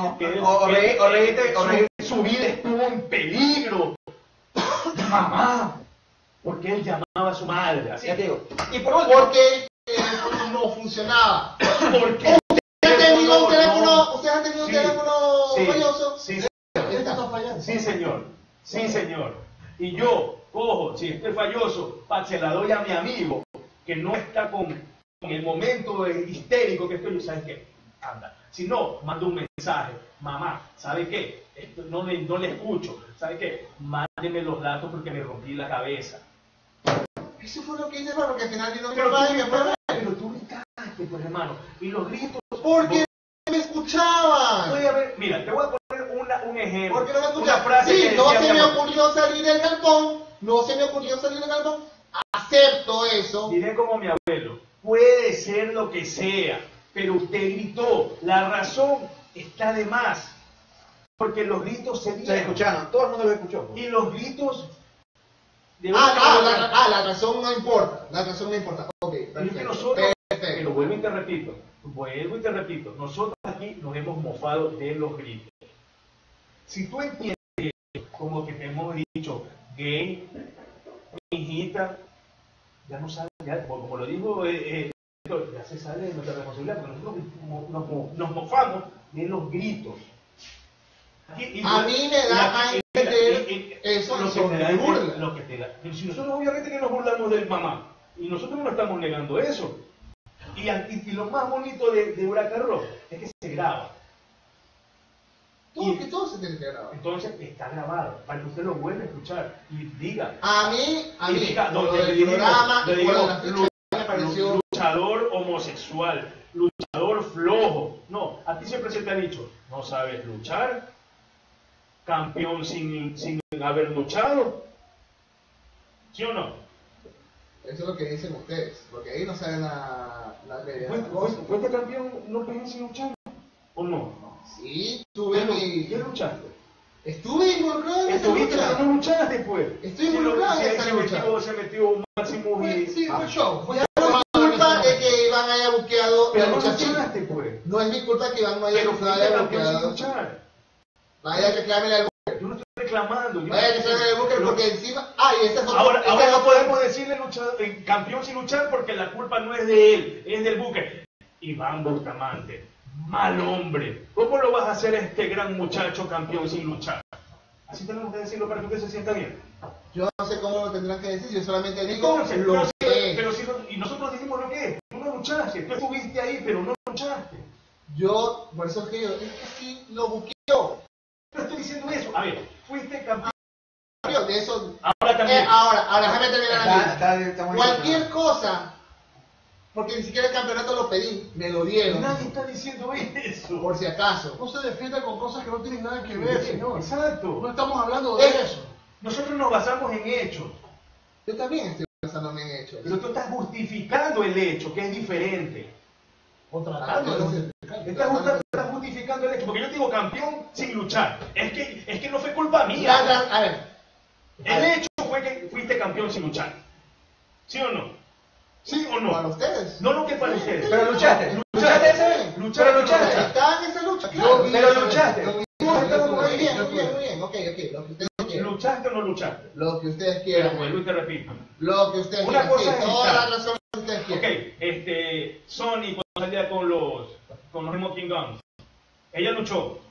Su vida estuvo en peligro. Mamá, porque él llamaba a su madre. Así digo. Y por último, porque no funcionaba. Porque ¿Usted ha tenido un teléfono falloso? Sí, señor. Sí, señor. Y yo cojo, si esté falloso, se la doy a mi amigo que no está con el momento histérico que estoy. ¿Sabes qué? Anda. Si no, mando un mensaje. Mamá, ¿sabe qué? Esto no le escucho. ¿Sabe qué? Mándeme los datos porque me rompí la cabeza. Eso fue lo que hice, porque al final vino mi Pero mamá y me fue. Pero tú gritaste, pues hermano. Y los gritos. Porque me escuchaban. Mira, te voy a poner un ejemplo. Porque no me escuchaban. Una frase sí, que no decía se me ocurrió salir del galpón. Acepto eso. Diré como mi abuelo. Puede ser lo que sea, pero usted gritó. La razón está de más. Porque los gritos se escucharon. Todo el mundo lo escuchó. Y los gritos... la razón no importa. La razón no importa. Ok, perfecto. Pero vuelvo y te repito, nosotros aquí nos hemos mofado de los gritos. Si tú entiendes como que te hemos dicho gay, mi hijita, ya no sabes, ya, como lo dijo, ya se sale de nuestra responsabilidad, porque nosotros nos mofamos de los gritos. A mí me da a entender eso lo que te da burla. Pero si nosotros obviamente que nos burlamos del mamá, y nosotros no estamos negando eso. Y lo más bonito de Huracán Rock es que se graba. Todo se tiene que grabar. Entonces está grabado, para que usted lo vuelva a escuchar y diga. A mí, el programa, me pareció luchador homosexual, luchador flojo. No, a ti siempre se te ha dicho, no sabes luchar, campeón sin haber luchado. ¿Sí o no? Eso es lo que dicen ustedes, porque ahí no saben la realidad. ¿Fuiste campeón no peleas sin luchar? ¿O no? Sí, tuve mi... ¿Qué luchaste? Estuve involucrado en esa ¿Estuviste lucha. pero no luchaste, pues? Estoy involucrado en esa lucha. Se metió Máximo y... Sí, fue show. Ya no es mi culpa de que Iván haya buqueado Pero la no lucha así. luchaste, pues. No es mi culpa que Iván no haya Pero fuiste campeón sin buqueado. luchar. Vaya a reclamarle al buque. Yo no estoy reclamando. Vaya a reclamarle al buque porque encima... Ah, y esta es otra... Ahora esta es no otra- podemos decirle campeón sin luchar porque la culpa no es de él, es del buque. Iván Bustamante, mal hombre. ¿Cómo lo vas a hacer a este gran muchacho campeón sin luchar? Así tenemos que decirlo para que usted se sienta bien. Yo no sé cómo lo tendrán que decir, yo solamente digo Entonces, lo que es. pero si y nosotros dijimos lo que es. Tú no luchaste, tú estuviste ahí, pero no luchaste. Yo, por eso es que yo, es que sí lo buqueo. No estoy diciendo eso. A ver, fuiste campeón. De eso... Ahora también. Ahora, déjame terminar aquí. Estamos Cualquier cosa, porque ni siquiera el campeonato lo pedí, me lo dieron, Nadie está diciendo eso. por si acaso. No se defienda con cosas que no tienen nada que ver, señor. Exacto. No estamos hablando de eso. Nosotros nos basamos en hechos. Yo también estoy pensándome en hechos. Pero tú estás justificando el hecho, que es diferente. O tratando de justificar. Estás justificando el hecho. Porque yo te digo campeón sin luchar. Es que no fue culpa mía. A ver, El hecho fue que fuiste campeón sin luchar. ¿Sí o no? ¿Sí o para no? ustedes. No lo que para ustedes. Pero luchaste. ¿Luchaste ese? Pero luchaste. Está en esa lucha, claro. Pero luchaste. Muy bien, ok, lo que ustedes quieran. ¿Luchaste o no luchaste? Lo que ustedes Pero quieran. vuelvo y te repito. Lo que ustedes Una quieran. cosa es Toda estar. la razón que ustedes Ok, quieran. Sony cuando salía con los Smoking Guns, ella luchó.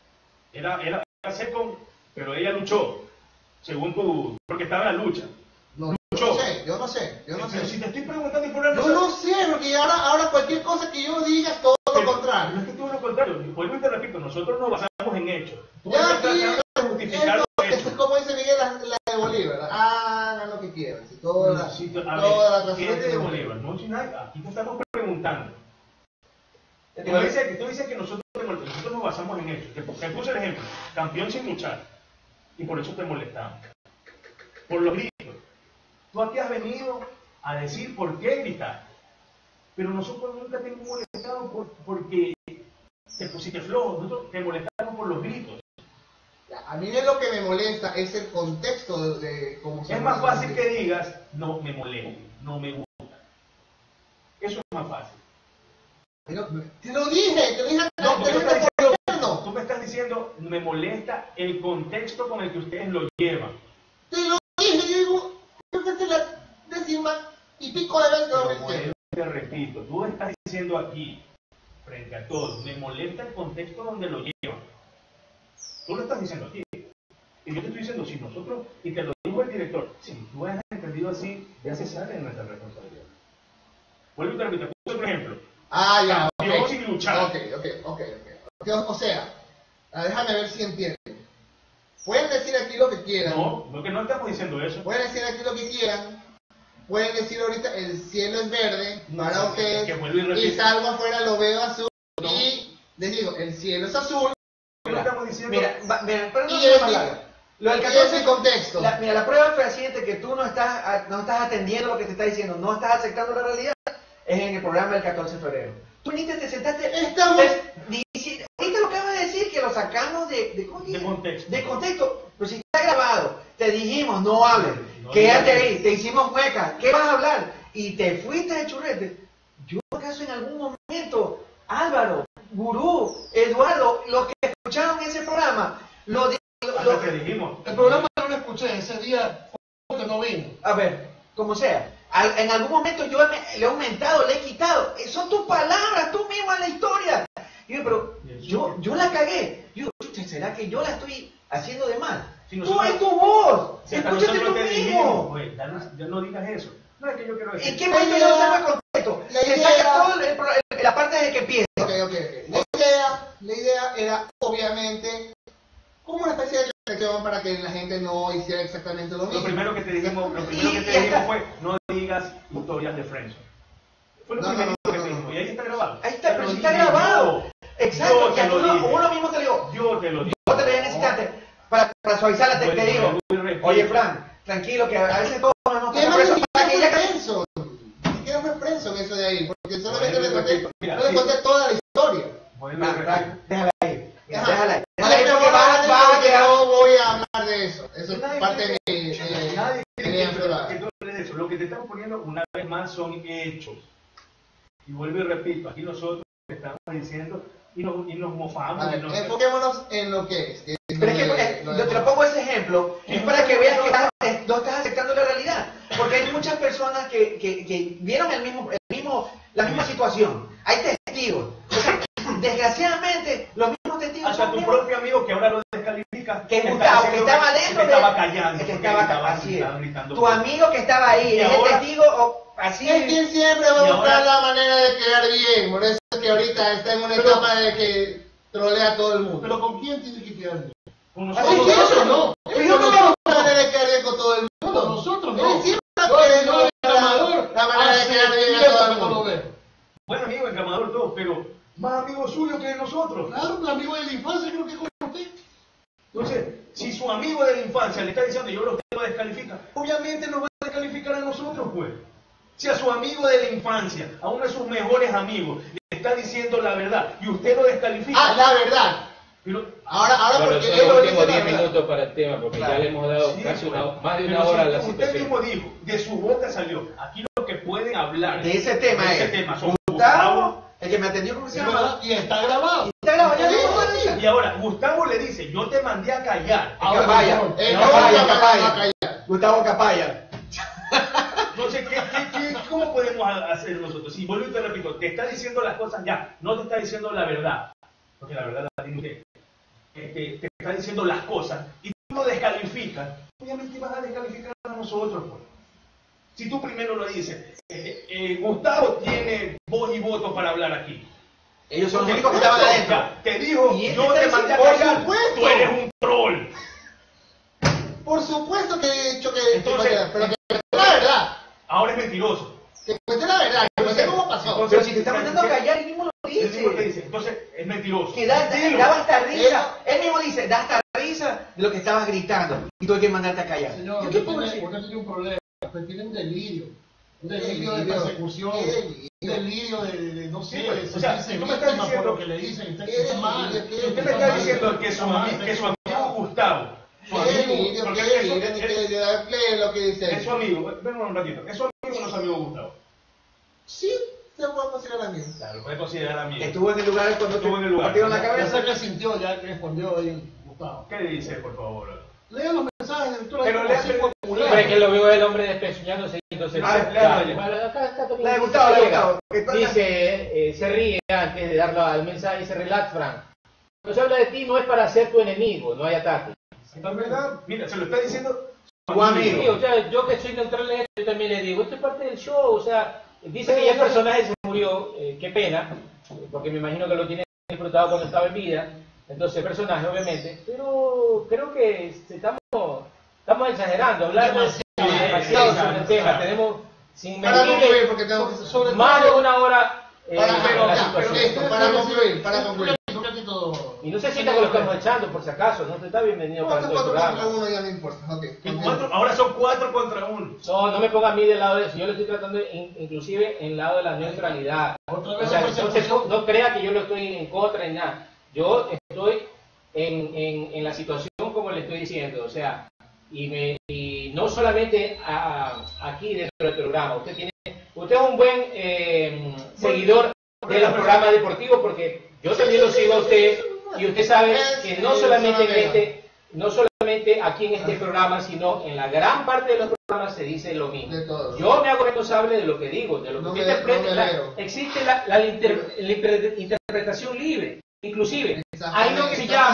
Era seco, pero ella luchó. Según porque estaba en la lucha. No, Luchó. yo no sé. Pero si te estoy preguntando y por la Yo no sé, porque ahora cualquier cosa que yo diga es todo lo No contrario. es que todo lo contrario. Vuelvo y te repito, nosotros nos basamos en hechos. Tú Ya estás aquí, tratando de justificar esto los es hechos. como dice Miguel, la de Bolívar. Hagan lo que quieran. Si toda la razón ¿Qué es de que Bolívar? No, si nada, aquí te estamos preguntando. Tú dices que nosotros nos basamos en hechos. Te puse el ejemplo, campeón sin luchar. Y por eso te molestamos. Por los gritos. Tú aquí has venido a decir por qué gritar. Pero nosotros nunca te hemos molestado porque te pusiste flojo. Nosotros te molestamos por los gritos. A mí lo que me molesta es el contexto de cómo se Es más fácil que digas, no me molesta, no me gusta. Eso es más fácil. Te lo dije, No, te lo dije por interno. tú me estás diciendo, me molesta el contexto con el que ustedes lo llevan. Te lo dije, yo digo, creo que es la 10ª y pico de vez que lo Pero menciono. vuelvo y te repito, tú estás diciendo aquí, frente a todos, me molesta el contexto donde lo llevan. Tú lo estás diciendo aquí. Y yo te estoy diciendo, si nosotros, y te lo dijo el director, si tú has entendido así, ya se sale de nuestra responsabilidad. Vuelvo y te repito, por ejemplo. Ya, Campeón ok. sin luchar. Ok. O sea, déjame ver si entienden. Pueden decir aquí lo que quieran. No, lo que no estamos diciendo eso. Pueden decir aquí lo que quieran. Pueden decir ahorita el cielo es verde para No, ustedes. que vuelvo y repito. Y salgo afuera, lo veo azul. No. Y les digo, el cielo es azul. No estamos diciendo. Mira, pero no Y se es más mi- larga. Lo del y 14 es mi contexto. Mira, la prueba fehaciente que tú no estás atendiendo lo que te está diciendo, no estás aceptando la realidad, es en el programa del 14 de febrero. Tú viniste, te sentaste, ahorita lo que vas a decir, que lo sacamos ¿cómo De contexto. De contexto, pero si está grabado, te dijimos, no hables, No, quédate no. ahí, te hicimos mueca, ¿qué vas a hablar? Y te fuiste de churrete. Yo acaso en algún momento, Álvaro, Gurú, Eduardo, los que escucharon ese programa, lo que dijimos. El programa no lo escuché, ese día fue que no vino. A ver, como sea, en algún momento yo le he aumentado, le he quitado. Son tus palabras, tú mismo en la historia. Y yo, pero yo la cagué. Yo, ¿será que yo la estoy haciendo de mal? Si Tú nosotros- es tu voz. Si hasta Escúchate tú nosotros te dijimos, mismo. güey, ya no digas eso. No es que yo quiero decir. ¿En qué momento yo saco el contexto? La Se idea- saca todo la parte de que piensa. Ok. La idea era, obviamente, como una especie de reflexión para que la gente no hiciera exactamente lo mismo. Lo primero que te dijimos fue, no digas historias de Friendzone. Fue lo No, primero no, que no, te no. dijimos. Y ahí está grabado. Ahí está, Te pero lo si está dije grabado. yo. Exacto, Yo que te lo dije. uno mismo te dijo. Yo te lo digo. Yo te lo dije en ese instante. Para suavizarla te digo. Oye, Fran, tranquilo, que a veces todos nos ¿Qué pasa no por eso, me para que ella pienso? ahí, porque solamente le conté toda la historia. Déjala ahí. Déjala ahí. No voy a hablar de eso. Eso es parte de mi enfermedad. Lo que te estamos poniendo una vez más son hechos. Y vuelvo y repito, aquí nosotros estamos diciendo y nos mofamos. Enfoquémonos en lo que es. Pero es que te lo pongo ese ejemplo, es para que veas que no estás aceptando la realidad. Porque hay muchas personas que vieron la misma situación. Hay testigos. O sea, desgraciadamente, los mismos testigos. Hasta tu propio amigo que ahora lo descalifica. Que Gustavo, que estaba dentro. Que estaba callando. Que estaba así. Tu amigo que estaba ahí, es el testigo. Así es quien siempre va a buscar la manera de quedar bien. Por eso es que ahorita está en una etapa de que trolea a todo el mundo. Pero ¿con quién tiene que quedar bien? Con nosotros no. Yo no tengo la manera de quedar bien con todo el mundo. Con nosotros no. Él siempre va a querer la manera de quedar bien a todo el mundo. Buen amigo, encamador, todos, pero más amigo suyo que nosotros. Claro, un amigo de la infancia creo que es con usted. Entonces, si su amigo de la infancia le está diciendo yo lo tengo descalifica, obviamente nos va a descalificar a nosotros, pues. Si a su amigo de la infancia, a uno de sus mejores amigos, le está diciendo la verdad y usted lo descalifica. Ah, la verdad. Pero, ahora bueno, porque son los últimos 10 minutos para el tema, porque ya le hemos dado casi más de una hora a la situación. Usted mismo dijo, de su boca salió. Aquí lo que pueden hablar de ese tema son Gustavo, el que me atendió, ¿cómo se llama? Y está grabado. Está grabado, ya no. Y ahora, Gustavo le dice, yo te mandé a callar. Capaya. Gustavo Capaya. Entonces, ¿cómo podemos hacer nosotros? Si vuelvo y te repito, te está diciendo las cosas ya, no te está diciendo la verdad. Porque la verdad la tiene usted. Te está diciendo las cosas y tú lo descalificas, obviamente vas a descalificar a nosotros. Pues. Si tú primero lo dices, Gustavo tiene voz y voto para hablar aquí. Ellos son los únicos que estaban adentro. Ya, te dijo, yo te mandé a callar, tú eres un troll. Por supuesto que he dicho que... Entonces, pero que la verdad. Ahora es mentiroso. Que cuente la verdad, que cuente cómo pasó. Entonces, pero si te está mandando a callar, él mismo lo dice. Entonces, es mentiroso. Que daba hasta risa. Él mismo dice, da hasta risa de lo que estabas gritando. Y tuve que mandarte a callar. Señor, ¿Yo qué puedo decir? Usted tiene un problema. Usted tiene un delirio. Un delirio de persecución. Un delirio de no sé, de sentirse víctima por lo que le dicen. Usted está mal. Usted me está diciendo que su amigo Gustavo... Lo que dice. Es su amigo, ven un ratito, ¿es su amigo o no es su amigo Gustavo? Sí, se puede considerar amigo. Claro, puede considerar amigo. Estuvo en el lugar cuando estuvo en el lugar. Partieron la cabeza. Ya sé que sintió, ya que respondió ahí Gustavo. ¿Qué dice, por favor? Lea los mensajes de lectura. Pero lea hombre, que lo veo el hombre despechuñándose, entonces... acá está la de Gustavo, la de Gustavo. Dice, se ríe antes de darle al mensaje, dice, relax, Frank. Cuando se habla de ti no es para ser tu enemigo, no hay ataque. ¿Está verdad? Mira, se lo está diciendo tu amigo. Sí, o sea, yo que soy neutral en esto, yo también le digo, esto es parte del show, o sea, dice que ya el personaje se murió, qué pena, porque me imagino que lo tiene disfrutado cuando estaba en vida, entonces el personaje obviamente, pero creo que estamos exagerando, hablar demasiado sobre el tema, tenemos sin mentirle, porque tengo que sobre más de una hora para concluir. Y no se sienta que lo estamos echando, por si acaso, no te está bienvenido para todo el programa. Ya no importa. Okay. Ahora son 4 contra 1. No me ponga a mí del lado de eso. Yo lo estoy tratando inclusive en el lado de la neutralidad. O sea, entonces no crea que yo lo estoy en contra ni nada. Yo estoy en la situación como le estoy diciendo. O sea, y no solamente aquí dentro del programa. Usted es un buen seguidor de los programas deportivos porque yo también lo sigo a usted. Y usted sabe que no solamente aquí en este programa, sino en la gran parte de los programas se dice lo mismo. Yo me hago responsable de lo que digo, de lo que usted interpreta. Existe la interpretación libre. Inclusive, hay lo que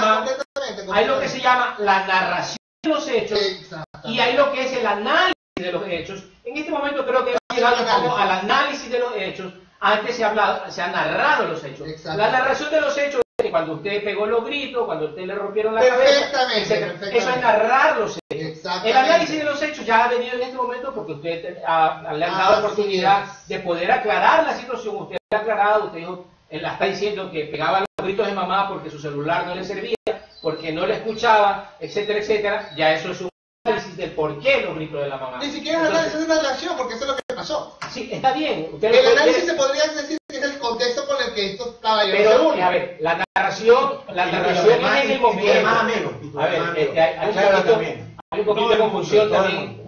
se llama la narración de los hechos y hay lo que es el análisis de los hechos. En este momento creo que hemos llegado como al análisis de los hechos. Antes se ha narrado los hechos. La narración de los hechos es que cuando usted pegó los gritos, cuando usted le rompieron la cabeza, eso es narrar los hechos. El análisis de los hechos ya ha venido en este momento porque usted le han dado oportunidad de poder aclarar la situación. Usted ha aclarado, usted dijo, él está diciendo que pegaba los gritos de mamá porque su celular no le servía, porque no le escuchaba, etcétera, etcétera. Ya eso es un análisis del por qué los gritos de la mamá. Ni siquiera es un análisis de una reacción, porque eso es lo que pasó. pasó. Sí, está bien. El análisis se podría decir que es el contexto con el que estos caballeros se Pero, unen. a ver, la narración es en el momento. Más amigos. A ver, hay un poquito de confusión también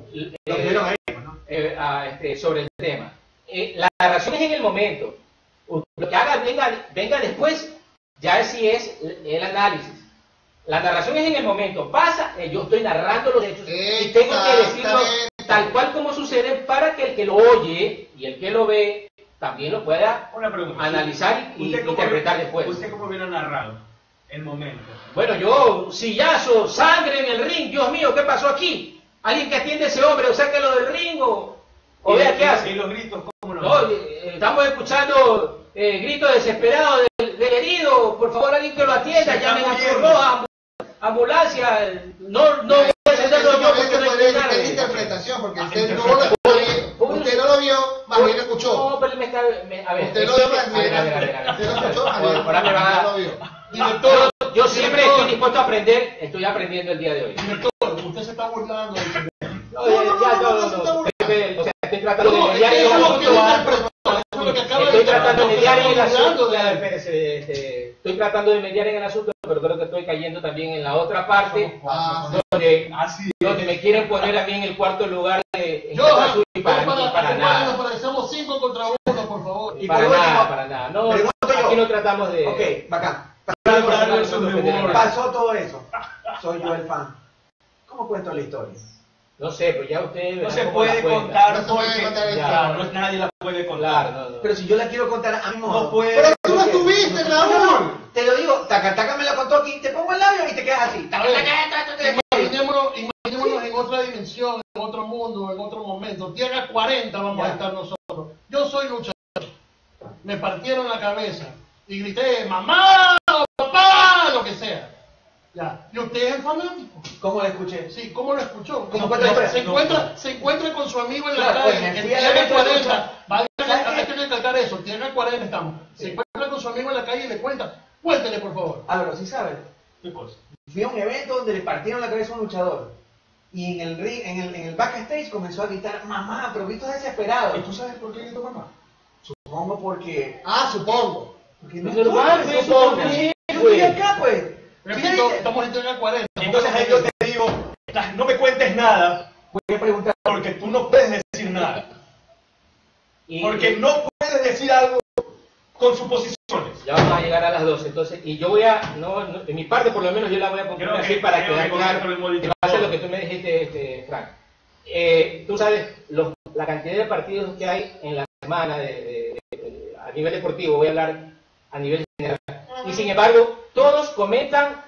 sobre el tema. La narración es en el momento. Lo que haga venga después, ya sí es el análisis. La narración es en el momento. Pasa, yo estoy narrando los hechos y tengo que decirlo tal cual como sucede para que el que lo oye y el que lo ve también lo pueda analizar y interpretar después. ¿Usted cómo hubiera narrado el momento? Bueno, yo, sillazo, sangre en el ring, Dios mío, ¿qué pasó aquí? Alguien que atiende a ese hombre, o sáquelo del ring, o vea qué hace. ¿Y los gritos cómo no? No, estamos escuchando gritos desesperados del herido, por favor alguien que lo atienda, llamen a Cruz Roja, ambulancia, no voy a entenderlo yo porque no hay nada. Es interpretación, porque usted no lo vio, más bien lo escuchó. No, pero a ver, usted lo vio más bien. Usted lo escuchó, ahora me va a... Yo siempre estoy dispuesto a aprender, estoy aprendiendo el día de hoy. Director, usted se está burlando. No, o sea, estoy tratando de mediar en el asunto. Estoy tratando de mediar en el asunto. Estoy tratando de mediar en el asunto, pero creo que estoy cayendo también en la otra parte, donde me quieren poner a mí en el cuarto lugar en contra suyo y para nada. Nos parecemos 5 contra 1, por favor. Y para nada. No, aquí no tratamos de... Ok, bacán. Pasó Pasó todo eso. Soy yo el fan. ¿Cómo cuento la historia? No sé, pero ya ustedes... No se puede contar porque porque nadie la puede contar. Claro, Pero si yo la quiero contar a mi modo. No puede. Pero tú no estuviste, Raúl. Te lo digo, Taca me lo contó aquí, te pongo el labio y te quedas así. Imaginémonos en otra dimensión, en otro mundo, en otro momento. Tierra 40 vamos a estar nosotros. Yo soy luchador. Me partieron la cabeza y grité, mamá, papá, lo que sea. Ya. Y usted es el fanático. ¿Cómo lo escuché? Sí, ¿cómo lo escuchó? Se encuentra con su amigo en la calle, en Tierra 40. Hay que recalcar eso, Tierra 40 estamos. Se encuentra con su amigo en la calle y le cuenta. Cuéntele, por favor. Álvaro, ¿sí sabes? ¿Qué cosa? Fui a un evento donde le partieron la cabeza a un luchador. Y en el ring, en el backstage comenzó a gritar, mamá, pero grito desesperado. ¿Y tú sabes por qué gritó mamá? Supongo porque... supongo. Porque no supongo. Yo estoy acá, pues. Repito, estamos en Tierra 40. Entonces ahí yo te digo, no me cuentes nada, Voy a preguntar. porque tú no puedes decir nada. Porque no puedes decir algo con suposiciones. Ya vamos a llegar a las 12, entonces, y yo voy a, de mi parte por lo menos yo la voy a poner así para quedar claro, en base a lo que tú me dijiste, Frank. Tú sabes la cantidad de partidos que hay en la semana a nivel deportivo, voy a hablar a nivel general. Y sin embargo, todos comentan,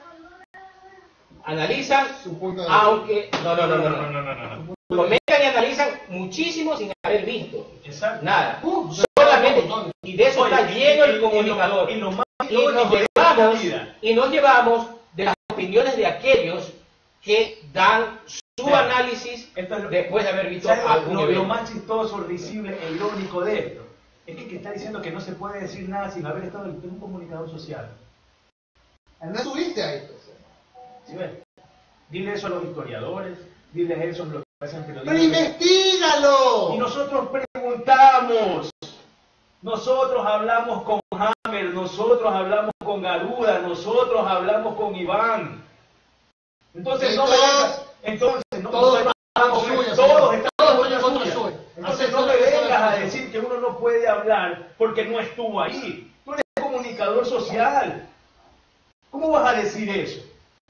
analizan, aunque... No. Comentan y analizan muchísimo sin haber visto. Exacto. Nada. Solamente. Y de eso está lleno el comunicador. Y nos llevamos de las opiniones de aquellos que dan su análisis después de haber visto algún evento. Lo más chistoso, risible e irónico de esto es que está diciendo que no se puede decir nada sin haber estado en un comunicador social. No estuviste ahí. ¿Sí ves? Dile eso a los historiadores, dile eso a los que hacen periodismo. ¡Pero investígalo! Y nosotros preguntamos, nosotros hablamos con Hammer, nosotros hablamos con Garuda, nosotros hablamos con Iván. Entonces no me vengas, todos estamos entonces no me vengas a decir que uno no puede hablar porque no estuvo ahí. Tú eres comunicador social. ¿Cómo vas a decir eso?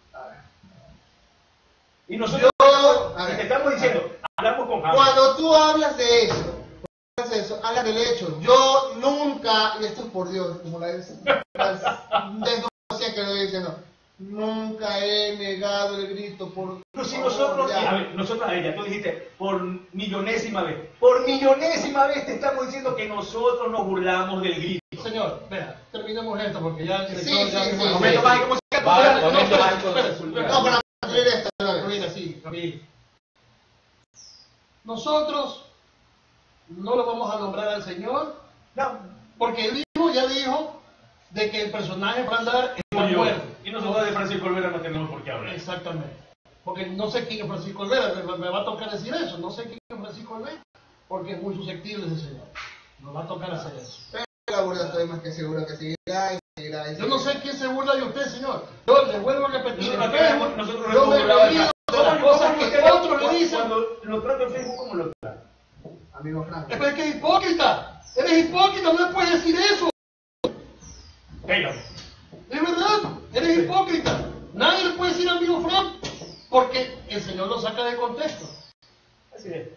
Y nosotros te estamos diciendo, hablamos con Hammer. Cuando tú hablas de eso, hablas del hecho. Yo nunca, y esto es por Dios, como la desgracia que lo voy diciendo, nunca he negado el grito por... Pero si nosotros, nosotros a ella, tú dijiste, por millonésima vez te estamos diciendo que nosotros nos burlamos del grito. Señor, vea, terminemos esto porque ya el director sí. Momento mágico musical. No, para hacer esto. Camila. Nosotros no lo vamos a nombrar al Señor, No. porque él mismo ya dijo de que el personaje va a andar en la muerte. Y nosotros de Francisco Olvera no tenemos por qué hablar. Exactamente. Porque no sé quién es Francisco Olvera, me va a tocar decir eso, no sé quién es Francisco Olvera. porque es muy susceptible ese señor. Nos va a tocar hacer eso. Pero la burla estoy más que seguro que seguirá y seguirá. Yo no sé quién se burla de usted, señor. Yo le vuelvo a repetir en Facebook. Nosotros Yo me he reído de las cosas que otros le dicen. Cuando lo trato en Facebook, ¿cómo lo trato? Amigo Frank. Es que es hipócrita. Eres hipócrita, no le puedes decir eso. Dígame. Es verdad, eres hipócrita. Nadie le puede decir amigo Frank porque el Señor lo saca de contexto. Así es.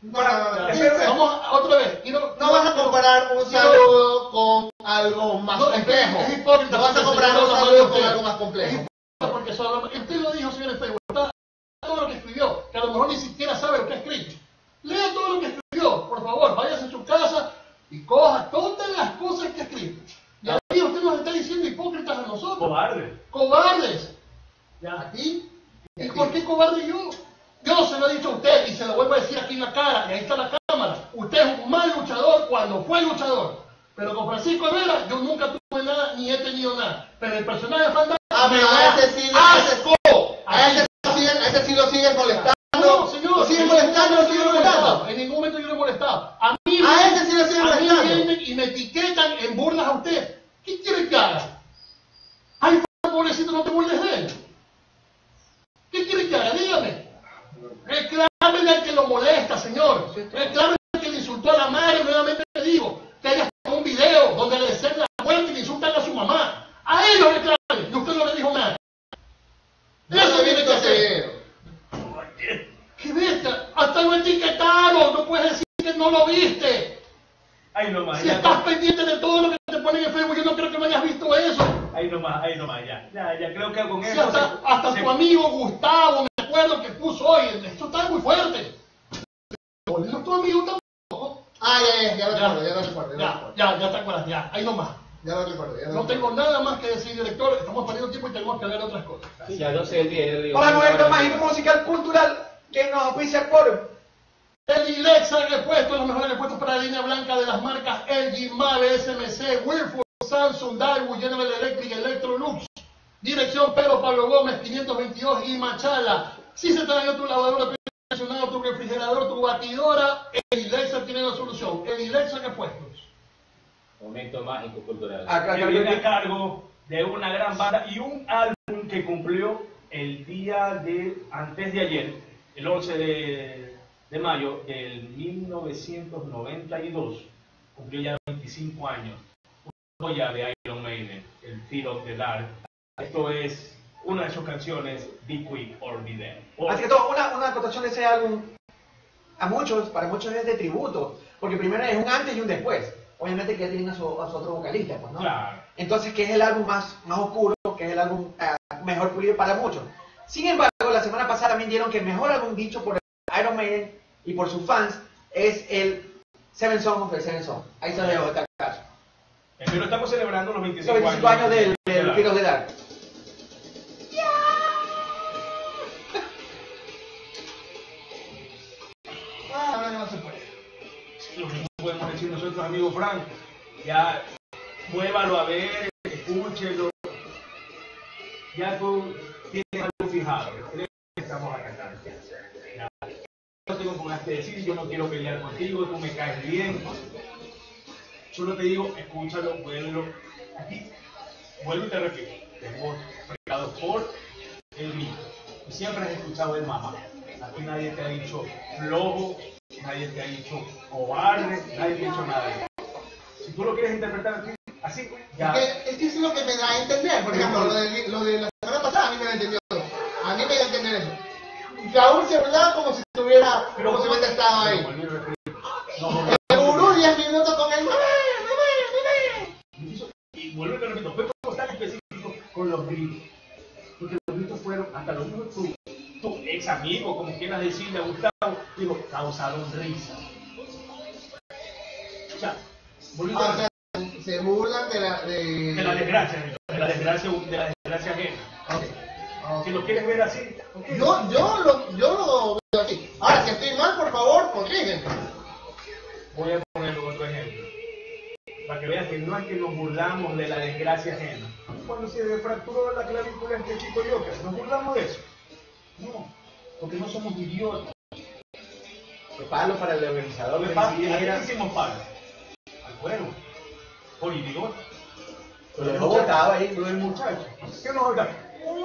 Vamos otra vez. No vas a comparar un saludo con algo más complejo. Es hipócrita. No vas a comparar un saludo con algo más complejo. Porque usted lo dijo, señor Facebook. Está todo lo que escribió, que a lo mejor ni siquiera sabe lo que ha escrito. Lea todo lo que escribió, por favor, váyase a su casa y coja todas las cosas que ha escrito. Y ahí usted nos está diciendo hipócritas a nosotros. Cobarde. Cobardes. ¿A ti? ¿Y por qué cobarde yo? Yo se lo he dicho a usted y se lo vuelvo a decir aquí en la cara, y ahí está la cámara. Usted es un mal luchador cuando fue luchador. Pero con Francisco Herrera yo nunca tuve nada ni he tenido nada. Pero el personaje de Fantasma me da asco. A ese sí lo siguen molestando. No, señor. Lo siguen molestando. En ningún momento yo lo he molestado. A mí ese sí lo siguen molestando. vienen y me etiquetan en burlas a usted. ¿Qué quiere que haga? Ay, pobrecito, no te burles de él. ¿Qué quiere que haga? Dígame. Reclámele al que lo molesta, señor. Reclámele al que le insultó a la madre, nuevamente le digo. Que haya un video donde le desean la muerte y le insultan a su mamá. A ellos reclámele. Y usted no le dijo nada. Eso tiene que hacer. ¡Qué bestia! Hasta lo etiquetaron. No puedes decir que no lo viste. Ahí nomás. Si estás pendiente de todo lo que te ponen en Facebook, yo no creo que no hayas visto eso. Ahí nomás, ya. Ya creo que con Si eso. hasta tu amigo Gustavo, me acuerdo que puso hoy, esto está muy fuerte. No tu amigo tampoco. Ya lo recuerdo. Ya te acuerdas, ya, ahí nomás. Ya lo recuerdo. No tengo nada más que decir, director. Estamos perdiendo tiempo y tenemos que hablar de otras cosas. Sí, ya 12 del día. Vamos a mover más y musical cultural que nos auspicia por El Lexa repuesto, los mejores repuestos para la línea blanca de las marcas LG, Mave, SMC, Whirlpool, Samsung, Daewoo, General Electric, Electrolux. Dirección Pedro Pablo Gómez, 522 y Machala. Si se te dañó tu lavadora, tu refrigerador, tu batidora, el Lexa tiene la solución. El Lexa repuestos. Momento mágico cultural. Que viene a cargo de una gran banda y un álbum que cumplió el día de antes de ayer, el 11 de mayo del 1992, cumplió ya 25 años. Una joya de Iron Maiden, el Fear of the Dark. Esto es una de sus canciones, Be Quick or Be Dead. Así que todo, una acotación de ese álbum, para muchos es de tributo, porque primero es un antes y un después. Obviamente que ya tienen a su otro vocalista, pues, ¿no? Claro. Entonces, que es el álbum más oscuro, que es el álbum mejor pulido para muchos. Sin embargo, la semana pasada también dieron que el mejor álbum dicho por Iron Maiden y por sus fans es el Seven Songs of the Seven Songs. Ahí se lo dejo de caso. Pero estamos celebrando los 25, Los 25 años del Fear of the Dark. No se puede. Lo que podemos decir nosotros, amigo Frank, ya muévalo a ver, escúchelo. Ya tú tienes algo fijado. Estamos acá. No tengo con qué decir, yo no quiero pelear contigo, tú me caes bien. Solo te digo, escúchalo, vuélvelo. Aquí, vuelvo y te repito, tenemos pecado por el mío. Y siempre has escuchado el mamá. Aquí nadie te ha dicho flojo, nadie te ha dicho cobarde, nadie te ha dicho nada de eso. Si tú lo quieres interpretar así, ya. Es que eso es lo que me da a entender. Por ejemplo, lo de la semana pasada a mí me da entendido todo. A mí me da a entender eso. Raúl se hablaba como si estuviera, como si hubiera estado ahí. El gurú 10 minutos con él. Y vuelvo y te repito, fue como tan específico con los gritos. Porque los gritos fueron, hasta los mismos tu ex amigo, como quieras decirle a Gustavo, digo, causaron risa. O sea, se burlan de la desgracia, de la desgracia ajena. Si lo quieres ver así, okay. Yo lo veo así. Ahora, si estoy mal, por favor, corrígeme. Voy a poner otro ejemplo. Para que veas que no es que nos burlamos de la desgracia ajena. Cuando se fracturó la clavícula entre Chico y Joker, ¿nos burlamos de eso? No, porque no somos idiotas. Palo para el organizador. ¿A quién hicimos palo? Al cuervo. Por idiota. Lo dejó botado ahí. Lo del muchacho. ¿Qué nos oiga?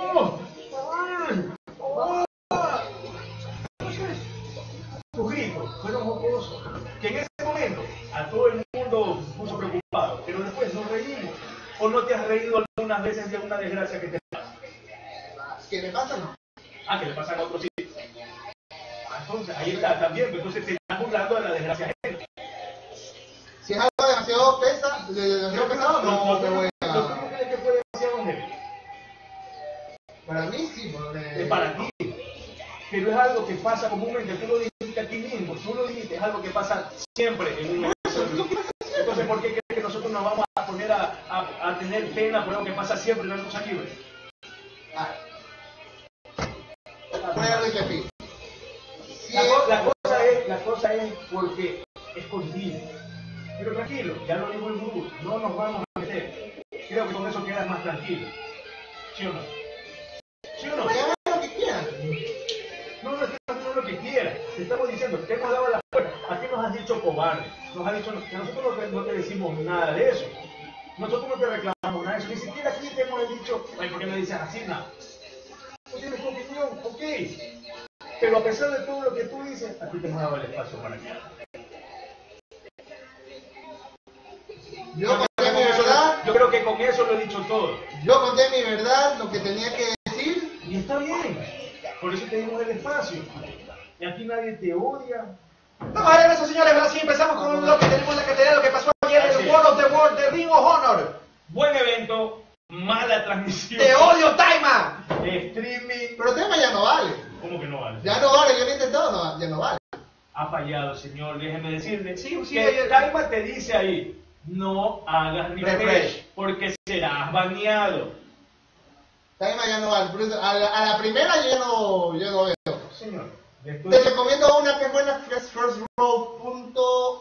Tus gritos fueron jocosos. Que en ese momento a todo el mundo puso preocupado. Pero después nos reímos. ¿O no te has reído algunas veces de una desgracia que te pasa? ¿Qué le pasa? No. Ah, que le pasan a otros sitios. Entonces, ahí está también. Entonces te estás burlando de la desgracia ajena. Si es algo demasiado pesado, no te voy a... ¿Tú crees que fue demasiado heavy? Para mí sí, porque... Es para ti. Pero es algo que pasa comúnmente. Tú lo dijiste a ti mismo. Tú lo dijiste. Es algo que pasa siempre en un evento. Entonces, ¿por qué crees que nosotros nos vamos a poner a tener pena por algo que pasa siempre en la lucha libre? La cosa es porque es contigo. Pero tranquilo, ya lo dijo el gurú, no nos vamos a meter. Creo que con eso quedas más tranquilo. ¿Sí o no? ¿Sí o no? Hagan lo que quieran. No estamos haciendo lo que quieras. Te estamos diciendo, te hemos dado la puerta. ¿A qué nos has dicho cobarde? Nos has dicho que nosotros no te decimos nada de eso. Nosotros no te reclamamos nada de eso. Ni siquiera aquí te hemos dicho, ay, ¿por qué me dices así? Nada. No tienes tu opinión, ok. Pero a pesar de todo lo que tú dices, aquí te hemos dado el espacio para que yo creo que con eso lo he dicho todo. Yo conté mi verdad, lo que tenía que decir. Y está bien. Por eso te dimos el espacio. Y aquí nadie te odia. Vamos a ver eso, señores. Ahora sí empezamos con lo que tenemos en la catedral, lo que pasó ayer en el World of the World de Ring of Honor. Buen evento, mala transmisión. ¡Te odio, Taima! Streaming. Pero Taima ya no vale. ¿Cómo que no vale? Ya no vale, yo lo he intentado, ya no vale. Ha fallado, señor. Déjeme decirle sí, que Taima te dice ahí, no hagas refresh porque serás baneado. Taima ya no vale. A la primera yo no veo. Señor. Te recomiendo una que es buena, que es firstrow.uk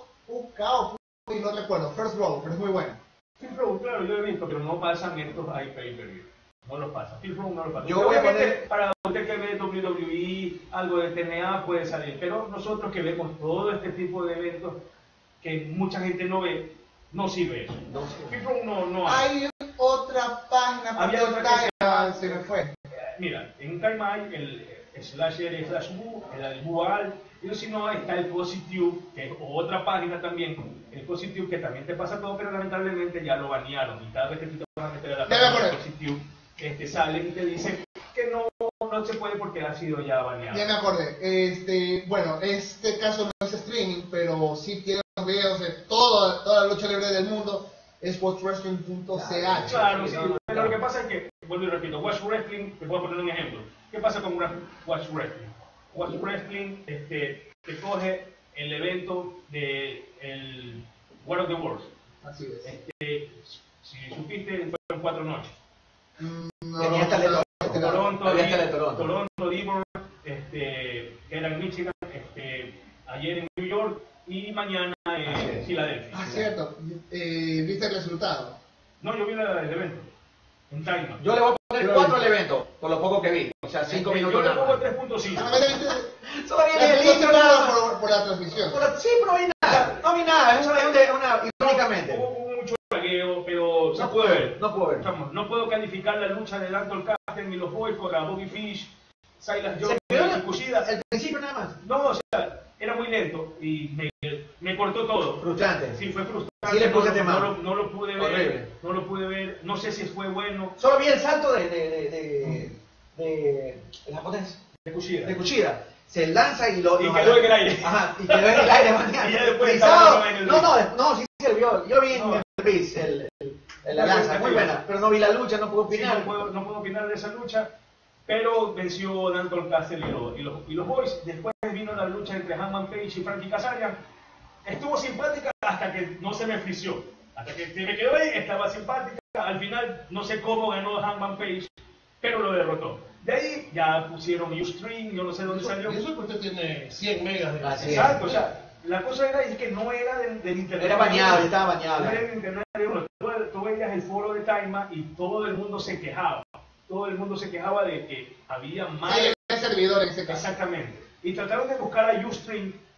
o y no recuerdo, First Row, pero es muy buena. First Row, claro, yo he visto, pero no pasan estos ahí pay-per-view. No los pasa. First Row no los pasa. Yo voy a poner... Para usted que ve WWE, algo de TNA puede salir, pero nosotros que vemos todo este tipo de eventos que mucha gente no ve, no sirve eso. First Row no hay otra página. Había otra que se me fue. Mira, en Time hay el /r/bu, el Bual, y si no está el Positive, que es otra página también, el Positive que también te pasa todo, pero lamentablemente ya lo banearon y cada vez que tú te vas a meter a la página del Positive, sale y te dice que no se puede porque ha sido ya baneado. Ya me acordé, bueno, este caso no es streaming, pero sí tiene los videos de toda la lucha libre del mundo, es watchwrestling.ch. Claro, sí, pero lo que pasa es que, vuelvo y repito, Watch Wrestling, te puedo poner un ejemplo. ¿Qué pasa con Watch Wrestling? Watch Wrestling te coge el evento de el War of the Worlds. Así es. Si supiste, fueron 4 noches. Tenía hasta de Toronto, Devon, que era en Michigan, ayer en New York y mañana en Filadelfia. Ah, cierto. ¿Viste el resultado? No, yo vi el evento. En Time. Yo le voy a poner 4 al evento, por lo poco que vi. O sea, 5 minutos. Yo le pongo 3.5. Solo viene el intro nada más. Por la transmisión. Sí, pero no vi nada. No vi nada. Eso es irónicamente. Hubo mucho lagueo, pero se puede ver. No puedo ver. No puedo calificar la lucha de Dalton Castle ni los Boys contra Bobby Fish, Silas Jones y Kushida. El principio nada más. No, o sea, era muy lento y me cortó todo. Frustrante. Sí, fue frustrante. Sí, le puse no lo pude ver. Horrible. No lo pude ver. No sé si fue bueno. Solo vi el salto de japonés. De Kushida. De Kushida. Se lanza y lo... Y quedó en el aire. Ajá, y quedó en el aire mañana. Y ya después estaba en el no, sí se vio. Yo vi en el bis, la lanza, muy buena. Pero no vi la lucha, no puedo opinar. Sí, no puedo opinar de esa lucha. Pero venció Dalton Castle y los Boys. Después vino la lucha entre Hangman Page y Frankie Kazarian. Estuvo simpática hasta que no se me frició. Hasta que se me quedó ahí, estaba simpática. Al final, no sé cómo ganó Hangman Page, pero lo derrotó. De ahí ya pusieron Ustream, yo no sé dónde salió. Y eso es que usted tiene 100 megas de internet. Exacto, o sea, la cosa era que no era del internet. Era bañado, estaba bañado. No era del internet. Tú veías el foro de Taima y todo el mundo se quejaba. Todo el mundo se quejaba de que había más... Sí, el servidor en ese caso. Exactamente. Y trataron de buscar a Ustream,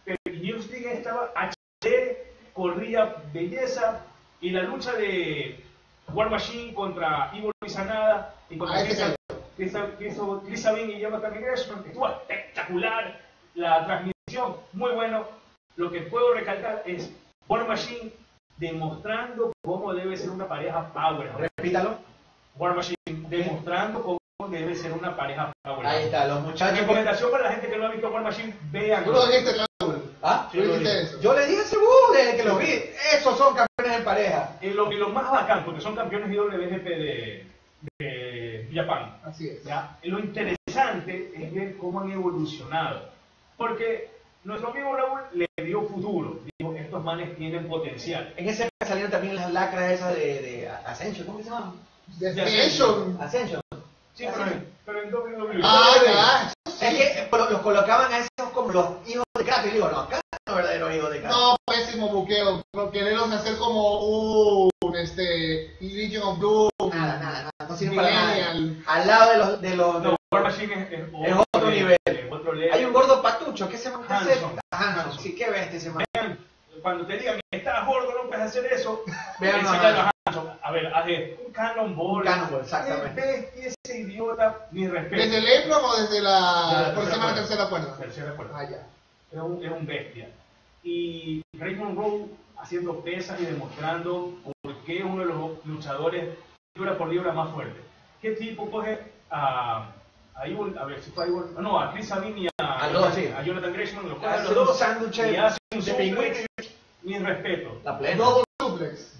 y Sting estaba HD, corría belleza, y la lucha de War Machine contra Evil y Sanada y contra Chris Sabin y Jonathan Gresham estuvo espectacular. La transmisión muy bueno. Lo que puedo recalcar es War Machine demostrando cómo debe ser una pareja power. Repítalo. War Machine demostrando cómo debe ser una pareja power. Ahí está, los muchachos. Recomendación para la gente que no ha visto War Machine, vean. Tú lo dijiste, Raúl. ¿Ah? Tú dijiste eso. Yo le dije seguro desde que los vi. Esos son campeones en pareja. Y lo más bacán, porque son campeones IWGP de Japón. Así es. ¿Ya? Y lo interesante es ver cómo han evolucionado. Porque nuestro amigo Raúl le dio futuro. Dijo, estos manes tienen potencial. En ese época salieron también las lacras esas de Ascension. ¿Cómo que se llaman? Destination. Ascension. Sí, pero en WWE. Ah, ya. Es que los colocaban a esos como los hijos de crack. Y digo, no, acá no son verdaderos hijos de crack. No, pésimo buqueo. Quererlos hacer como un Legion of Doom. Nada. No sirve para nada. Millennial. Al lado de los No, War Machine es otro nivel. Otro level. Hay un gordo patucho que se llama Hanson. Sí, qué bestia ese man. Cuando te digan que estás gordo, no puedes hacer eso. Vean, enséñalo a Hanson. A ver, haz un cannonball. Un cannonball, exactamente. Qué bestia ese idiota, mi respeto. ¿Desde el Emblem o desde por encima de la tercera cuerda? Tercera cuerda. Ah, ya. Es un bestia. Y Raymond Rowe haciendo pesas y demostrando por qué es uno de los luchadores libra por libra más fuertes. ¿Qué tipo coge a Evil, a ver si fue a Evil, no, a Chris Sabin y a Jonathan Gresham, los coge a los dos y hace un suplex, mi respeto. La plena. Double suplex.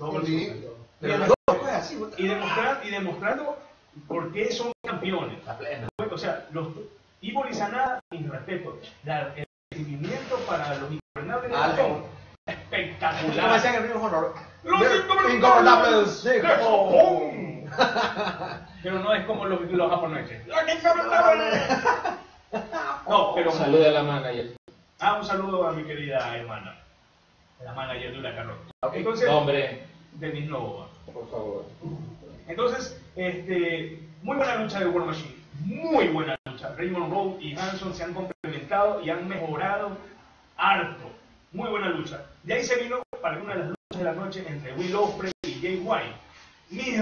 Y demostrando por qué son campeones. La plena. O sea, los Evil y Sanada, mi respeto. El recibimiento para los ingobernables de Japón, espectacular. ¿Cómo decían el mismo honor? Los ingobernables de Japón. Pero no es como los japoneses. No, pero Saluda a la manager. un saludo a mi querida hermana, la manager de Huracán Rock. Okay. Entonces, Hombre, Denise Nova. por favor. Entonces, muy buena lucha de War Machine, muy buena lucha. Raymond Rowe y Hanson se han complementado y han mejorado harto. Muy buena lucha. De ahí se vino para una de las luchas de la noche entre Will Ospreay y Jay White. Mis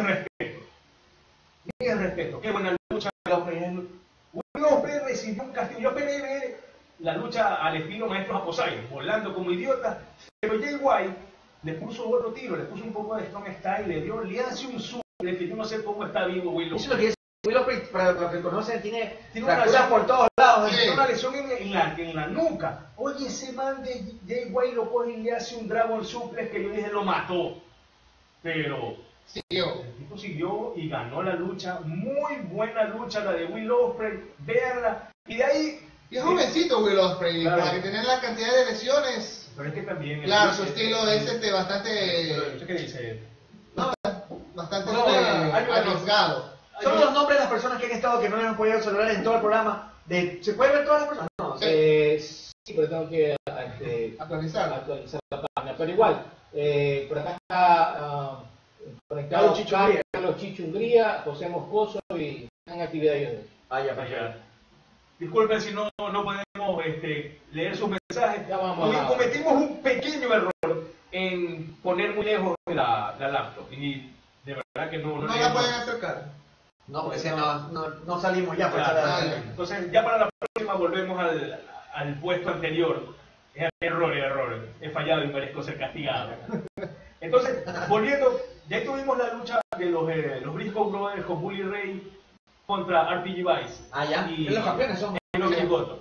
respetos. Qué buena lucha. Will Ospreay recibió un castigo. Yo esperé ver la lucha al estilo Maestro Aposai, volando como idiota, pero Jay White le puso otro tiro, le puso un poco de Stone Style, le hace un suple que yo no sé cómo está vivo Will Eso es lo Ospreay. que es. Will Ospreay, para los que conocen, tiene una fracturas lesión por todos lados. Tiene una lesión en la nuca. Oye, ese man de Jay White lo coge y le hace un Dragon Suplex que yo dije lo mató. Pero Siguió. el tipo siguió y ganó la lucha. Muy buena lucha la de Will Ospreay. Véanla. Y de ahí... Y es jovencito Will Ospreay, Claro. para que tener la cantidad de lesiones. Pero es que también... Claro, su estilo es bastante... ¿Qué dice? Bastante hay una- arriesgado. Son los nombres de las personas que han estado que no les han podido saludar en todo el programa. ¿Se puede ver todas las personas? No. Sí, pero tengo que Actualizar. actualizar la página. Pero igual, por acá está conectado Carlos Chicho Hungría, José Moscoso y están en actividad ellos dos. Vaya. Disculpen si no podemos leer sus mensajes. Ya vamos a- Cometimos un pequeño error en poner muy lejos la laptop. Y de verdad que no No la leemos. pueden acercar. No, porque si no salimos ya. Pues, Claro. Entonces, ya para la próxima volvemos al puesto anterior. Error. He fallado y merezco ser castigado. Entonces, volviendo, ya tuvimos la lucha de los Briscoe Brothers con Bully Ray contra RPG Vice. Ya. Y Los campeones son. Hiroki Goto.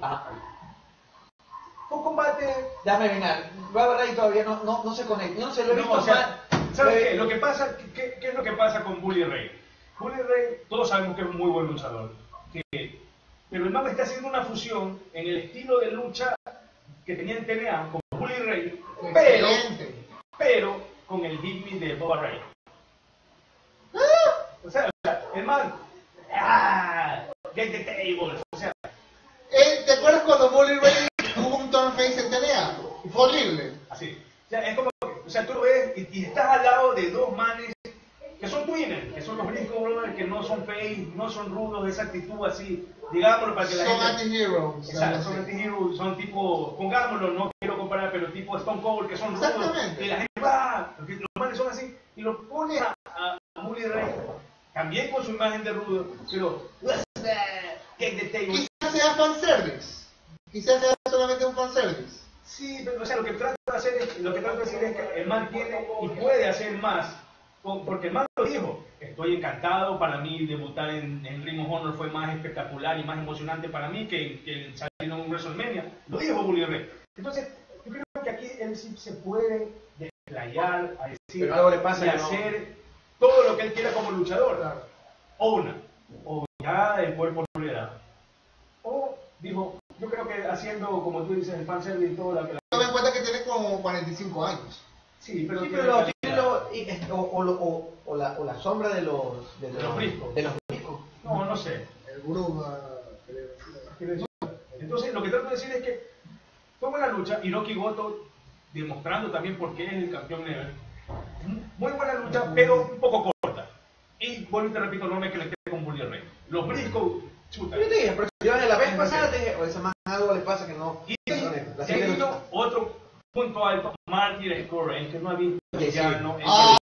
Fue un combate. Déjame adivinar. Baba Ray todavía no se conecta. No se lo he visto No, o sea, mal. ¿sabes qué? Lo que pasa, ¿qué es lo que pasa con Bully Ray? Bully Ray, todos sabemos que es un muy buen luchador. Pero el mame está haciendo una fusión en el estilo de lucha que tenía en TNA con Bully Ray, pero con el hippie de Bubba Ray. O sea, el man, get the tables. O sea, ¿Te acuerdas cuando Bully Ray tuvo un turn face en TNA? Fue horrible. así. O sea, es como, o sea, tú lo ves y estás al lado de dos manes que son twinners, que son los Briscoe Brothers, que no son face, no son rudos, de esa actitud así, digámoslo para que la Son gente... anti-heroes. Exacto, son anti-heroes, son tipo, pongámoslo, no quiero comparar parar, pero tipo Stone Cold, que son rudos, Exactamente. y la gente va, porque los manes son así, y lo pone a Bully Ray, también con su imagen de rudo, pero take the table. Quizás sea fanservice. Quizás sea solamente un fanservice. Sí, pero o sea, lo que trato de hacer es, lo que trato de decir es que el man tiene y puede hacer más, porque el man lo dijo, estoy encantado, para mí debutar en Ring of Honor fue más espectacular y más emocionante para mí que salir en un WrestleMania, lo dijo Bully Ray. Entonces, yo creo que aquí él sí se puede desplayar, a decir, pero algo le pasa y que no. hacer todo lo que él quiera como luchador, o ya el cuerpo no le da, o digo, yo creo que haciendo, como tú dices, el fanservice y todo la que Toma en cuenta que tiene como 45 años. sí, pero, Sí, tiene pero calidad. o la sombra de los briscos. De los briscos. No sé. El Bruma. Entonces, lo que trato de decir es que fue buena lucha, Hiroki Goto demostrando también por qué es el campeón never. Muy buena lucha, pero un poco corta. Y vuelvo y te repito, no me conecté con Bully Ray. Los briscos, chuta. Yo te dije, pero yo la vez pasada te dije, o esa más algo le pasa que no. Y La seguido, otro punto alto, Martyr Score, el que no ha visto Sí, sí. Llano,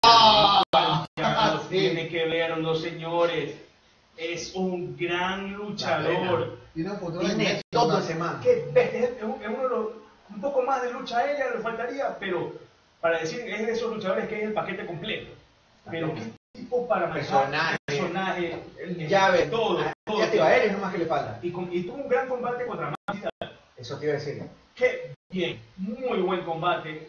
sí. tiene que verlo, señores. Es un gran luchador. Tiene un futuro Tiene todo ese man. Que es uno de los, un poco más de lucha aérea le faltaría, pero para decir, es de esos luchadores que es el paquete completo. Pero qué tipo para manejar personaje, Llave, todo. ya te iba a él, es nomás que le falta. Y tuvo un gran combate contra Masvidal. Eso te iba a decir. Qué bien, muy buen combate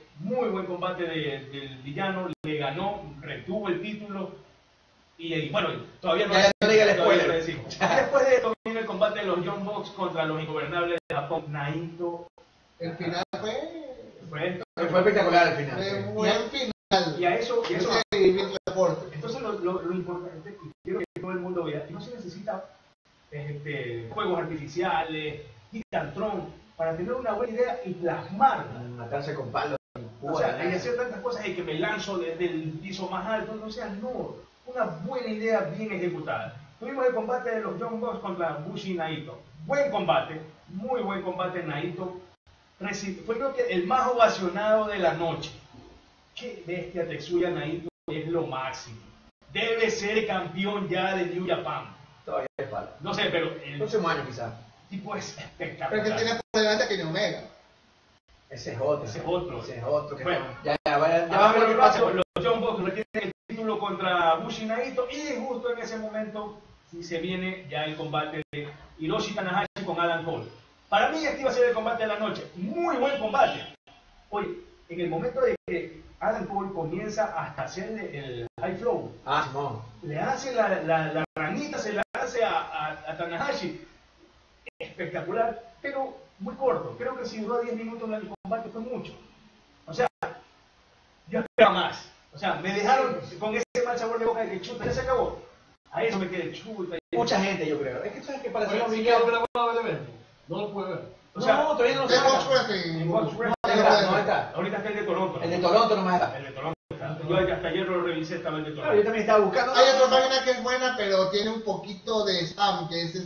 del villano, le ganó, retuvo el título y bueno, todavía no, Ya no diga el todavía spoiler. no decimos. Después de esto viene el combate de los Young Bucks contra los ingobernables de Japón. Naito El final fue fue espectacular al final. un Sí. buen final. y a eso Ese vi el reporte. entonces lo importante, y quiero que todo el mundo vea, que no se necesita fuegos artificiales, Titantron, para tener una buena idea y plasmarla. Matarse con palos. O sea, hay que hacer tantas cosas y que me lanzo desde el piso más alto, no sea, no, una buena idea bien ejecutada. Tuvimos el combate de los Young Bucks contra Bushi y Naito. Buen combate, muy buen combate. Naito fue creo que el más ovacionado de la noche. Qué bestia, Tetsuya Naito es lo máximo. Debe ser campeón ya de New Japan. Todavía le falta. No sé, pero el Próximo año quizás. tipo es Pero espectacular. que tiene por delante a Kenny Omega. Ese es otro. Ese es otro. Ese es otro. Que Bueno. ya vamos a ver Abajo qué pasa. los Young Bucks retienen el título contra Bushi Naito y justo en ese momento se viene ya el combate de Hiroshi Tanahashi con Adam Cole. Para mí este iba a ser el combate de la noche. Muy buen combate. Oye, en el momento de que Adam Cole comienza hasta hacerle el high flow, No. le hace la ranita, se la hace a Tanahashi. Espectacular, pero muy corto. Creo que si duró 10 minutos el combate fue mucho. O sea, yo esperaba más. O sea, me dejaron con ese mal sabor de boca de que chuta, ya se acabó. A eso me quedé chuta. Mucha gente, yo creo. Es que sabes que para hacer Oye, un ¿sí video. quedó grabado el evento? No lo pude ver. O sea, No, todavía no lo De Box saca. Wrestling. en Watch Wrestling, No está. ahorita está el de Toronto. El de Toronto nomás está. El de Toronto está. Yo hasta ayer lo revisé, estaba el de Claro, yo Toronto. también estaba buscando. Hay otra página que es buena, pero tiene un poquito de spam, que es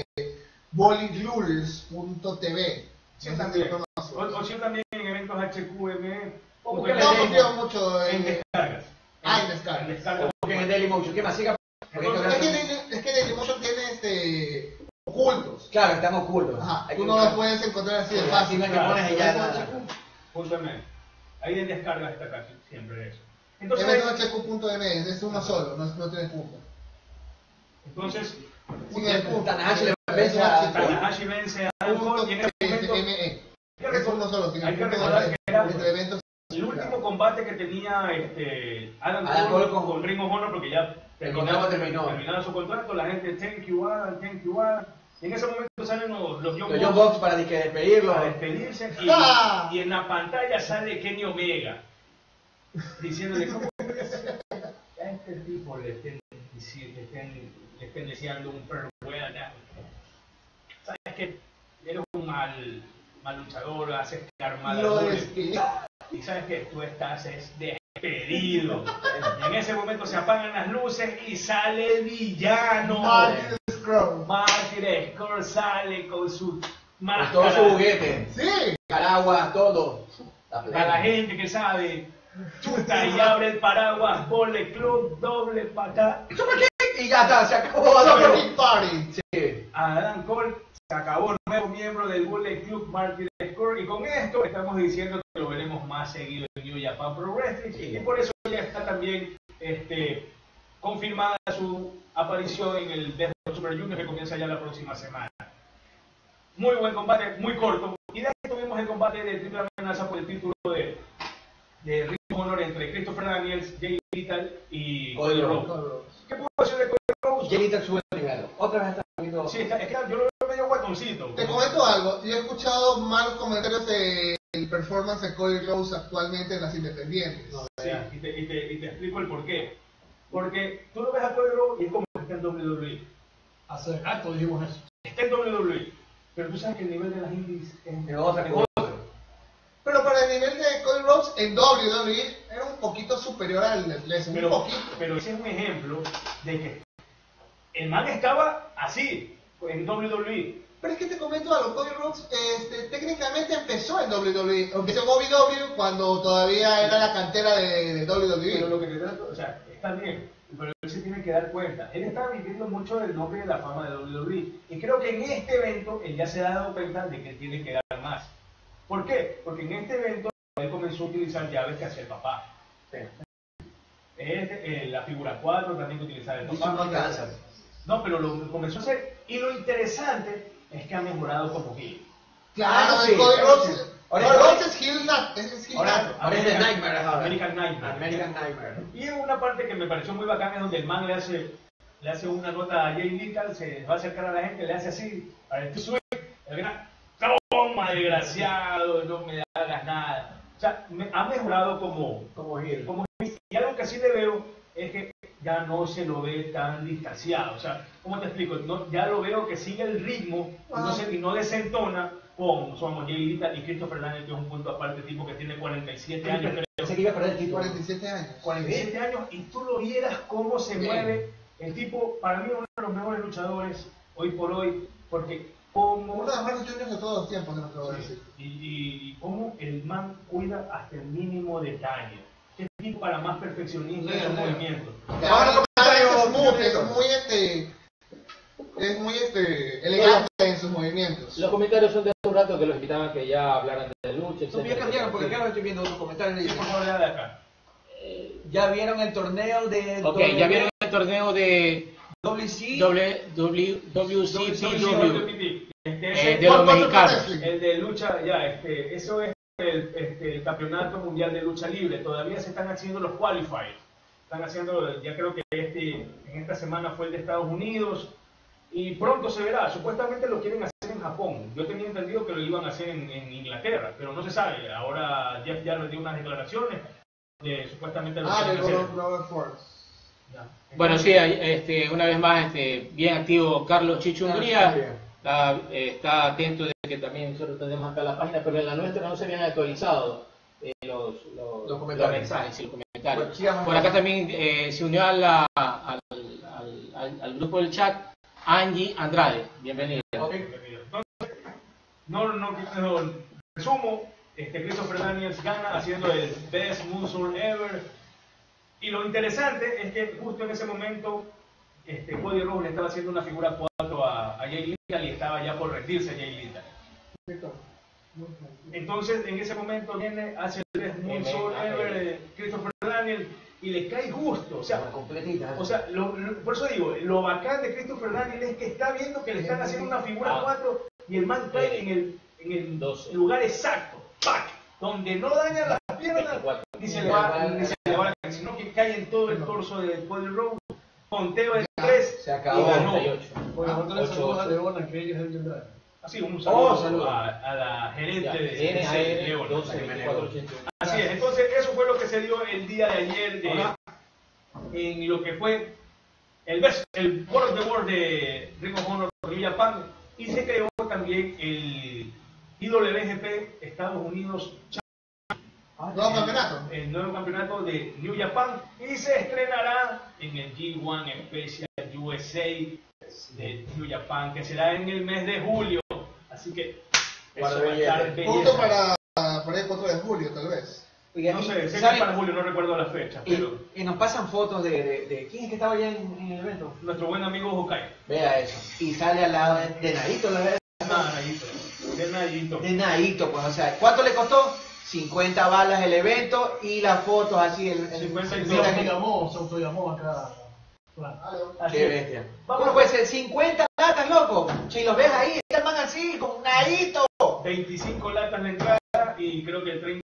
bollyglures.tv. Sí, también. O sí, también en eventos HQM. Porque No confío mucho en en descargas. en descargas. En descargas. Porque en Dailymotion. ¿Qué más? Siga. Es que Dailymotion tiene ocultos. Claro, están ocultos. Ajá, Hay tú que no buscar. los puedes encontrar así de Así fácil. no es que pones y ya nada. Justamente. Ahí en descargas está casi siempre eso. Entonces, Eventohq.m es uno solo, no tiene punto. entonces Sin el punto. Tanahashi le vence a- Tanahashi vence a Adam Cole y en ese momento .me. hay Es uno solo, sin hay el que punto recordar que era entre eventos. el último combate que tenía Adam Adam Cole Cole con Ring of Honor, porque ya el contrato terminó. terminaron su contrato, la gente thank you Adam. Y en ese momento salen los Young Los Young Bucks Bucks para que despedirlo. para despedirse ¡Ah! y en la pantalla sale Kenny Omega diciéndole cómo a este tipo le estén deseando un perro buena. Sabes que eres un mal luchador, haces que armada Lo doble. despidió. Y sabes que tú estás despedido. Y en ese momento se apagan las luces y sale el villano. Martin Scruggs. Martin Scruggs sale con su Con todo su juguete. Sí. Paraguas, todo. Para la gente que sabe, chuta y abre el paraguas, Volley Club, doble patada. Y ya está, se acabó. Super Big Party. Sí. Adam Cole se acabó, nuevo miembro del Volley Club, Martin Score, y con esto estamos diciendo que lo veremos más seguido en New Japan Pro Wrestling, y por eso ya está también confirmada su aparición en el Best of Super Junior, que comienza ya la próxima semana. Muy buen combate, muy corto, y de ahí tuvimos el combate de triple amenaza por el título de Ring of Honor entre Christopher Daniels, Jay Lethal y Cody Rhodes. ¿Qué puedo decir de Cody Rhodes? Jay Lethal sube el nivel. Otra vez está viendo. Sí, es que yo lo veo medio guatoncito. Te comento algo. Yo he escuchado malos comentarios del performance de Cody Rhodes actualmente en las independientes. Sí, y te explico el por qué. Porque tú lo ves a Cody Rhodes y es como que está en WWE. Hace rato dijimos eso. Está en WWE. Pero tú sabes que el nivel de las indies es de otra cosa. Pero para el nivel de Cody Rhodes en WWE era un poquito superior al Lesnar, un poquito. Pero ese es un ejemplo de que el man estaba así en WWE. Pero es que te comento algo, Cody Rhodes técnicamente empezó en WWE, empezó en OVW cuando todavía era la cantera de WWE. Pero lo que te trato, o sea, está bien, pero él se tiene que dar cuenta. Él está viviendo mucho del nombre de la fama de WWE. Y creo que en este evento él ya se ha dado cuenta de que tiene que dar más. ¿Por qué? Porque en este evento él comenzó a utilizar llaves que hacía el papá. La figura 4 también que utilizaba el papá. No alcanza. No, pero lo comenzó a hacer. Y lo interesante es que ha mejorado como heel. Claro, sí. Cody Rhodes. Ahora Rhodes es heel nat, es heel nat. Ahora es de Nightmare. American Nightmare. American Nightmare. Y una parte que me pareció muy bacana es donde el man le hace una nota a Jay Lethal, se va a acercar a la gente, le hace así, a este swing, el gran, toma desgraciado, no me hagas nada. O sea, ha mejorado como heel. Y algo que sí le veo es que ya no se lo ve tan distanciado. O sea, ¿cómo te explico? No, ya lo veo que sigue el ritmo y no desentona con somos Jay Lethal y Christopher Daniels, que es un punto aparte, tipo que tiene 47 años. Pensé que iba a perder el título. 47 años. 47 años y tú lo vieras cómo se mueve. El tipo, para mí, es uno de los mejores luchadores hoy por hoy, porque como... Uno de los mejores juniors de todos los tiempos, no te voy a decir. Y cómo el man cuida hasta el mínimo detalle. Es tipo para más perfeccionismo en su movimiento. Ahora es muy elegante en sus movimientos. Los comentarios son de hace un rato que los invitaban que ya hablaran de lucha, etc. Ya cambiaron, porque acá estoy viendo otros comentarios. Sí, por favor, de acá. Ya vieron el torneo de... Ok, ya vieron el torneo de WCW. De los mexicanos. El de lucha, eso es el campeonato mundial de lucha libre. Todavía se están haciendo los qualifiers. Están haciendo, ya creo que en esta semana fue el de Estados Unidos. Y pronto se verá. Supuestamente lo quieren hacer en Japón. Yo tenía entendido que lo iban a hacer en Inglaterra, pero no se sabe. Ahora Jeff Jarrett dio unas declaraciones. Supuestamente lo quieren hacer. Bueno, sí, una vez más, bien activo Carlos Chicho Hungría. Está atento de que también nosotros tenemos acá la página, pero en la nuestra no se habían actualizado los mensajes y los comentarios. Por acá también se unió al grupo del chat Angie Andrade. Bienvenida. Entonces, no resumo. Christopher Daniels gana haciendo el Best Moonsault Ever. Y lo interesante es que justo en ese momento Cody Rhodes le estaba haciendo una figura 4 a Jay Lethal y estaba ya por rendirse Jay Lethal. Entonces en ese momento viene, hace el Best Moonsault Ever de Christopher Daniels y le cae justo. O sea, por eso digo, lo bacán de Christopher Daniels es que está viendo que le están haciendo una figura 4 y el man cae en el lugar exacto. ¡Pac! Donde no daña las piernas ni se le va sino que cae en todo el torso de Cody Rhodes. Conteo de 3 se acabó. Y ganó. Así, un saludo a la gerente de León. Así es, entonces eso fue lo que se dio el día de ayer en lo que fue el World of the World de Ring of Honor New Japan, y se creó también el IWGP Estados Unidos el nuevo campeonato de New Japan, y se estrenará en el G1 Special USA de New Japan, que será en el mes de julio. Así Así que Para eso va a estar Punto belleza. para el 4 de julio, tal vez. No sé, sé que ¿saben? para julio, no recuerdo la fecha, pero Y nos pasan fotos de quién es que estaba allá en el evento. nuestro buen amigo Hokai. Vea eso. Y sale al lado de Naito, la verdad. De Nayito. De Naito, pues, o sea, ¿cuánto le costó? 50 balas el evento y las fotos así. 50 y Se autollamó acá. Así Qué es. bestia. Vamos. Bueno, pues 50 latas, loco. Si los ves ahí, el man así, con Naito. 25 latas la entrada y creo que 30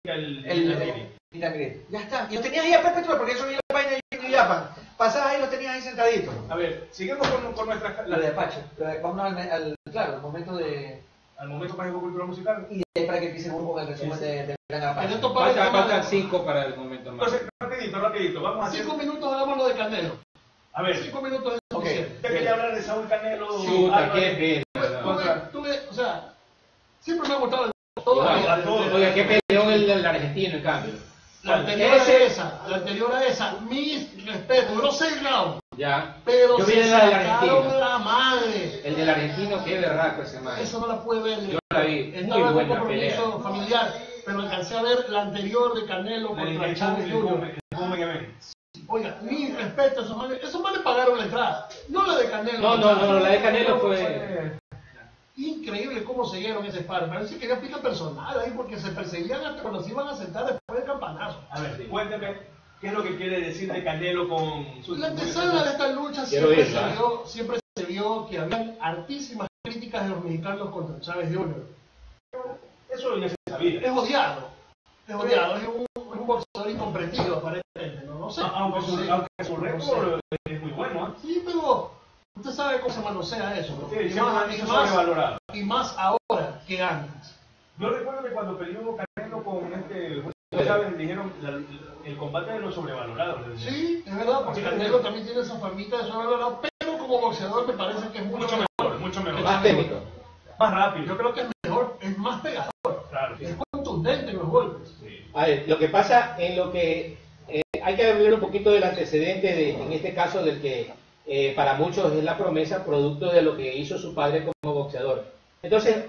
el Ya está. Y los tenías ahí a perpetuar porque eso vi la página de New Japan. Pasabas ahí y los tenías ahí sentaditos. A ver, seguimos con nuestra... La de Apache. Vamos al momento de... Al momento mágico cultural musical. Y de ahí para que empiece con el resumen de Gran Apache. Faltan 5 para el momento más. Entonces, rapidito, vamos a hacer... 5 minutos hagamos lo de Canelo. A ver, 5 minutos es Ok. suficiente. te quería hablar de Saúl Canelo. Chuta, qué pena. O sea, siempre me ha gustado todo. A todos. Oiga, qué peleón el argentino, en cambio. La anterior a esa, mis respetos, no 6 rounds, Ya. pero Yo vi se el del sacaron argentino. la madre. El del argentino, qué berraco ese man. Eso no la pude ver. Yo la vi. Estaba Muy en un buena compromiso pelea. familiar, pero alcancé a ver la anterior de Canelo contra Chávez Jr. Oiga, mi respeto, esos manes pagaron la entrada, no la de Canelo. No, la de Canelo fue... Increíble cómo se dieron ese par. Parece que ya pica personal ahí porque se perseguían hasta cuando se iban a sentar después del campanazo. A ver, cuéntame, ¿qué es lo que quiere decir de Canelo con su... La antesala de esta lucha Quiero siempre se vio que habían altísimas críticas de los mexicanos contra Chávez Jr. Eso ya se sabía. Es odiado, es un boxeador incomprendido aparentemente, no sé. Aunque su No récord es muy bueno, ¿eh? Sí, pero usted sabe cómo se manosea eso, ¿no? Sí, siempre lo han dicho sobrevalorado. Y más ahora que antes. Yo recuerdo que cuando peleó Canelo con Chávez, dijeron el combate de los sobrevalorados. Sí, es verdad, porque Canelo también tiene esa famita de sobrevalorado, pero como boxeador me parece que es mucho mejor. Mucho mejor. Más técnico. Más rápido. Yo creo que es mejor, es más pegador, Claro. es contundente en los golpes. Sí. A ver, lo que pasa en lo que hay que hablar un poquito del antecedente, en este caso del que para muchos es la promesa, producto de lo que hizo su padre como boxeador. Entonces,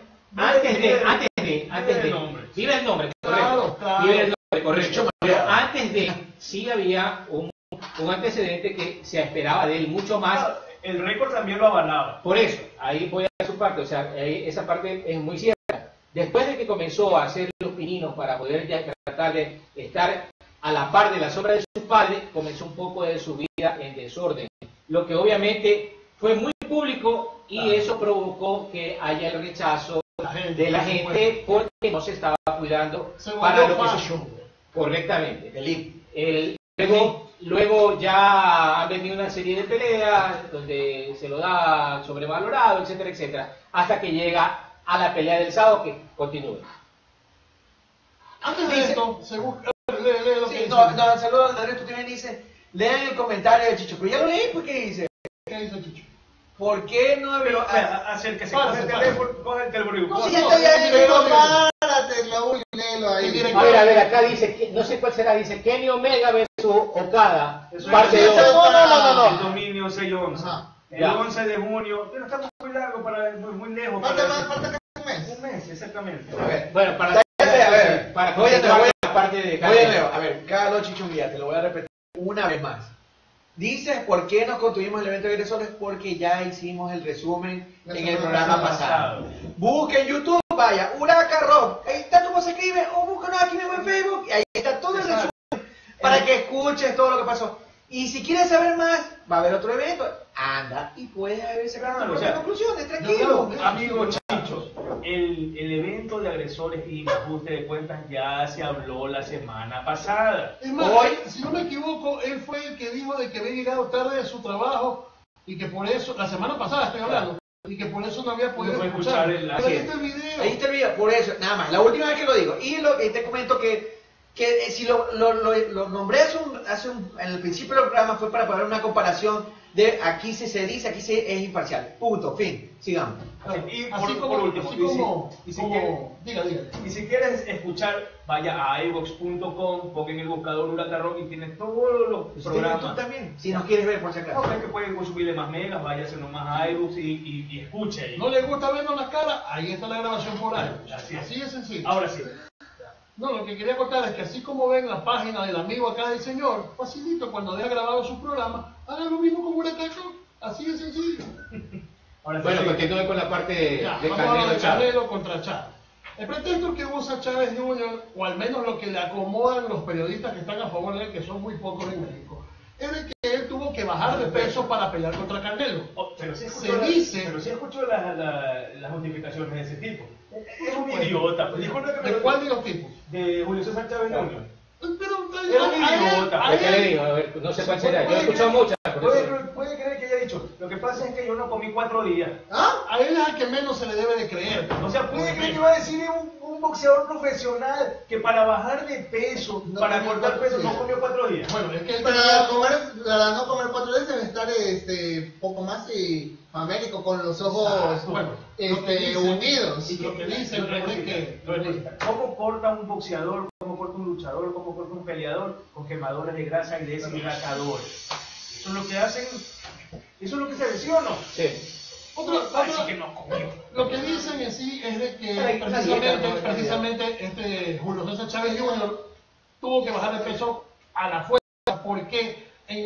vive el nombre, correcto. Claro. Vive el nombre, correcto. Pero antes de, sí había un antecedente que se esperaba de él mucho más. El récord también lo avalaba. Por eso, ahí voy a su parte, o sea, esa parte es muy cierta. Después de que comenzó a hacer los pininos para poder ya tratar de estar a la par de la sombra de su padre, comenzó un poco de su vida en desorden. Lo que obviamente fue muy público y eso provocó que haya el rechazo de la gente porque no se estaba cuidando para lo que se... Correctamente. Luego ya han venido una serie de peleas donde se lo da sobrevalorado, etcétera, etcétera, hasta que llega a la pelea del sábado que continúe. Antes de esto, lee lo que dice. Saludos a Andrés, tú también dice, lean el comentario de Chicho, pero ya lo leí, ¿por qué dice? ¿Qué dice Chicho? ¿Por qué no Pero haber... acérquese, Párate, coge el teléfono y No, si busca. ya está ya Pero párate, Raúl, léelo ahí. A ver, acá dice, no sé cuál será, dice Kenny Omega versus Okada, Eso parte es- 2. El dominio 6-11. Ajá. El Ya. 11 de junio. Pero estamos muy largo, muy lejos. Falta para- casi un mes. Un mes, exactamente. A ver, Bueno, para voy a parte de Oye, Leo, a ver, Carlos Chichunguía, te lo voy a repetir una vez más. Dices, ¿por qué nos construimos el evento de egresos? Porque ya hicimos el resumen en el programa pasado. Busquen YouTube, vaya, Huracan Rock, ahí está cómo se escribe, o búscanos aquí mismo en Facebook, y ahí está todo el resumen para que escuches todo lo que pasó. Y si quieres saber más, va a haber otro evento, anda y puedes sacar tus propias conclusiones, tranquilo. Amigos Chichos, el evento de agresores y ajuste de cuentas ya se habló la semana pasada. Es más, Hoy- si no me equivoco, él fue el que dijo de que había llegado tarde de su trabajo y que por eso, la semana pasada estoy hablando, y que por eso no había podido No puede escuchar. escuchar el- Pero ahí está el video. Ahí está el video, por eso, nada más, la última vez que lo digo. Y te comento que que si lo nombré en el principio del programa fue para poner una comparación de aquí se dice, aquí es imparcial. Punto, fin. Sigamos. Y por último, y si quieres escuchar, vaya a iVoox.com, ponga en el buscador Ulatarrock y tiene todos los programas. Tú también, si nos quieres ver por si acaso. No, es que pueden subirle más megas, váyase nomás a iVoox y escuche. ¿No le gusta vernos las caras? Ahí está la grabación por ahí. Así es sencillo. Ahora sí. No, lo que quería contar es que así como ven la página del amigo acá del señor, facilito, cuando deja grabado su programa, hagan lo mismo con Ulatarrock. Así de sencillo. Ahora Bueno, sí. continúe con la parte de vamos a hablar de Canelo contra Chávez. El pretexto que usa Chávez Jr., o al menos lo que le acomodan los periodistas que están a favor de él, que son muy pocos en México, es de que él tuvo que bajar de peso para pelear contra Canelo. Pero sí escuchó las justificaciones de ese tipo. Es un idiota. ¿De cuál de los tipos? De Julio César Chávez Jr. Pero Es un idiota. ¿Qué le digo? A ver, no sé cuál será. Yo he escuchado muchas. Puede creer que haya dicho, lo que pasa es que yo no comí 4 días. a él es al que menos se le debe de creer. O sea, puede creer que va a decir un boxeador profesional que para bajar de peso, para cortar peso, no comió 4 días. Bueno, es que él Para no comer 4 días debe estar poco más famélico, con los ojos hundidos. Y lo que dicen es que ¿Cómo corta un boxeador, cómo corta un luchador, cómo corta un peleador? Con quemadores de grasa y deshidratadores. Eso es lo que hacen, eso es lo que se decía, ¿o no? Sí. Así que no comió. Lo que dicen en sí es de que precisamente Julio César Chávez Jr. tuvo que bajar de peso a la fuerza porque en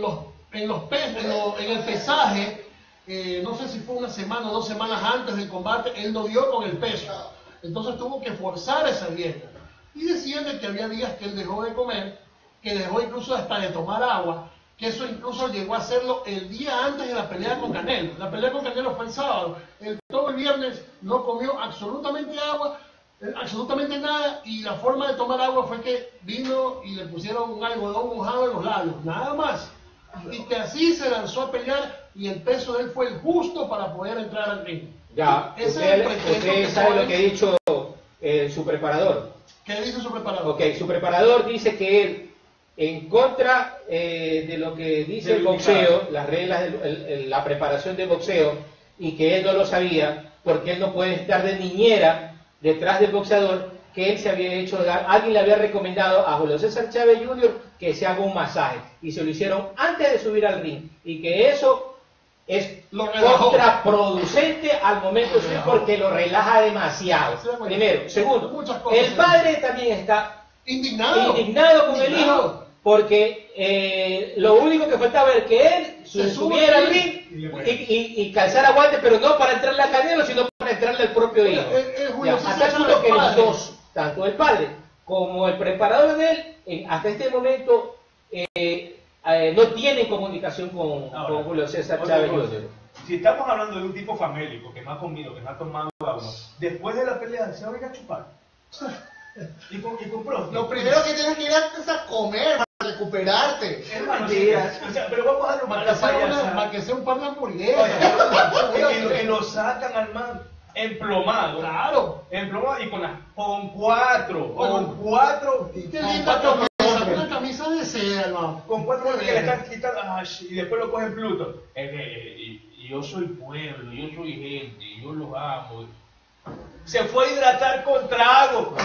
el pesaje, no sé si fue una semana o 2 semanas antes del combate, él no dio con el peso. Entonces tuvo que forzar esa dieta. Y decían de que había días que él dejó de comer, que dejó incluso hasta de tomar agua, que eso incluso llegó a hacerlo el día antes de la pelea con Canelo. La pelea con Canelo fue el sábado. Todo el viernes no comió absolutamente agua, absolutamente nada, y la forma de tomar agua fue que vino y le pusieron un algodón mojado en los labios, nada más. Y que así se lanzó a pelear y el peso de él fue el justo para poder entrar al ring. Ya, usted sabe lo que ha dicho su preparador. ¿Qué dice su preparador? Ok, su preparador dice que él, en contra de lo que dice el boxeo, las reglas, la preparación del boxeo, y que él no lo sabía, porque él no puede estar de niñera detrás del boxeador, que él se había hecho, alguien le había recomendado a Julio César Chávez Jr. que se haga un masaje, y se lo hicieron antes de subir al ring, y que eso es contraproducente al momento de subir porque lo relaja demasiado. Primero. Segundo, el padre también está indignado con el hijo, porque lo único que faltaba era que él se subiera al ring y calzara guantes, pero no para entrarle a Canelo, sino para entrarle al propio hijo. Hasta el punto que los dos, tanto el padre como el preparador de él, hasta este momento no tienen comunicación con Julio César Chávez Jr. Si estamos hablando de un tipo famélico que no ha comido, que no ha tomado agua, después de la pelea se va a ir a chupar. Y compró. Lo primero que tienes que ir es a comer para recuperarte. Hermano, o sea, pero vamos a darle la payasada. Para que sea un par de hamburguesas. Que lo sacan al man emplomado. Claro. Emplomado y con cuatro. Una camisa de seda, hermano. Con 4 que le están quitando. Y después lo cogen Pluto. Y yo soy pueblo, yo soy gente, yo los amo. Se fue a hidratar con trago.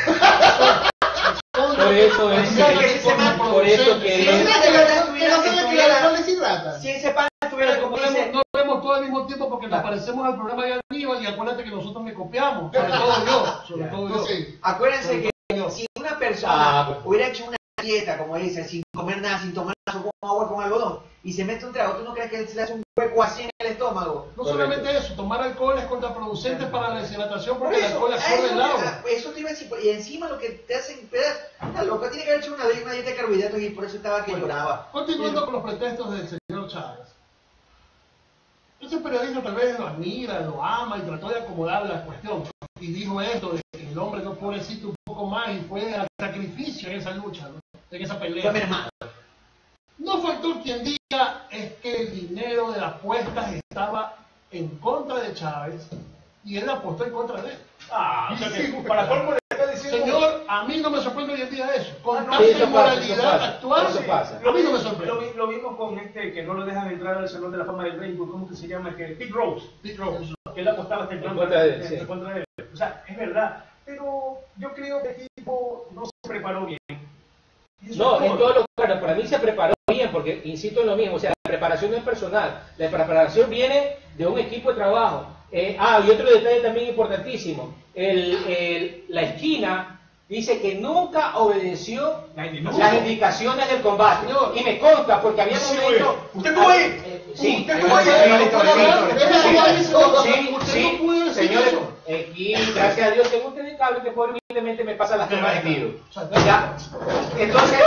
Por eso es por eso que no les hidrata. Si ese pan estuviera como dice, no vemos todo al mismo tiempo porque nos parecemos al programa de Aníbal y acuérdate que nosotros me copiamos, sobre todo yo. Sí. Acuérdense que si una persona hubiera hecho una dieta, como dicen, sin comer nada, sin tomar nada, con agua, con algodón, y se mete un trago, ¿tú no crees que él se le hace un hueco así en el estómago? No solamente eso, tomar alcohol es contraproducente para la deshidratación porque el alcohol absorbe el agua. Eso te iba a decir, y encima lo que te hacen la loca tiene que haber hecho una dieta de carbohidratos y por eso estaba que lloraba. Continuando con los pretextos del señor Chávez. Ese periodista tal vez lo admira, lo ama y trató de acomodar la cuestión. Y dijo esto, de que el hombre no pobrecito un poco más y fue al sacrificio en esa lucha, ¿no? En esa pelea. Fue mi hermano. No faltó quien diga es que el dinero de las apuestas estaba en contra de Chávez y él apostó en contra de él. O sea que para colmo le está Señor, a mí no me sorprende hoy en día eso. Con Ah, no, tanta eso pasa, inmoralidad actual, eso pasa. a mí no me sorprende. Lo mismo con que no lo dejan entrar al Salón de la Fama del Béisbol, ¿cómo que se llama? Que Pete Rose. Pete Rose. Que él apostaba hasta en contra de él. O sea, es verdad. Pero yo creo que el equipo no se preparó bien. No, en todo lo contrario, para mí se preparó bien, porque insisto en lo mismo, o sea, la preparación no es personal, la preparación viene de un equipo de trabajo. Y otro detalle también importantísimo, la esquina dice que nunca obedeció las indicaciones del combate. Señor. Y me consta, porque había momentos... ¿Usted estuvo ahí? Sí, ¿Usted estuvo ahí? sí, señores, aquí, gracias a Dios, tengo un telecable que humildemente me pasa las tomas de tiro. ¿Ya? Entonces,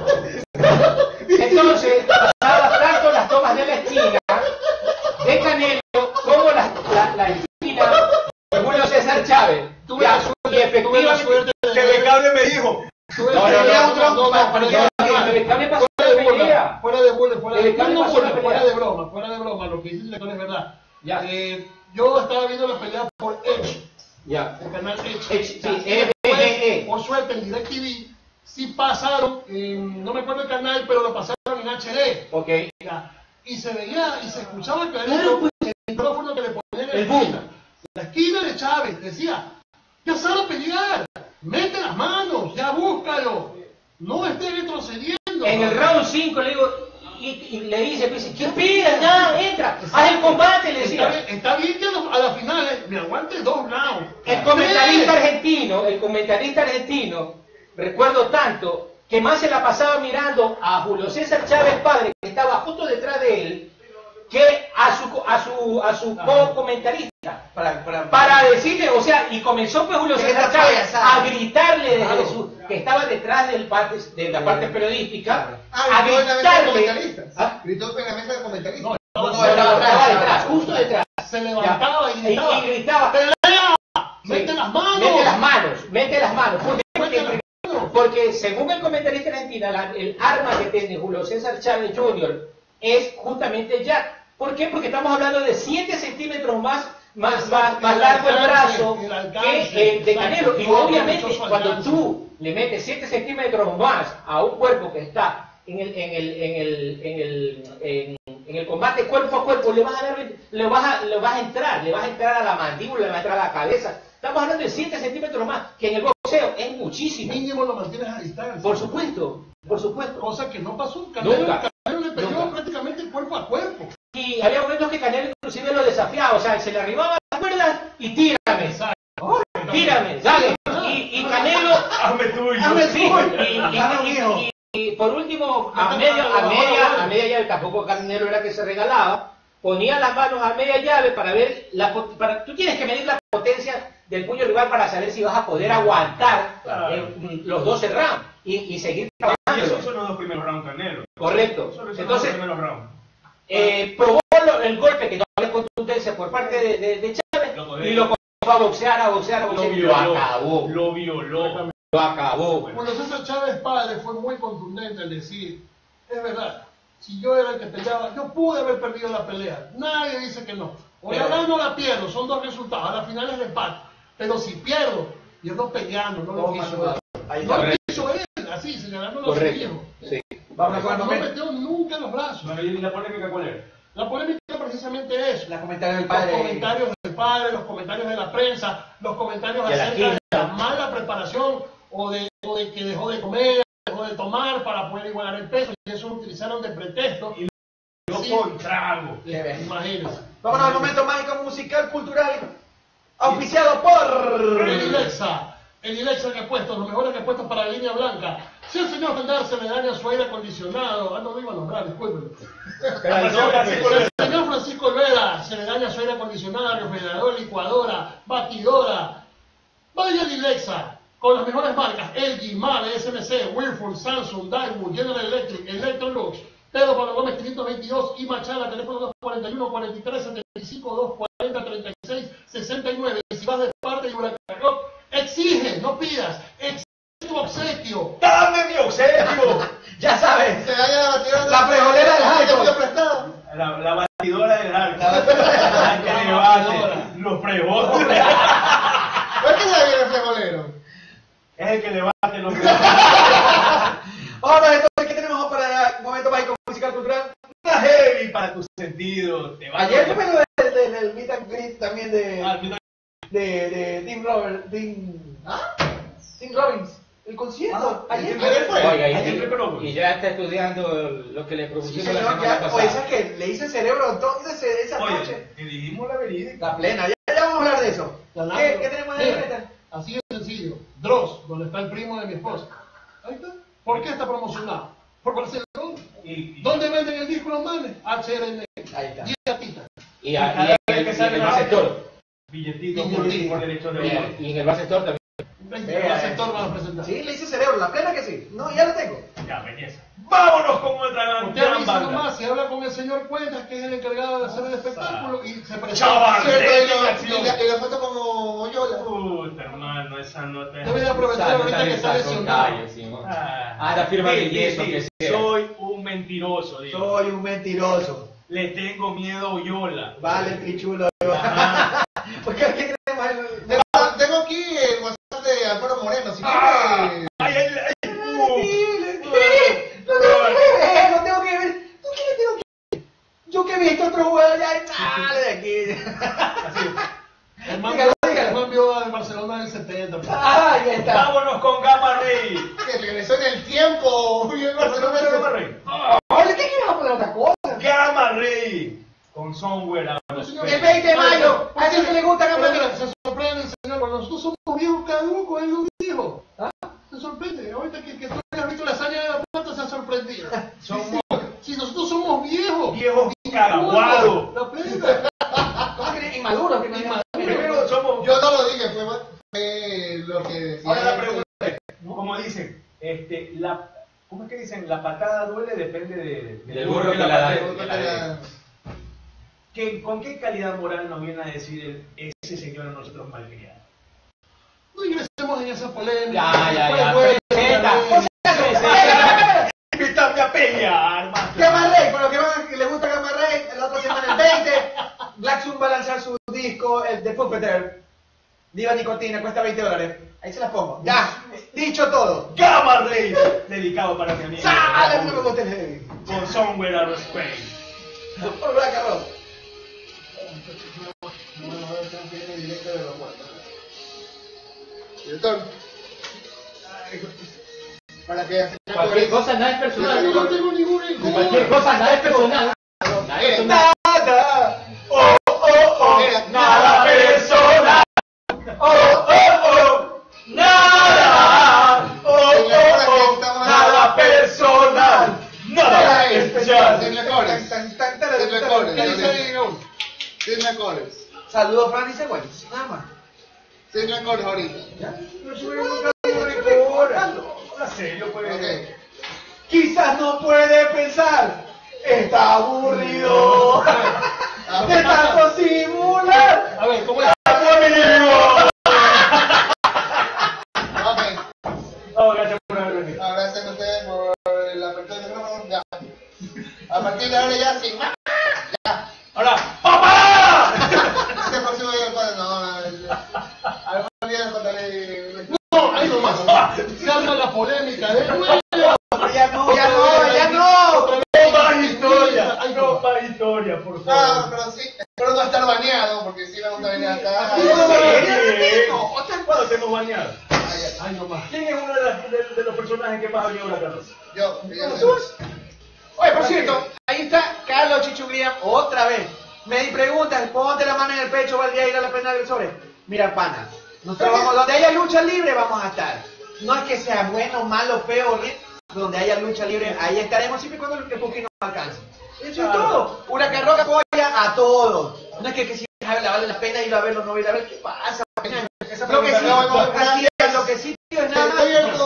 pasaba tanto las tomas de la esquina de Canelo como la esquina de Julio César Chávez. Y efectivamente, Telecable me dijo. Telecable pasó la pelea. Fuera de broma, lo que dice el lector es verdad. Ya. Yo estaba viendo la pelea por Edge, Ya. el canal Edge. Sí, EGE. Por suerte en DirecTV sí pasaron, no me acuerdo el canal, pero lo pasaron en HD. Ok. Y se veía y se escuchaba clarito el micrófono que le ponían en la esquina. La esquina de Chávez decía, ya sabe pelear, mete las manos, ya búscalo, no esté retrocediendo. En el round 5 le digo, y le dice, pues, ¿qué pidas? Ya, entra, haz el combate, le decía. Está bien que a las finales me aguante 2 rounds. El comentarista argentino, recuerdo tanto, que más se la pasaba mirando a Julio César Chávez padre, que estaba justo detrás de él, que a su co-comentarista, para decirle, o sea, y comenzó pues Julio César Chávez a gritarle desde que estaba detrás de la parte periodística, a gritarle. Gritó en la mesa de comentaristas. Estaba detrás, justo detrás. Se levantaba y gritaba, ¡pelea! ¡Mete las manos! Mete las manos. Porque según el comentarista argentino, el arma que tiene Julio César Chávez Jr. es justamente el jab. ¿Por qué? Porque estamos hablando de 7 centímetros más largo el brazo que el de Canelo. Y obviamente cuando tú le metes 7 centímetros más a un cuerpo que está en el combate cuerpo a cuerpo, le vas a entrar a la mandíbula, le vas a entrar a la cabeza. Estamos hablando de 7 centímetros más, que en el boxeo es muchísimo. Mínimo lo mantienes a distancia. Por supuesto. Cosa que no pasó. Nunca. Canelo le peleó prácticamente cuerpo a cuerpo. Y había momentos que Canelo inclusive lo desafiaba, o sea, se le arribaba las cuerdas y tírame, dale. Y Canelo, y por último, a media llave, tampoco Canelo era que se regalaba, ponía las manos a media llave para ver, tú tienes que medir la potencia del puño rival para saber si vas a poder aguantar los 12 rounds y seguir trabajando. Y esos son los 2 primeros rounds, Canelo. Correcto. Entonces, probó el golpe que no había contundencia por parte de Chávez y lo comenzó a boxear y lo acabó. Lo acabó. Cuando César Chávez padre fue muy contundente al decir, es verdad, si yo era el que peleaba, yo pude haber perdido la pelea. Nadie dice que no. O la gano o la pierdo, son 2 resultados. A la final es el empate. Pero si pierdo peleando, no lo quiso él. No lo quiso él, así, señalándolo a su hijo. Sí. No metió nunca los brazos. ¿Y la polémica cuál era? La polémica precisamente es los comentarios del padre, los comentarios de la prensa, los comentarios acerca de la mala preparación o de que dejó de comer, dejó de tomar para poder igualar el peso, y eso lo utilizaron de pretexto. Y con trago. Imagínense. Vámonos al momento mágico musical cultural auspiciado por Edilexa repuestos, los mejores repuestos para la línea blanca. Si el señor Fendar se le daña su aire acondicionado, no iba a nombrar, discúlpenme. El señor Francisco Olvera se le daña su aire acondicionado, refrigerador, licuadora, batidora. Vaya a Edilexa, con las mejores marcas, LG, Mave, SMC, Whirlpool, Samsung, Daewoo, General Electric, Electrolux, Pedro Pablo Gómez 522 y Machala, teléfono 241 43 75 240 36 69. Y si vas de parte de Huracán Rock, exige, no pidas, exige tu obsequio. ¡Dame mi obsequio! Ya sabes, Se daña la batidora. La frijolera del Jaco. prestado. La batidora del Jaco. Los fregones. ¿Por qué se viene el frijolero? Es el que levanta el hombre. Ahora, entonces, ¿qué tenemos para el momento mágico musical cultural? Una heavy para tus sentidos. Te va a Ayer tocar. fue lo del meet and greet también de Tim Robbins. El concierto. Ayer fue. Oiga, Ayer fue. y ya está estudiando lo que le Sí, propusimos señor, la semana ya, pasada. oye, ¿sabes qué? Le hice el cerebro entonces esa Oye, noche. te dijimos la verídica. La plena, ya vamos a hablar de eso. ¿Qué tenemos de Mira, meta? así de sencillo. Dross, donde está el primo de mi esposa. Ahí está. ¿Por qué está promocionado? Por Barcelona. ¿Dónde venden el disco los manes? HRN. Ahí está. Giratita. Y en el bar sector. Billetitos Billetitos. por derechos de autor. Y en el bar sector también. El sector van a presentar. Sí, le hice cerebro, la plena que sí. No, ya lo tengo. Ya, belleza. Vámonos con nuestra gran Usted avisa banda. nomás, se habla con el señor Cuentas, que es el encargado de hacer el espectáculo, y se presenta. Chaval. Y la foto como Yola. Puta, hermano, esa nota es... Debe de aprovechar ahorita que está lesionado. Anda, firma Sí, de yeso, sí, que sí. sea. Soy un mentiroso, digo. Soy un mentiroso. Le tengo miedo a Uyola. Vale, trichulo. Ajá. Porque aquí tenemos el... Tengo aquí el WhatsApp de Alfredo Moreno. Si Ah, quieres. ay, ay, Lo tengo que ver. ¿Tú qué le tengo que ver? Yo que he visto otro jugador ya, sale de aquí. El man Dígalo. envió al Barcelona del 70. Ah, ahí está. Vámonos con Gamma Ray. Que regresó en el tiempo. Muy bien, Barcelona, Gamma Ray. Oye, ¿qué quieres poner otra cosa? Gamma Ray. Con Somewhere Out. El 20 de mayo. A ese que le gusta Pero Gamma mira, Ray. se sorprende el señor, cuando nosotros somos viejos caducos, él lo dijo. Se sorprende, ahorita que tú hayas visto la hazaña de la plata se ha sorprendido. Somos Si nosotros somos viejos. viejos caraguados. La plena. ¿Cómo que inmaduro? Primero somos... Yo no lo dije, fue lo que decía. Ahora la pregunta es, como dicen, ¿cómo es que dicen? La patada duele, depende Del burro que la da. patea. ¿Con qué calidad moral nos viene a decir ese señor a nosotros malcriados? No ingresemos en esa polémica. Ya. Pues, Invítame a pelear, más. Gamma Ray, por lo que le gusta Gamma Ray, la otra semana el 20, Black Zoom va a lanzar su disco, el de Puppeters, Diva Nicotina, cuesta $20. Ahí se las pongo. Ya, dicho todo. Gamma Ray, dedicado para mi amigo. ¡Sale! No me gusta el heavy. Con Somewhere Out of Space. Por Black Arrow. Director. Para que Cualquier cosa, nada es personal. Yo no tengo ninguna Cualquier cosa, nada es personal. Nada es personal. Nada. Nada personal. Nada. Nada personal. Nada especial. Sin mejores. ¿Qué dice ahí, Raúl? Sin mejores. Saludos, Fran y Següeños. Nada más. Sin mejores ahorita. No subimos En serio, pues. Ok. Quizás no puede pensar. Está aburrido. De tanto simular. A ver, ¿cómo es? Ok. No, gracias por haber venido. No, gracias a ustedes por la apertura del micrófono. Ya. A partir de ahora ya sin más. Ahora, ¡papá! Este próximo día padre, no. A ver, olvídate contarle. No, ahí nomás. Se arma la polémica de nuevo. Ya no. No más historia. No más historia, por Ah, favor. pero sí. Espero no estar baneado porque sí vamos a venir acá. ¿Cuándo te hemos bañado? Ahí nomás. ¿Quién es uno de los personajes que más ha venido a la Carlos? Yo. Oye, por cierto, ahí está Carlos Chichuglia otra vez. Me preguntan, ponte la mano en el pecho, valdría ir a la pena del sobre. Mira, pana, nosotros vamos, donde haya lucha libre vamos a estar. No es que sea bueno, malo, feo, horrible. Donde haya lucha libre, ahí estaremos siempre y cuando el Puki nos alcance. Eso es todo. Huracán Rock apoya a todos. No es que si vale la pena ir a verlo, no ir a ver. ¿Qué pasa? Lo que sí, así es, lo que sí digo es nada más.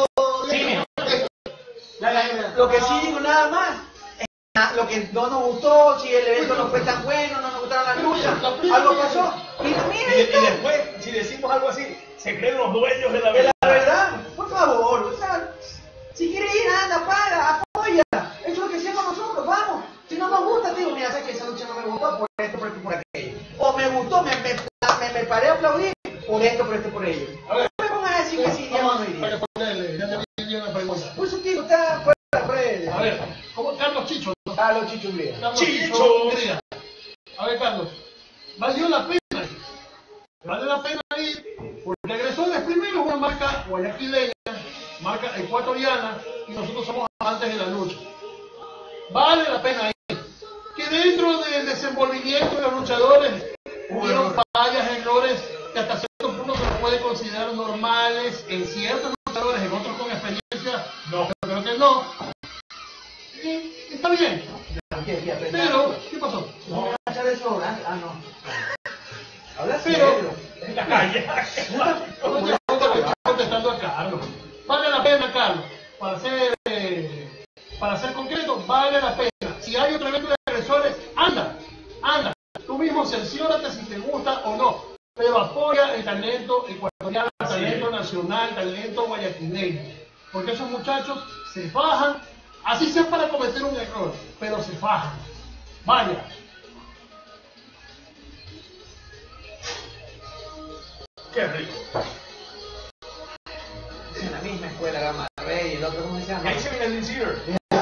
Lo que sí digo nada más. Lo que no nos gustó, si el evento no fue tan bueno, no nos gustaron las luchas, algo pasó. Y mira, Y después, si decimos algo así, se creen los dueños de la la verdad. verdad, por favor, o sea, si quieres ir, anda, para, apoya. Eso es lo que hacemos nosotros, vamos. Si no nos gusta, te digo, mira, sabes que esa lucha no me gustó por esto, por esto, por aquello. O me gustó, me paré a aplaudir por esto, por esto, por ello. No me pongas a decir que sí, ya no iría. Carlos Chicho. Hungría. A ver, Carlos, ¿valió la pena? ¿Vale la pena ir? Porque Agresores primero es una marca guayaquileña, marca ecuatoriana, y nosotros somos amantes de la lucha. Vale la pena ir. Que dentro del desenvolvimiento de los luchadores hubieron fallas, errores, que hasta cierto punto se los puede considerar normales en ciertos luchadores, en otros con experiencia, no, pero creo que no. Está bien. Pero, ¿qué pasó? No, de desodorante. Ah, no. Habla Pero, serio. Estoy contestando a Carlos. Vale la pena, Carlos. Para ser concreto, vale la pena. Si hay otro evento de Agresores, anda. Tú mismo cerciórate si te gusta o no. Pero apoya el talento ecuatoriano, el talento nacional, el talento guayaquileño. Porque esos muchachos se fajan, así sea para cometer un error, pero se fajan. Vaya. Qué rico. En la misma escuela, Gama Rey, y el otro, ¿cómo se llama? Ahí se viene el Sear.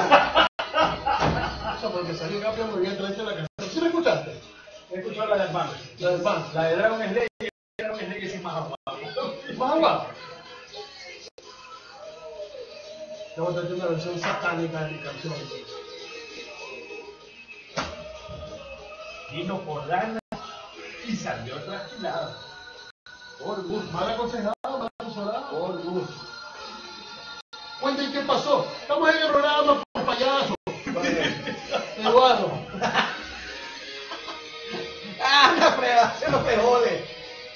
Eso porque salió rápido muy bien, traiste la canción. ¿Sí la escuchaste? He escuchado la del Band. La del Band. La de Dragon Slayer. Dragon Slayer sí es más guapa. Más guapa. Te voy a traer una versión satánica de mi canción. Vino por lana y salió trasquilado. Por gusto. Mal aconsejado, mal asesorado. Por gusto. Cuenten qué pasó. Estamos en el programa por payaso. Eduardo. ¡Ah, la prueba! ¡Se lo pejole!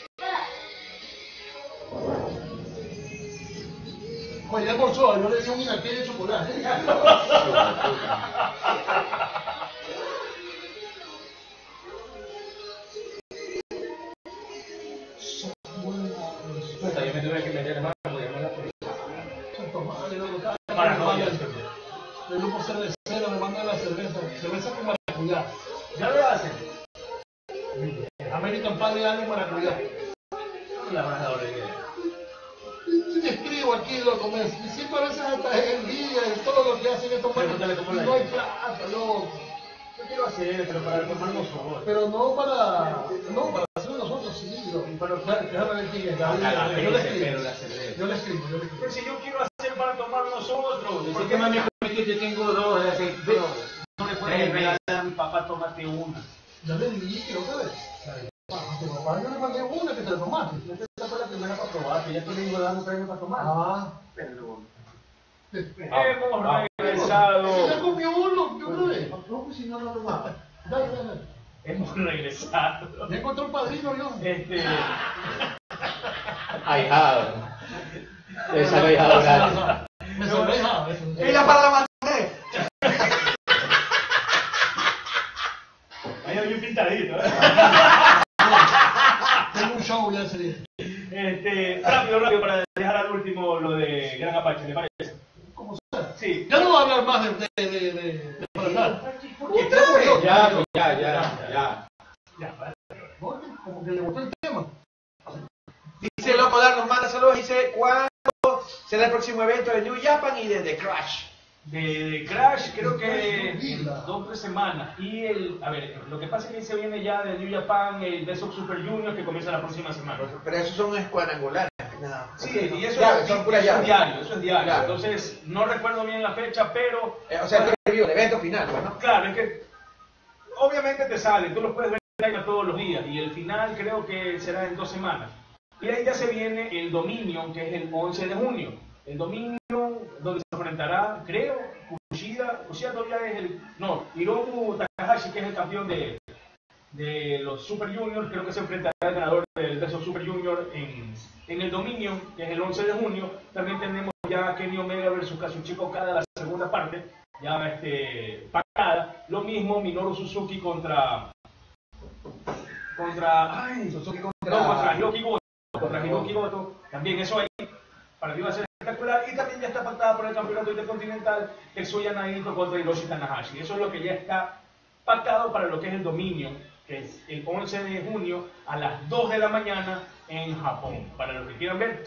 Oye, ya almorzó, yo le di un inaquí de chocolate. Yo me tuve que meter más porque no la El grupo cervecero me manda la cerveza con maracuyá. ¿Ya lo hacen? American Padre Año maracuyá. La vas a ver. Si te escribo aquí, loco, me siento a veces hasta el día y todo lo que hacen estos Pregúntale cómo y la no hay hizo. plata, loco. Yo quiero hacer, pero para tomar nosotros. Pero no para hacerlo nosotros, sí, loco. Pero Déjame ver quién es. Yo le escribo. Pero si yo quiero hacer para tomar nosotros. ¿Por qué mami que yo tengo dos de aceite? No le puedes regalar a mi papá, tómate una. Ya le dije, otra vez. A tu papá yo le mandé una que te la tomaste. Esta fue la primera para probar, que ya te vengo dando premio para tomar. Ah, Perdón. Hemos Hemos regresado. ya comió uno, yo creo. No, pues si no lo tomaba. Dale. Hemos regresado. Me encontré un padrino yo. Ahijado. Esa era ahijado. Me sonreja. ¡Pila para la manera! Ahí hay un pintadito. Tengo un show ya ese día. Rápido, para dejar al último lo de Gran Apache, ¿le parece? Como sea. Sí. Ya no voy a hablar más de Paraná. Ya. Como que le gustó el tema. Dice Loco Dar, nos manda saludos. Dice, ¿cuándo será el próximo evento de New Japan y de The Crash? De Crash creo que en 2 o 3 semanas. Y lo que pasa es que se viene ya de New Japan el Best of Super Junior que comienza la próxima semana. Pero esos son cuadrangulares. Nada. Sí, y eso, Son puras eso es llaves. diario, eso es diario. Claro. Entonces, no recuerdo bien la fecha, pero... O sea, el evento final, ¿no? Claro, es que obviamente te sale, tú los puedes ver todos los días. Y el final creo que será en 2 semanas. Y ahí ya se viene el Dominion, que es el 11 de junio. El Dominion, donde se enfrentará, creo, Kushida todavía es Hiromu Takahashi, que es el campeón de los Super Juniors, creo que se enfrentará al ganador del Best of Super Junior en el Dominion, que es el 11 de junio. También tenemos ya Kenny Omega versus Kazuchika Okada, la segunda parte, ya pactada. Lo mismo Minoru Suzuki contra Hiroki Goto, también eso ahí, para mí va a ser espectacular. Y también ya está pactada por el campeonato intercontinental Tetsuya Naito contra Hiroshi Tanahashi. Eso es lo que ya está pactado para lo que es el Dominion, que es el 11 de junio a las 2 de la mañana en Japón. Para los que quieran ver,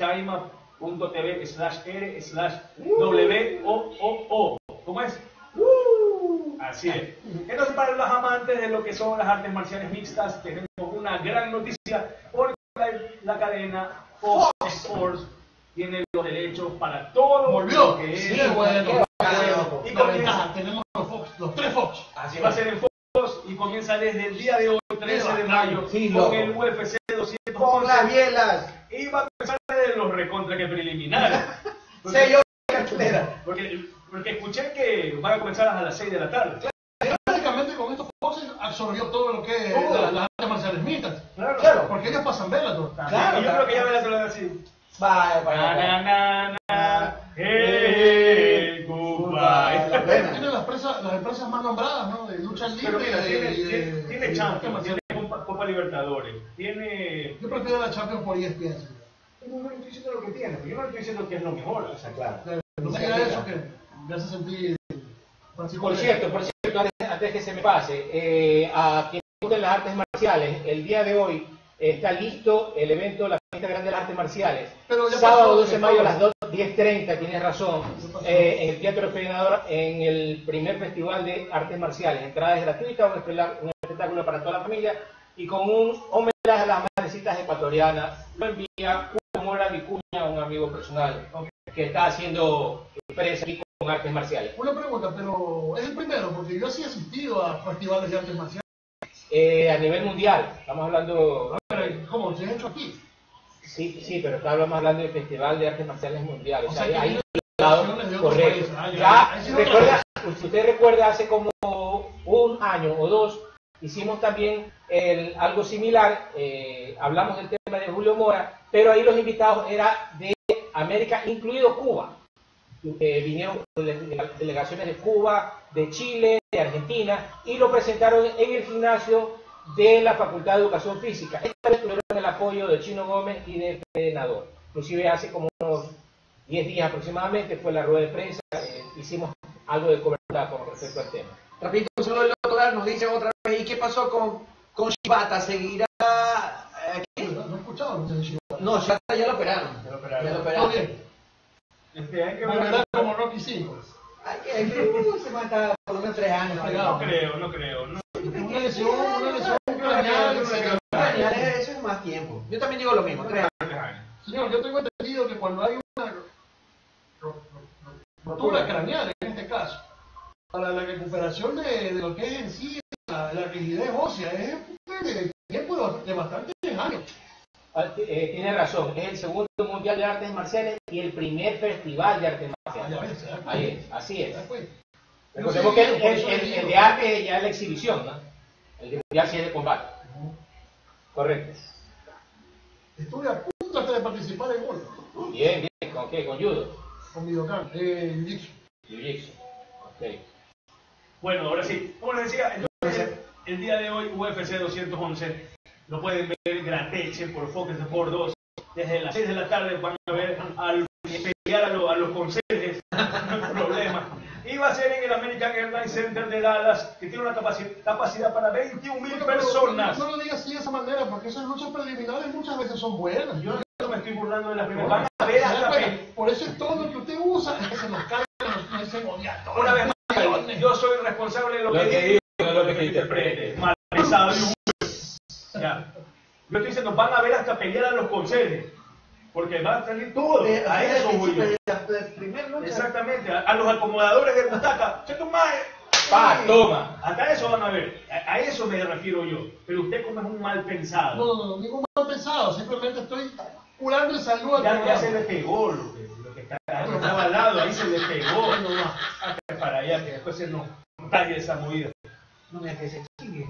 taima.tv/r/WOOO. ¿Cómo es? Así es. Entonces, para los amantes de lo que son las artes marciales mixtas, tenemos una gran noticia, porque la cadena Fox Sports tiene los derechos para todo Volvió. lo que es. Sí, bueno. Y comienza, tenemos los tres Fox. así va a ser en Fox y comienza desde el día de hoy, 13 de mayo, Sí, con loco. el UFC 211. Con las bielas. Y va a comenzar desde los recontra que preliminares. Sello de cartelera. Porque escuché que van a comenzar a las 6 de la tarde. Prácticamente con estos Fox absorbió todo lo que es las artes marciales mixtas. Claro. Porque ellos pasan Bellator. Claro, Y yo creo que ya Bellator va a decir. Vaya. Hey, goodbye. Tienen las empresas más nombradas, ¿no? De lucha libre. Pero mira, de tiene Champions, tiene Copa Libertadores, tiene... Yo prefiero la Champions por ESPN. No estoy diciendo lo que tiene, yo no estoy diciendo que es lo mejor. O sea, Claro. No diga eso que me hace sentir... Francisco Por Lea. cierto, antes que se me pase, a quienes gusten las artes marciales, el día de hoy está listo el evento La Fiesta Grande de las Artes Marciales. Pero ya Sábado pasó, 12 de mayo a las 10:30, tienes razón, en el Teatro Experimenador, en el primer Festival de Artes Marciales. Entradas gratuitas, un espectáculo para toda la familia y con un homenaje a las madrecitas ecuatorianas. Lo envía Julio Mora Vicuña, un amigo personal que está haciendo empresa aquí con artes marciales. Una pregunta, pero es el primero, porque yo sí he asistido a festivales de artes marciales. A nivel mundial, estamos hablando... ¿Cómo? ¿Se ha hecho aquí? Sí, pero estamos hablando del Festival de Artes Marciales Mundiales. O sea, que ahí tiene invitados, de otros correcto. países. Ya, sí, recuerda, usted recuerda hace como un año o dos, hicimos también algo similar, hablamos del tema de Julio Mora, pero ahí los invitados eran de América, incluido Cuba. Vinieron delegaciones de Cuba, de Chile, de Argentina, y lo presentaron en el gimnasio de la Facultad de Educación Física. Esta vez tuvieron el apoyo de Chino Gómez y de Fede Nador. Inclusive hace como unos 10 días aproximadamente fue la rueda de prensa, hicimos algo de cobertura con respecto al tema. Rapidito, un saludo del doctor, nos dice otra vez, ¿y qué pasó con Shibata? ¿Seguirá aquí? No he escuchado, no sé si No, Shibata ya lo operaron. Ya lo operaron. Todo bien. Hay que Volverá como Rocky 5. Hay que se mata por lo menos 3 años. No creo. Una lesión craneal. Eso es más tiempo. Yo también digo lo mismo, 3 años. Señor, yo tengo entendido que cuando hay una rotura craneal, en este caso, para la recuperación de lo que es en sí la rigidez ósea, es de tiempo de bastantes años. Tiene razón, es el segundo mundial de artes marciales y el primer festival de artes marciales. Ahí es, así es. Recordemos que el de arte ya es la exhibición, ¿no? El de mundial sí es de combate. Correcto. Estuve a punto de participar en uno. Bien, ¿con qué? ¿Con judo? Con Midokan, Jiu-Jitsu. Jiu-Jitsu. Ok. Bueno, ahora sí, como les decía, entonces, el día de hoy UFC 211 lo pueden ver gratis por Fox Sports 2. Desde las 6 de la tarde van a ver pelear a los conserjes, no hay problema. Y va a ser en el American Airlines Center de Dallas, que tiene una capacidad para 21.000 personas. No lo digas así de esa manera, porque esas luchas preliminares muchas veces son buenas. Yo no me estoy burlando de las primeras. Van a ver hasta Por eso es todo lo que usted usa, es que se nos cae ese odiato. una vez más, yo soy responsable de lo que digo, no lo que interprete. mal pensado y ya. Yo estoy diciendo, van a ver hasta pelear a los conserjes, porque va a salir todo. A eso voy yo. Exactamente, a los acomodadores de butaca. Toma. Hasta eso van a ver. A eso me refiero yo. Pero usted como es un mal pensado. No, ningún mal pensado, simplemente estoy curando el salud al Ya programa. se le pegó lo que estaba al lado, ahí se le pegó. Para allá, que después se nos talle esa movida. No me que se chingue.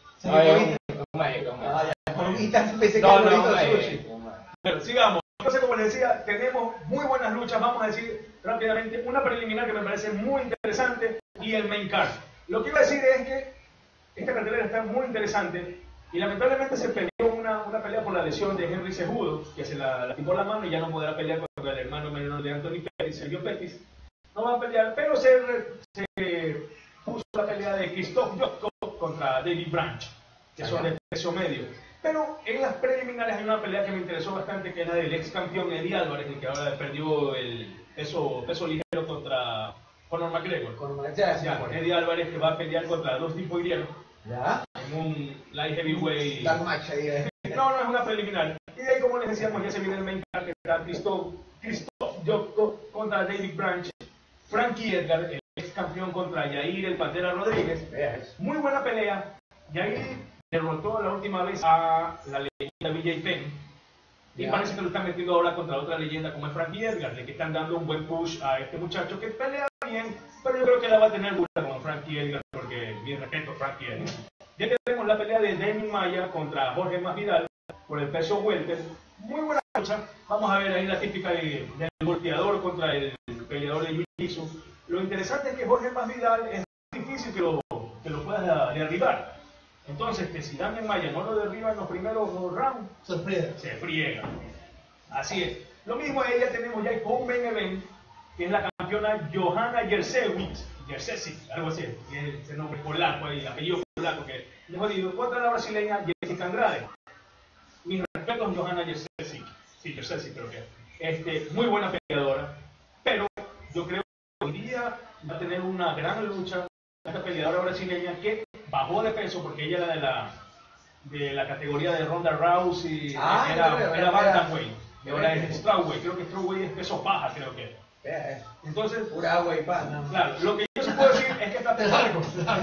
Pero sigamos. Entonces, como les decía, tenemos muy buenas luchas. Vamos a decir rápidamente una preliminar que me parece muy interesante y el main card. Lo que iba a decir es que esta cartelera está muy interesante y lamentablemente se peleó una pelea por la lesión de Henry Cejudo, que se la lastimó la mano y ya no podrá pelear con el hermano menor de Anthony Pettis, Sergio Pettis. No va a pelear, pero se puso la pelea de Christoph Jotko contra David Branch, que son de peso medio. Pero en las preliminares hay una pelea que me interesó bastante, que es la del ex campeón Eddie Álvarez, el que ahora perdió el peso ligero contra Conor McGregor. Ya, Eddie Álvarez, que va a pelear contra dos tipos griegos ya. en un light heavyweight. Dark match ahí. No, es una preliminar. Y de ahí, como les decíamos, ya se viene el main card, que está Christoph Jotko contra David Branch, Frankie Edgar, el ex campeón, contra Yair el Pantera Rodríguez. Muy buena pelea. Yair derrotó la última vez a la leyenda BJ Penn. Y parece que lo están metiendo ahora contra otra leyenda como es Frankie Edgar, de que están dando un buen push a este muchacho que pelea bien, pero yo creo que la va a tener buena como Frankie Edgar, porque mi respeto a Frankie Edgar. Ya tenemos la pelea de Demian Maia contra Jorge Masvidal por el peso welter. Muy buena lucha. Vamos a ver ahí la típica del golpeador contra el peleador de Jiu-Jitsu. Lo interesante es que Jorge Masvidal es difícil que lo puedas derribar. Entonces, que si Demian Maia no lo derriba en los primeros rounds, se friega. Así es. Lo mismo ella tenemos ya con main event, que es la campeona Johanna Jędrzejczyk, algo así, ese nombre polaco, el apellido polaco que es jodido, contra la brasileña Jessica Andrade. Mis respetos a Johanna Jędrzejczyk, sí, Jędrzejczyk creo que muy buena peleadora, pero yo creo que hoy día va a tener una gran lucha esta peleadora brasileña que bajó de peso porque ella era de la categoría de Ronda Rousey, era bantamweight, ahora es strawweight, creo que strawweight es peso paja, creo que. Entonces, pura agua y pan. Claro, lo que yo sí puedo decir es que esta peleadora,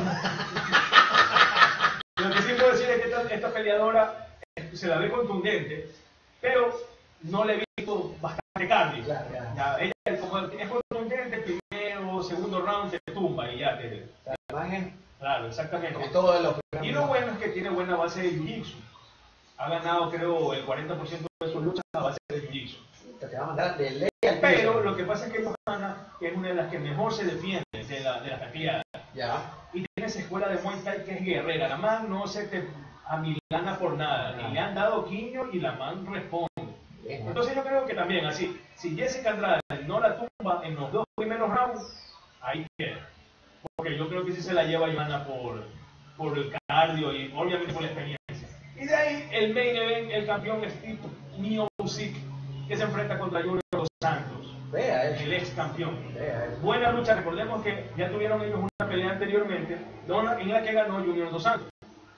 lo que sí puedo decir es que esta peleadora se la ve contundente, pero no le he visto bastante cardio. Ya, ella como es contundente, primero, segundo round te tumba y ya te. Claro, exactamente. Y lo bueno es que tiene buena base de jiu-jitsu. Ha ganado, creo, el 40% de sus luchas a base de jiu-jitsu. Te va a mandar de ley. Pero lo que pasa es que Johanna es una de las que mejor se defiende de la taquilla. Y tiene esa escuela de Muay Thai que es guerrera. La man no se te amilana por nada. Y le han dado quiño y la man responde. Entonces yo creo que también así, si Jessica Andrade no la tumba en los dos primeros rounds, ahí queda. Porque yo creo que sí se la lleva Johanna por el cardio y obviamente por la experiencia. Y de ahí el main event, el campeón Steve Miocic, que se enfrenta contra Junior Dos Santos, el ex campeón. Buena lucha, recordemos que ya tuvieron ellos una pelea anteriormente, en la que ganó Junior Dos Santos.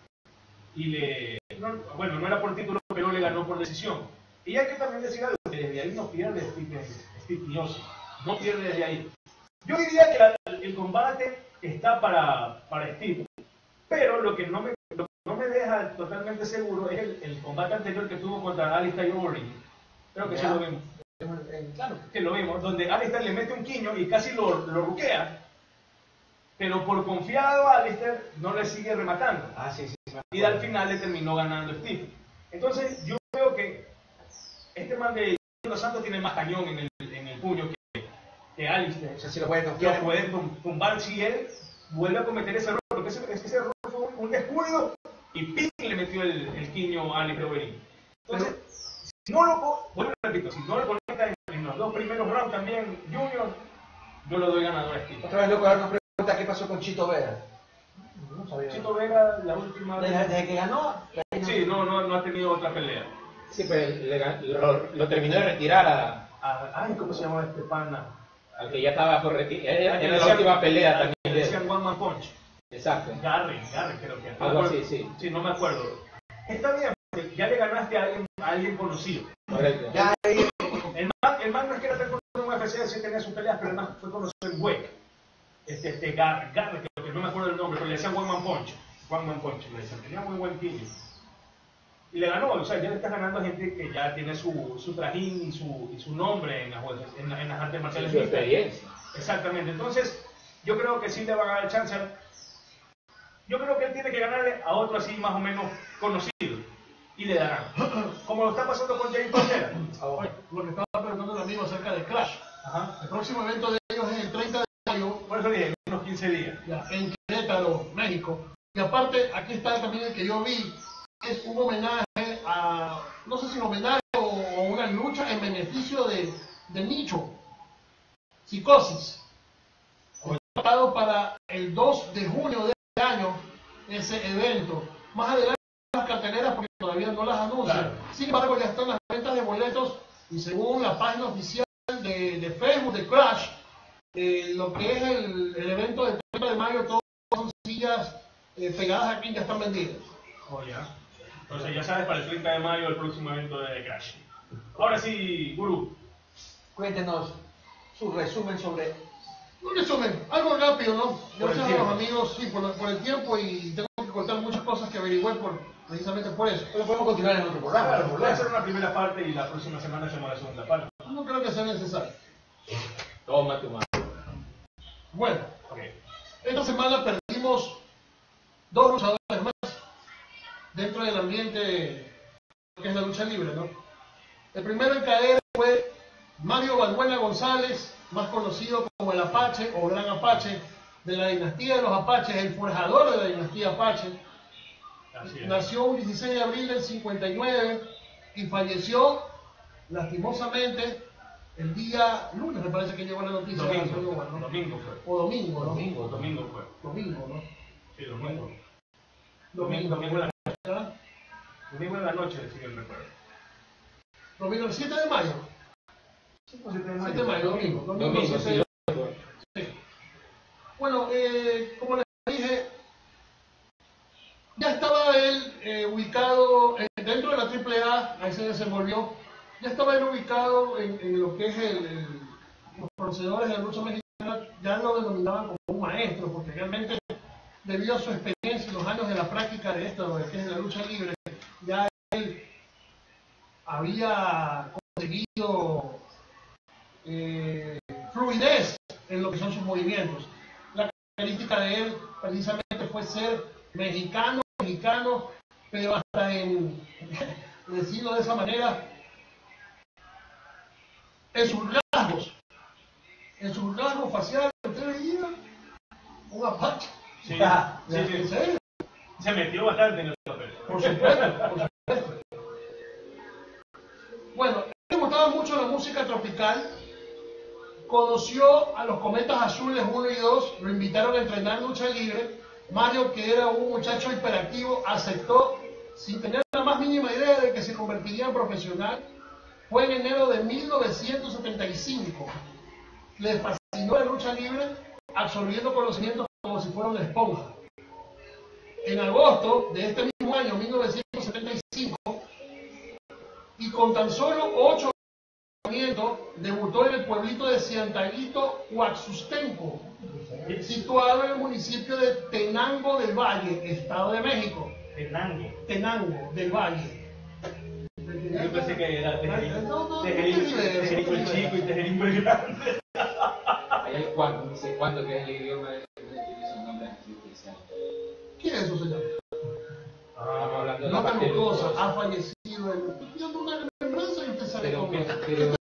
Y no era por título, pero le ganó por decisión. Y hay que también decir algo, que desde ahí no pierde Steve Miocic, no pierde desde ahí. Yo diría que el combate está para Steve, pero lo que no me deja totalmente seguro es el combate anterior que tuvo contra Alistair Overeem. Creo que sí lo vimos. Claro, que lo vimos, donde Alistair le mete un quiño y casi lo ruquea, pero por confiado Alistair no le sigue rematando. Y al final le terminó ganando Steve. Entonces yo veo que este man de Los Santos tiene más cañón en el puño que Alistair. O sea, si lo puede tumbar si él vuelve a cometer ese error, porque ese error fue un descuido y ¡ping! Le metió el quiño a Alistair Overeem. Entonces, si no lo conecta en los dos primeros rounds también Junior, yo lo doy ganador a Steve. Otra vez, loco, ahora nos pregunta qué pasó con Chito Vera. No sabía. Chito Vera, la última vez. Desde que ganó. Sí, no ha tenido otra pelea. Sí, pero lo terminó de retirar ¿cómo se llama este pana? Al que ya estaba por retirar. Era la última pelea también. Le decían One Man Punch. Exacto. Garry creo que. Algo así, sí. Sí, no me acuerdo. Está bien, porque ya le ganaste a alguien conocido. Correcto. Ya, el man no es que era tan conocido en UFC, sí tenía sus peleas, pero el man fue conocido en WEC. Garry, creo que no me acuerdo el nombre, pero le decían One Man Punch, le decían, tenía muy buen quiño. Y le ganó, o sea, ya le estás ganando a gente que ya tiene su trajín y su nombre en las artes marciales. Su experiencia. Exactamente, entonces yo creo que sí le van a dar chance. Yo creo que él tiene que ganarle a otro así más o menos conocido. Y le darán. Como lo está pasando con Jair Pantera. Lo que estaba preguntando el amigo acerca de Clash. El próximo evento de ellos es el 30 de mayo. Por eso dije, unos 15 días. En Querétaro, México. Y aparte, aquí está también el que yo vi. Es un homenaje a, no sé si un homenaje o una lucha en beneficio de Nicho. Psicosis. Está para el 2 de junio de este año ese evento. Más adelante las carteleras porque todavía no las anuncian. Claro. Sin embargo, ya están las ventas de boletos y según la página oficial de Facebook de Clash, lo que es el evento del 30 de mayo, todas son sillas pegadas aquí ya están vendidas. Oh, ya. Entonces ya sabes, para el 30 de mayo el próximo evento de Crash. Ahora sí, Guru. Cuéntenos su resumen sobre... Un resumen, algo rápido, ¿no? Por el Gracias a tiempo. los amigos, sí, por el tiempo, y tengo que contar muchas cosas que averigüé precisamente por eso. Pero podemos continuar en otro programa. Claro, no hay voy a hacer problema. una primera parte y la próxima semana hacemos la segunda parte. No creo que sea necesario. Toma tu mano. Bueno, Ok. esta semana perdimos 2 luchadores más dentro del ambiente que es la lucha libre, ¿no? El primero en caer fue Mario Valbuena González, más conocido como el Apache o Gran Apache, de la dinastía de los Apaches, el forjador de la dinastía Apache. Así es. Nació un 16 de abril del 59 y falleció lastimosamente el día lunes, me parece que llegó la noticia. Domingo. ¿no? Domingo fue. O domingo, ¿no? Domingo fue. Domingo, ¿no? Sí, domingo. Domingo. Domingo en la, ¿Ah? domingo en la noche, si bien recuerdo. Domingo, el 7 de mayo. 7 de mayo, domingo. Domingo, 7 sí. de sí. Bueno, como les dije, ya estaba él ubicado dentro de la AAA, ahí se desenvolvió, ya estaba él ubicado en lo que es los conocedores de la lucha mexicana, ya lo denominaban como un maestro, porque realmente debido a su experiencia y los años de la práctica de esto, de que es la lucha libre, ya él había conseguido fluidez en lo que son sus movimientos. La característica de él precisamente fue ser mexicano, pero hasta en, decirlo de esa manera, en sus rasgos faciales, usted veía un Apache. Sí, ¿En serio? Se metió bastante en el papel. Por supuesto. Bueno, le gustaba mucho la música tropical. Conoció a los Cometas Azules 1 y 2, lo invitaron a entrenar lucha libre. Mario, que era un muchacho hiperactivo, aceptó sin tener la más mínima idea de que se convertiría en profesional. Fue en enero de 1975. Le fascinó la lucha libre, absorbiendo conocimientos como si fuera una esponja. En agosto de este mismo año, 1975, y con tan solo 8 debutó en el pueblito de Cientalito, Huaxustenco, situado en el municipio de Tenango del Valle, Estado de México. Tenango del Valle. Yo pensé que era No, Tejerico el chico y Tejerico el grande. Hay el cuánto, no sé cuánto que es el idioma de su nombre especial. ¿Quién es eso, señor? Estamos hablando de Nota la parte Lucosa de ha fallecido en una remembranza y usted sabe pero, cómo. pero